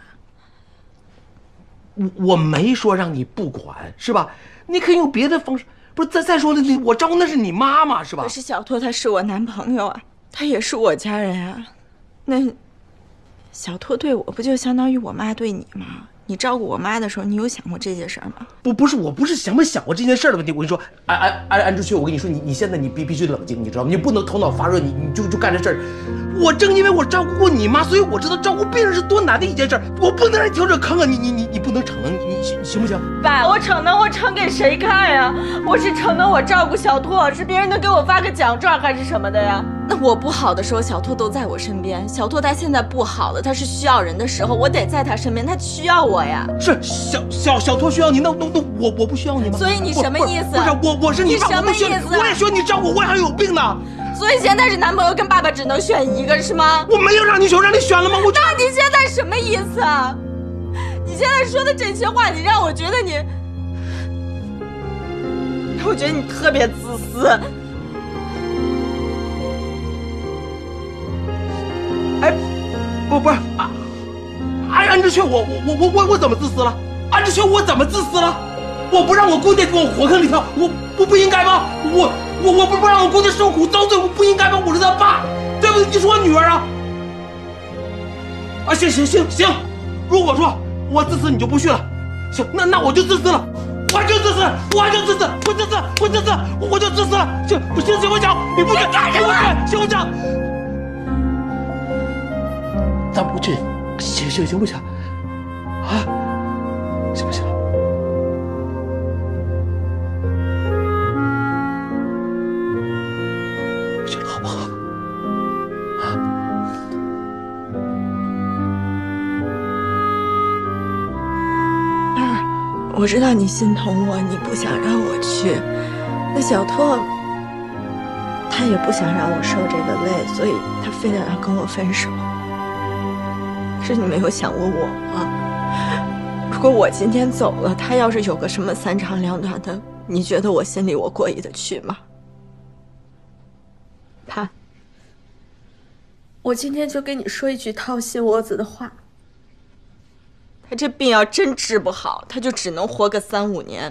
我没说让你不管，是吧？你可以用别的方式。不是再说了，我照顾那是你妈妈，是吧？ 可是小拓他是我男朋友啊，他也是我家人啊。那小拓对我不就相当于我妈对你吗？你照顾我妈的时候，你有想过这些事儿吗？ 不是，我不是想没想过这件事的问题。我跟你说，安之旭，我跟你说，你现在你必须冷静，你知道吗？你不能头脑发热，你就干这事儿。我正因为我照顾过你妈，所以我知道照顾病人是多难的一件事儿。我不能让你跳这坑啊！你不能逞能，你行不行？ 爸，我逞能，我逞给谁看呀？我是逞能，我照顾小拓，是别人能给我发个奖状还是什么的呀？ 那我不好的时候，小拓都在我身边。小拓他现在不好了，他是需要人的时候，我得在他身边，他需要我呀。 是小拓需要你，那我不需要你吗？ 所以你什么意思？ 不是我是你爸， 什么意思？ 我也需要你照顾，我还有病呢。 所以现在是男朋友跟爸爸只能选一个是吗？ 我没有让你选，让你选了吗？ 那你现在什么意思啊？你现在说的这些话，你让我觉得你特别自私。 哎，不是，安之雀，我怎么自私了？安之雀，我怎么自私了？我不让我姑娘往火坑里跳，我不应该吗？我不让我姑娘受苦遭罪，我不应该吗？我是她爸，对不对？你是我女儿啊！啊，行，如果说我自私，你就不去了，行，那我就自私了，我就自私了。行不行？你不去，行不行？咱不去，行不行？啊，行不行？行好不好？啊， 我知道你心疼我，你不想让我去。那小拓，他也不想让我受这个累，所以他非得要跟我分手。可是你没有想过我吗？如果我今天走了，他要是有个什么三长两短的，你觉得我心里我过意得去吗？他，我今天就跟你说一句掏心窝子的话。他这病要真治不好，他就只能活个3、5年。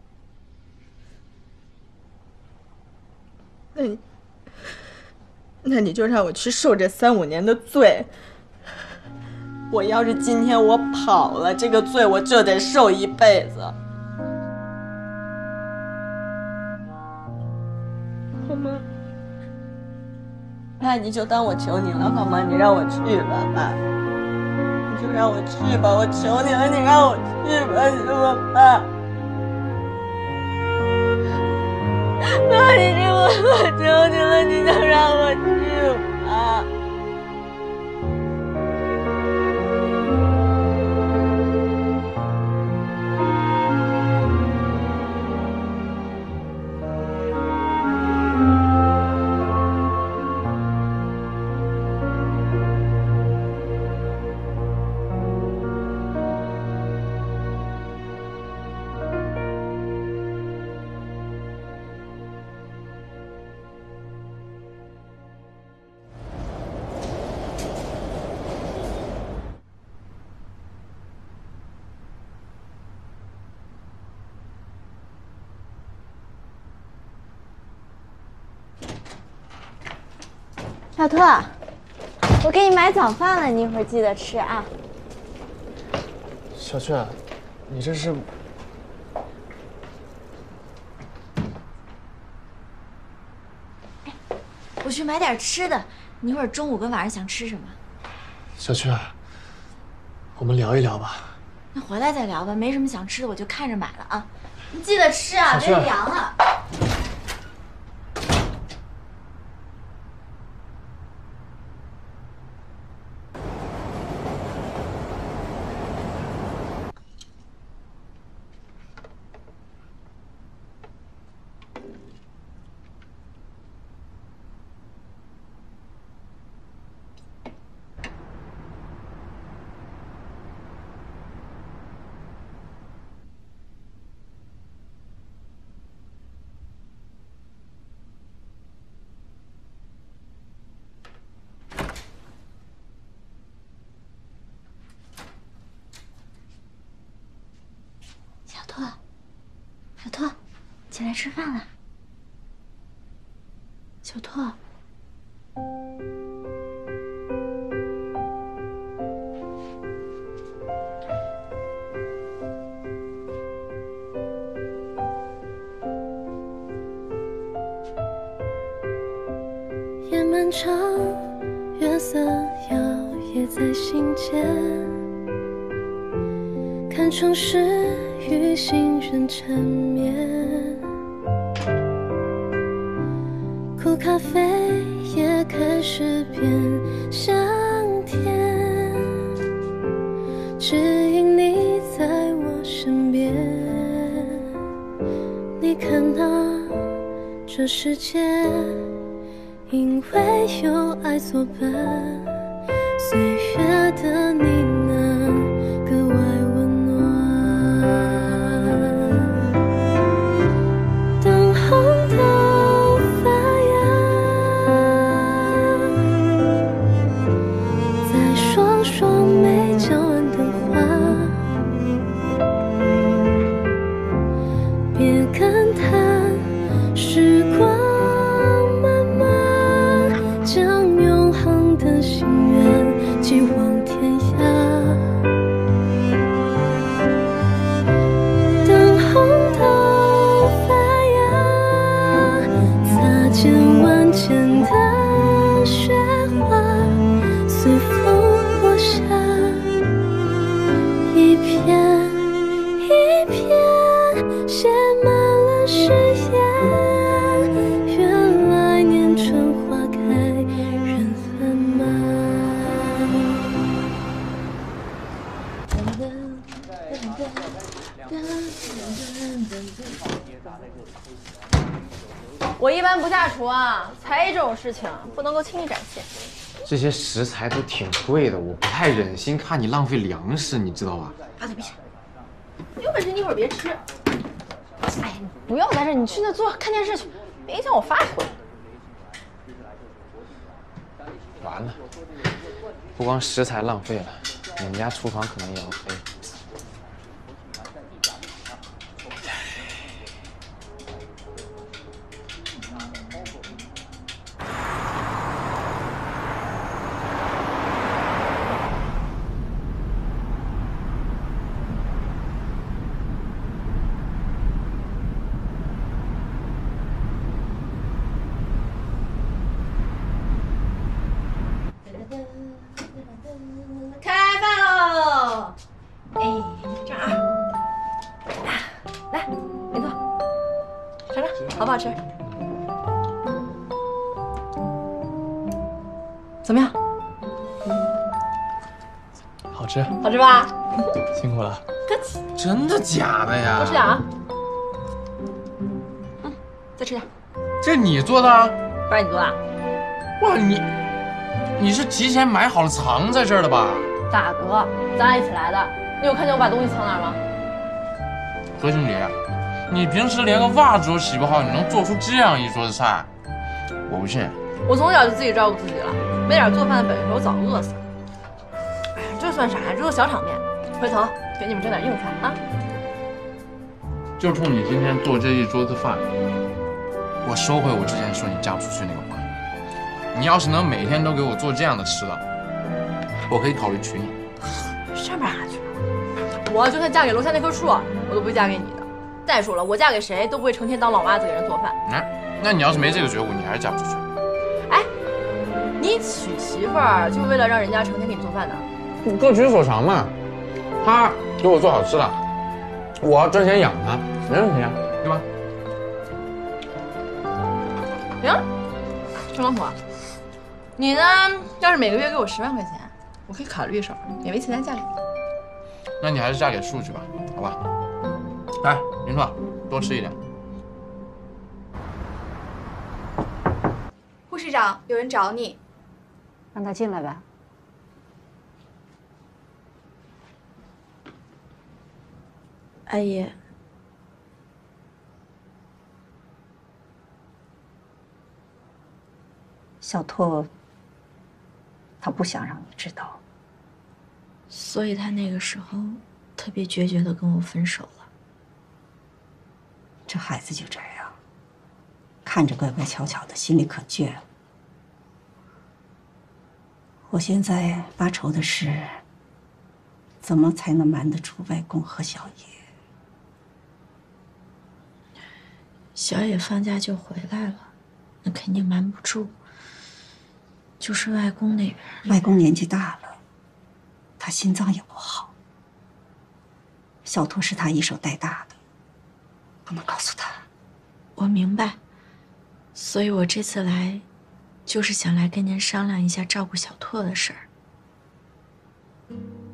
那你就让我去受这3、5年的罪。我要是今天我跑了，这个罪我就得受一辈子，好吗？爸，你就当我求你了，好吗？你让我去吧，爸。就让我去吧，我求你了，你让我去吧，行吗，爸？爸，你听我求你了，你就让我去吧。 小拓，我给你买早饭了，你一会儿记得吃啊。 小雀，你这是？ 我去买点吃的，你一会儿中午跟晚上想吃什么？ 小雀，我们聊一聊吧。 那回来再聊吧，没什么想吃的我就看着买了啊。你记得吃啊，别凉了。小拓，起来吃饭了。小拓， 夜漫长，月色摇曳在心间，看城市与行人缠绵，苦咖啡也开始变香甜，只因你在我身边。你看啊，这世界因为有爱作伴，岁月的呢喃格外温暖。等红豆发芽，在双双没浇完的花，别感叹时光漫漫，将永恒的心愿寄往天涯。 厨啊，才艺这种事情不能够轻易展现。 这些食材都挺贵的，我不太忍心看你浪费粮食，你知道吧？ 把嘴闭上，有本事你一会儿别吃。哎，你不要在这，你去那坐看电视去，别影响我发挥。 完了，不光食材浪费了，你们家厨房可能也要废。 好不好吃？怎么样？ 好吃， 好吃吧？ 辛苦了。 客气。 真的假的呀？ 多吃点啊。再吃点。 这你做的？ 不然你做的？ 哇，你是提前买好了藏在这儿的吧？ 大哥，咱俩一起来的，你有看见我把东西藏哪儿吗？ 何经理，你平时连个袜子都洗不好，你能做出这样一桌子菜？我不信。 我从小就自己照顾自己了，没点做饭的本事，我早饿死了。哎呀，这算啥呀？这都小场面。回头给你们整点硬菜啊！ 就冲你今天做这一桌子饭，我收回我之前说你嫁不出去那个话。你要是能每天都给我做这样的吃的，我可以考虑娶你。 上边哪去了？我就算嫁给楼下那棵树，我都不会嫁给你的。再说了，我嫁给谁都不会成天当老妈子给人做饭。 那你要是没这个觉悟，你还是嫁不出去。 哎，你娶媳妇儿就为了让人家成天给你做饭的？ 各取所长嘛。他给我做好吃的，我要赚钱养他，没问题啊，对吧？ 行，郑老虎，你呢？要是每个月给我10万块钱，我可以考虑一手，勉为其难嫁给你。 那你还是嫁给树去吧，好吧？来，林拓，多吃一点。 护士长，有人找你。 让他进来吧。 阿姨， 小拓，他不想让你知道， 所以他那个时候特别决绝地跟我分手了。 这孩子就这样，看着乖乖巧巧的，心里可倔了。我现在发愁的是，怎么才能瞒得住外公和小爷？ 小野放假就回来了，那肯定瞒不住。就是外公那边， 外公年纪大了，他心脏也不好。小拓是他一手带大的，不能告诉他。 我明白，所以我这次来，就是想来跟您商量一下照顾小拓的事儿。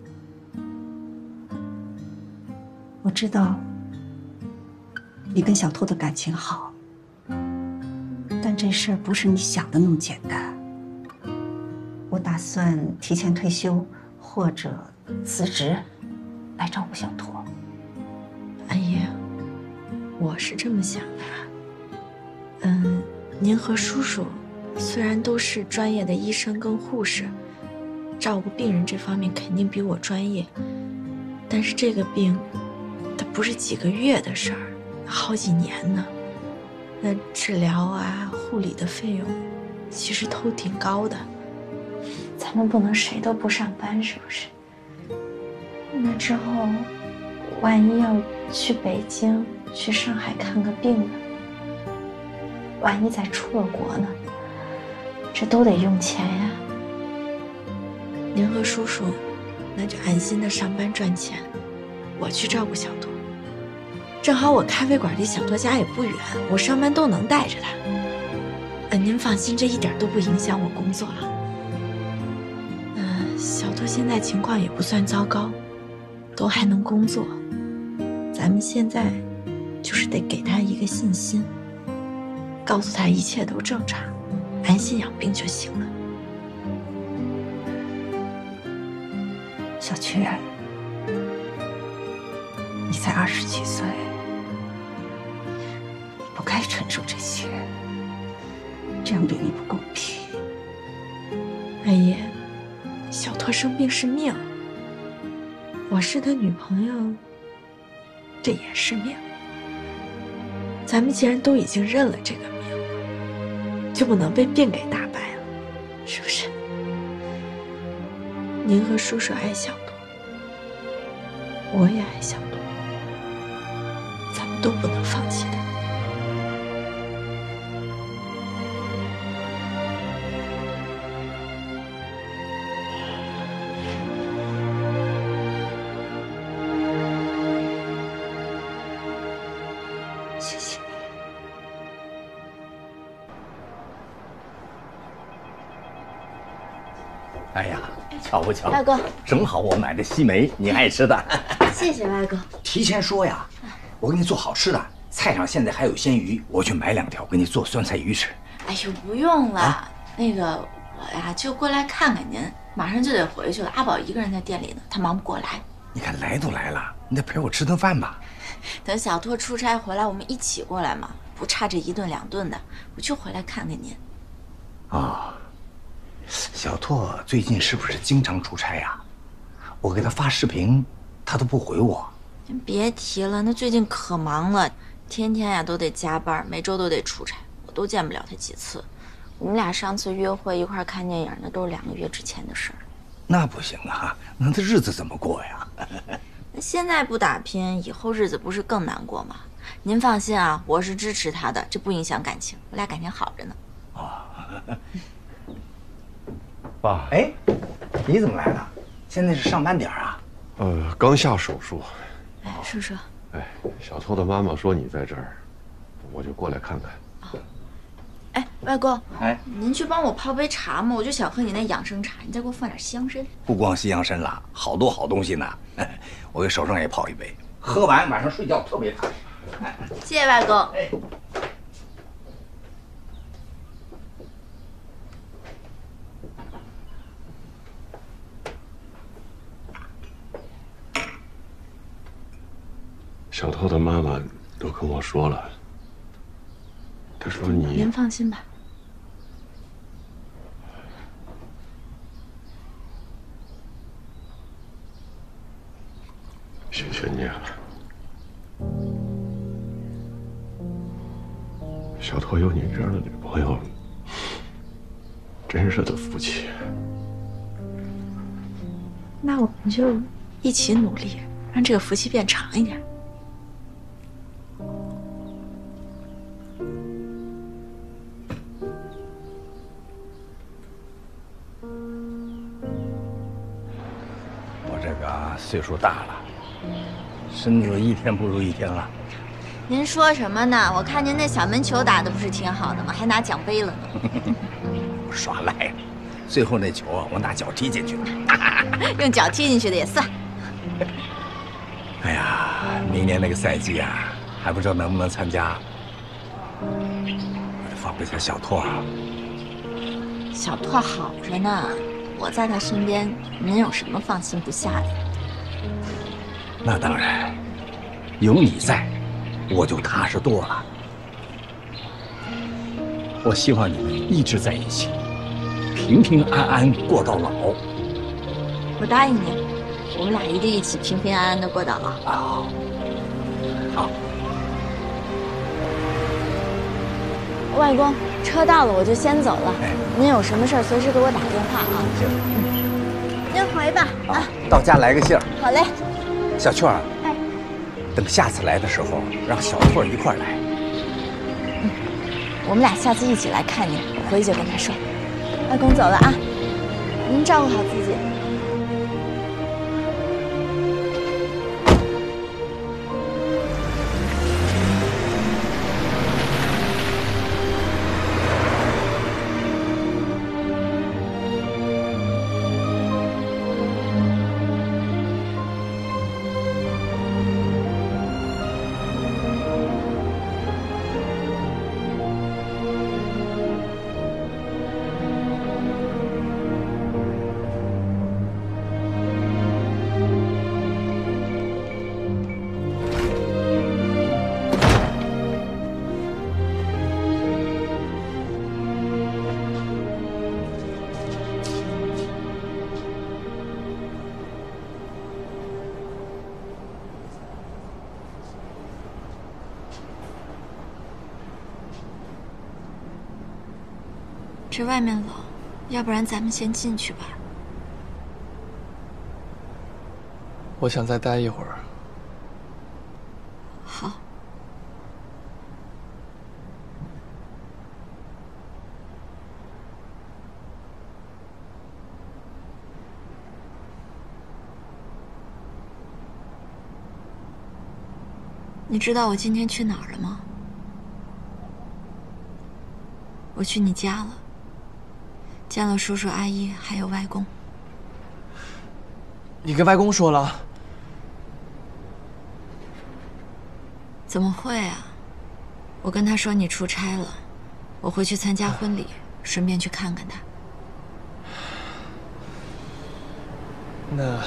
我知道你跟小拓的感情好，但这事儿不是你想的那么简单。我打算提前退休或者辞职，来照顾小拓。 阿姨，我是这么想的。您和叔叔虽然都是专业的医生跟护士，照顾病人这方面肯定比我专业，但是这个病，它不是几个月的事儿，好几年呢。那治疗啊、护理的费用，其实都挺高的。咱们不能谁都不上班，是不是？那之后，万一要去北京、去上海看个病呢？万一再出了国呢？这都得用钱呀。您和叔叔，那就安心的上班赚钱，我去照顾小拓。正好我咖啡馆离小拓家也不远，我上班都能带着他。您放心，这一点都不影响我工作了。小拓现在情况也不算糟糕，都还能工作。咱们现在就是得给他一个信心。 告诉他一切都正常，安心养病就行了。 小雀，你才20几岁，你不该承受这些，这样对你不公平。 阿姨，小拓生病是命，我是他女朋友，这也是命。咱们既然都已经认了这个命了，就不能被病给打败了，是不是？您和叔叔爱小拓，我也爱小拓，咱们都不能放弃他。 谢谢你。 哎呀，巧不巧， 大哥， 正好我买的西梅，你爱吃的。 谢谢外公。 提前说呀，我给你做好吃的，菜上现在还有鲜鱼，我去买2条给你做酸菜鱼吃。 哎呦，不用了，那个我呀就过来看看您，马上就得回去了。阿宝一个人在店里呢，他忙不过来。 你看来都来了，你得陪我吃顿饭吧。 等小拓出差回来，我们一起过来嘛，不差这1顿2顿的。我就回来看看您。 啊，小拓最近是不是经常出差呀？我给他发视频，他都不回我。 您别提了，那最近可忙了，天天呀都得加班，每周都得出差，我都见不了他几次。我们俩上次约会一块看电影，那都是2个月之前的事儿。 那不行啊，那他日子怎么过呀？ 那现在不打拼，以后日子不是更难过吗？您放心啊，我是支持他的，这不影响感情，我俩感情好着呢。 爸，哎，你怎么来了？现在是上班点啊？ 刚下手术。 哎，叔叔。 哎，小拓的妈妈说你在这儿，我就过来看看。 哎，外公， 哎， 您去帮我泡杯茶嘛，我就想喝你那养生茶，你再给我放点西洋参。 不光西洋参了，好多好东西呢。我给手上也泡一杯，喝完晚上睡觉特别踏实。 谢谢外公。 哎。 小拓的妈妈都跟我说了，她说你…… 您放心吧。 谢谢你啊，小拓有你这样的女朋友，真是的福气。 那我们就一起努力，让这个福气变长一点。 我这个岁数大了，身子一天不如一天了。 您说什么呢？我看您那小门球打得不是挺好的吗？还拿奖杯了呢。 耍赖，最后那球啊，我拿脚踢进去的。 用脚踢进去的也算。 哎呀，明年那个赛季啊，还不知道能不能参加。我放不下小拓啊。 小拓好着呢，我在他身边，您有什么放心不下的？ 那当然，有你在，我就踏实多了。我希望你们一直在一起，平平安安过到老。 我答应您，我们俩一定一起平平安安的过到老。 好，好。 外公，车到了，我就先走了。您有什么事儿随时给我打电话啊。 行。 您回吧。啊， 到家来个信儿。 好嘞。 小雀儿， 哎， 等下次来的时候，让小拓一块儿来。 我们俩下次一起来看您，我回去就跟他说。外公走了啊，您照顾好自己。 这外面冷，要不然咱们先进去吧。 我想再待一会儿。 好。你知道我今天去哪儿了吗？我去你家了，见了叔叔阿姨还有外公。 你跟外公说了？ 怎么会啊？我跟他说你出差了，我回去参加婚礼，顺便去看看他。 那，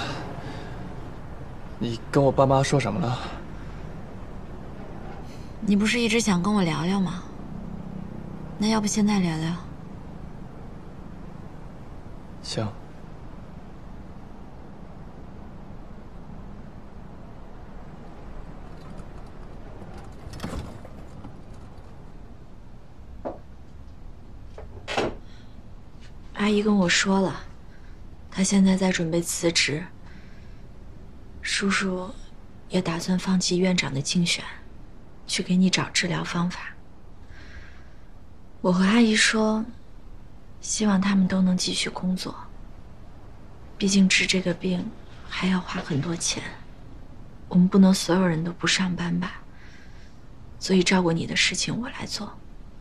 你跟我爸妈说什么了？ 你不是一直想跟我聊聊吗？那要不现在聊聊？ 行。 阿姨跟我说了，她现在在准备辞职。叔叔也打算放弃院长的竞选，去给你找治疗方法。我和阿姨说，希望他们都能继续工作。毕竟治这个病还要花很多钱，我们不能所有人都不上班吧。所以照顾你的事情我来做。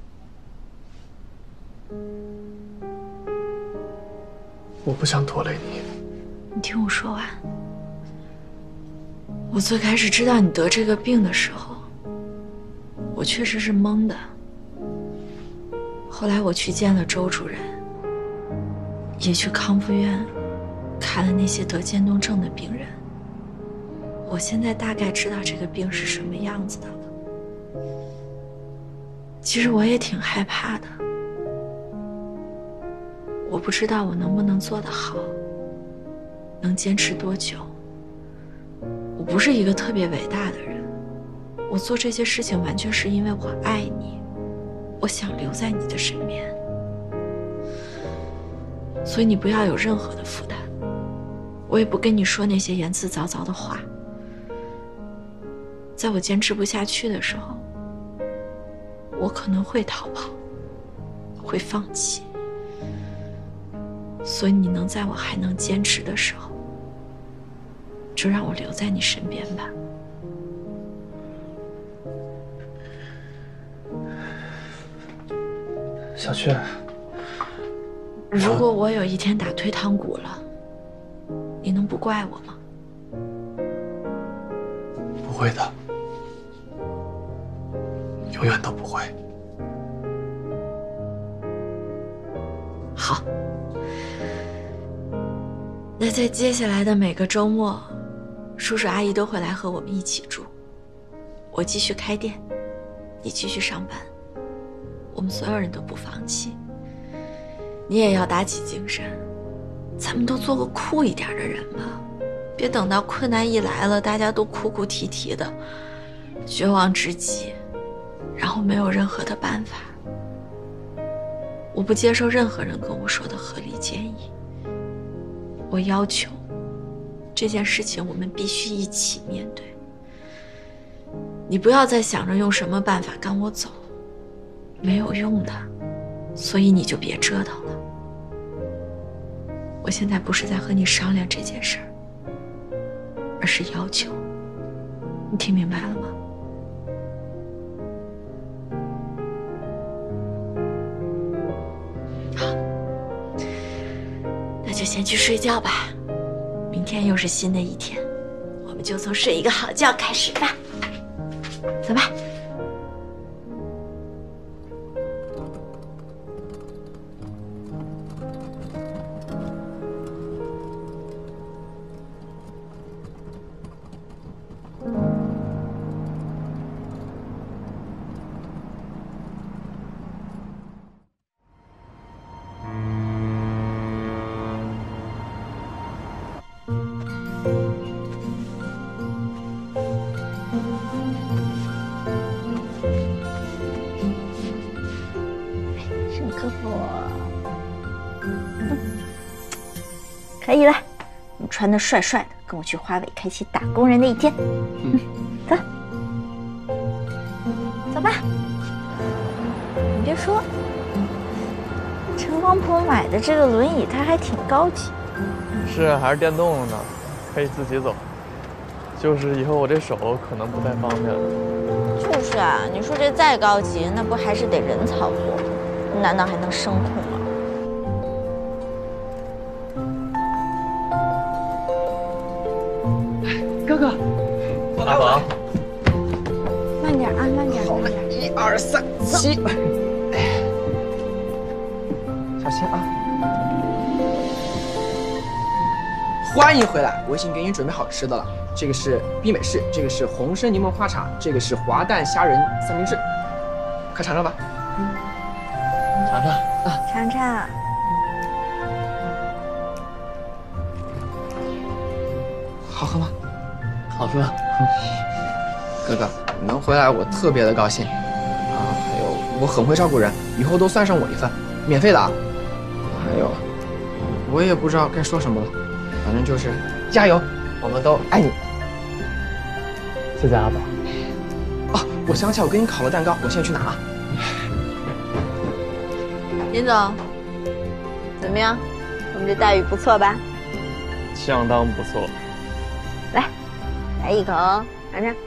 我不想拖累你。 你听我说完。我最开始知道你得这个病的时候，我确实是懵的。后来我去见了周主任，也去康复院看了那些得渐冻症的病人。我现在大概知道这个病是什么样子的了。其实我也挺害怕的，我不知道我能不能做得好，能坚持多久。我不是一个特别伟大的人，我做这些事情完全是因为我爱你，我想留在你的身边。所以你不要有任何的负担，我也不跟你说那些言辞凿凿的话。在我坚持不下去的时候，我可能会逃跑，会放弃。所以你能在我还能坚持的时候，就让我留在你身边吧。 小雀， 如果我有一天打退堂鼓了，你能不怪我吗？ 不会的，永远都不会。 好，那在接下来的每个周末，叔叔阿姨都会来和我们一起住。我继续开店，你继续上班，我们所有人都不放弃。你也要打起精神，咱们都做个酷一点的人吧，别等到困难一来了，大家都哭哭啼啼的，绝望至极，然后没有任何的办法。我不接受任何人跟我说的合理建议，我要求这件事情我们必须一起面对。你不要再想着用什么办法赶我走，没有用的，所以你就别折腾了。我现在不是在和你商量这件事儿，而是要求。你听明白了吗？好，那就先去睡觉吧。明天又是新的一天，我们就从睡一个好觉开始吧。走吧。 可以了，你穿得帅帅的，跟我去华为开启打工人的一天。走，走吧。你别说，陈光普买的这个轮椅它还挺高级。 是，还是电动的呢，可以自己走。就是以后我这手可能不太方便了。 就是啊，你说这再高级，那不还是得人操作？难道还能声控吗？ 哥哥， 阿宝， 慢点啊，慢点，慢点。 1、2、3、7，小心啊！欢迎回来，我已经给你准备好吃的了。这个是碧美式，这个是红参柠檬花茶，这个是滑蛋虾仁三明治，快尝尝吧。 尝尝啊，尝尝。 好喝吗？ 好喝。 哥哥，你能回来我特别的高兴啊！还有，我很会照顾人，以后都算上我一份，免费的啊！还有，我也不知道该说什么了，反正就是加油，我们都爱你。 谢谢阿宝。 哦，我想起来，我给你烤了蛋糕，我现在去拿了。 林总，怎么样？我们这待遇不错吧？ 相当不错。 来一口，尝尝。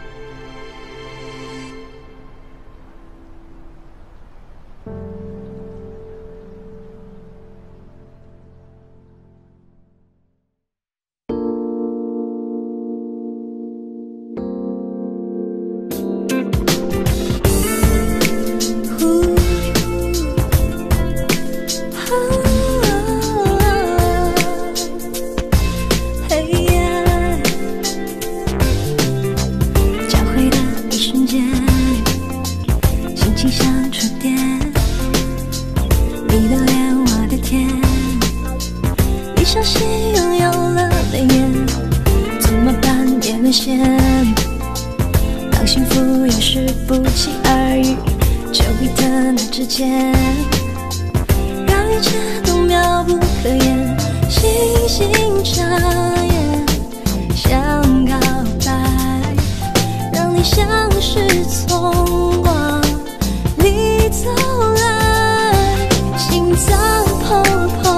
当幸福有时不期而遇，就一的那之间，让一切都妙不可言，星星眨眼，想告白，让你像是从往里走来，心脏砰砰。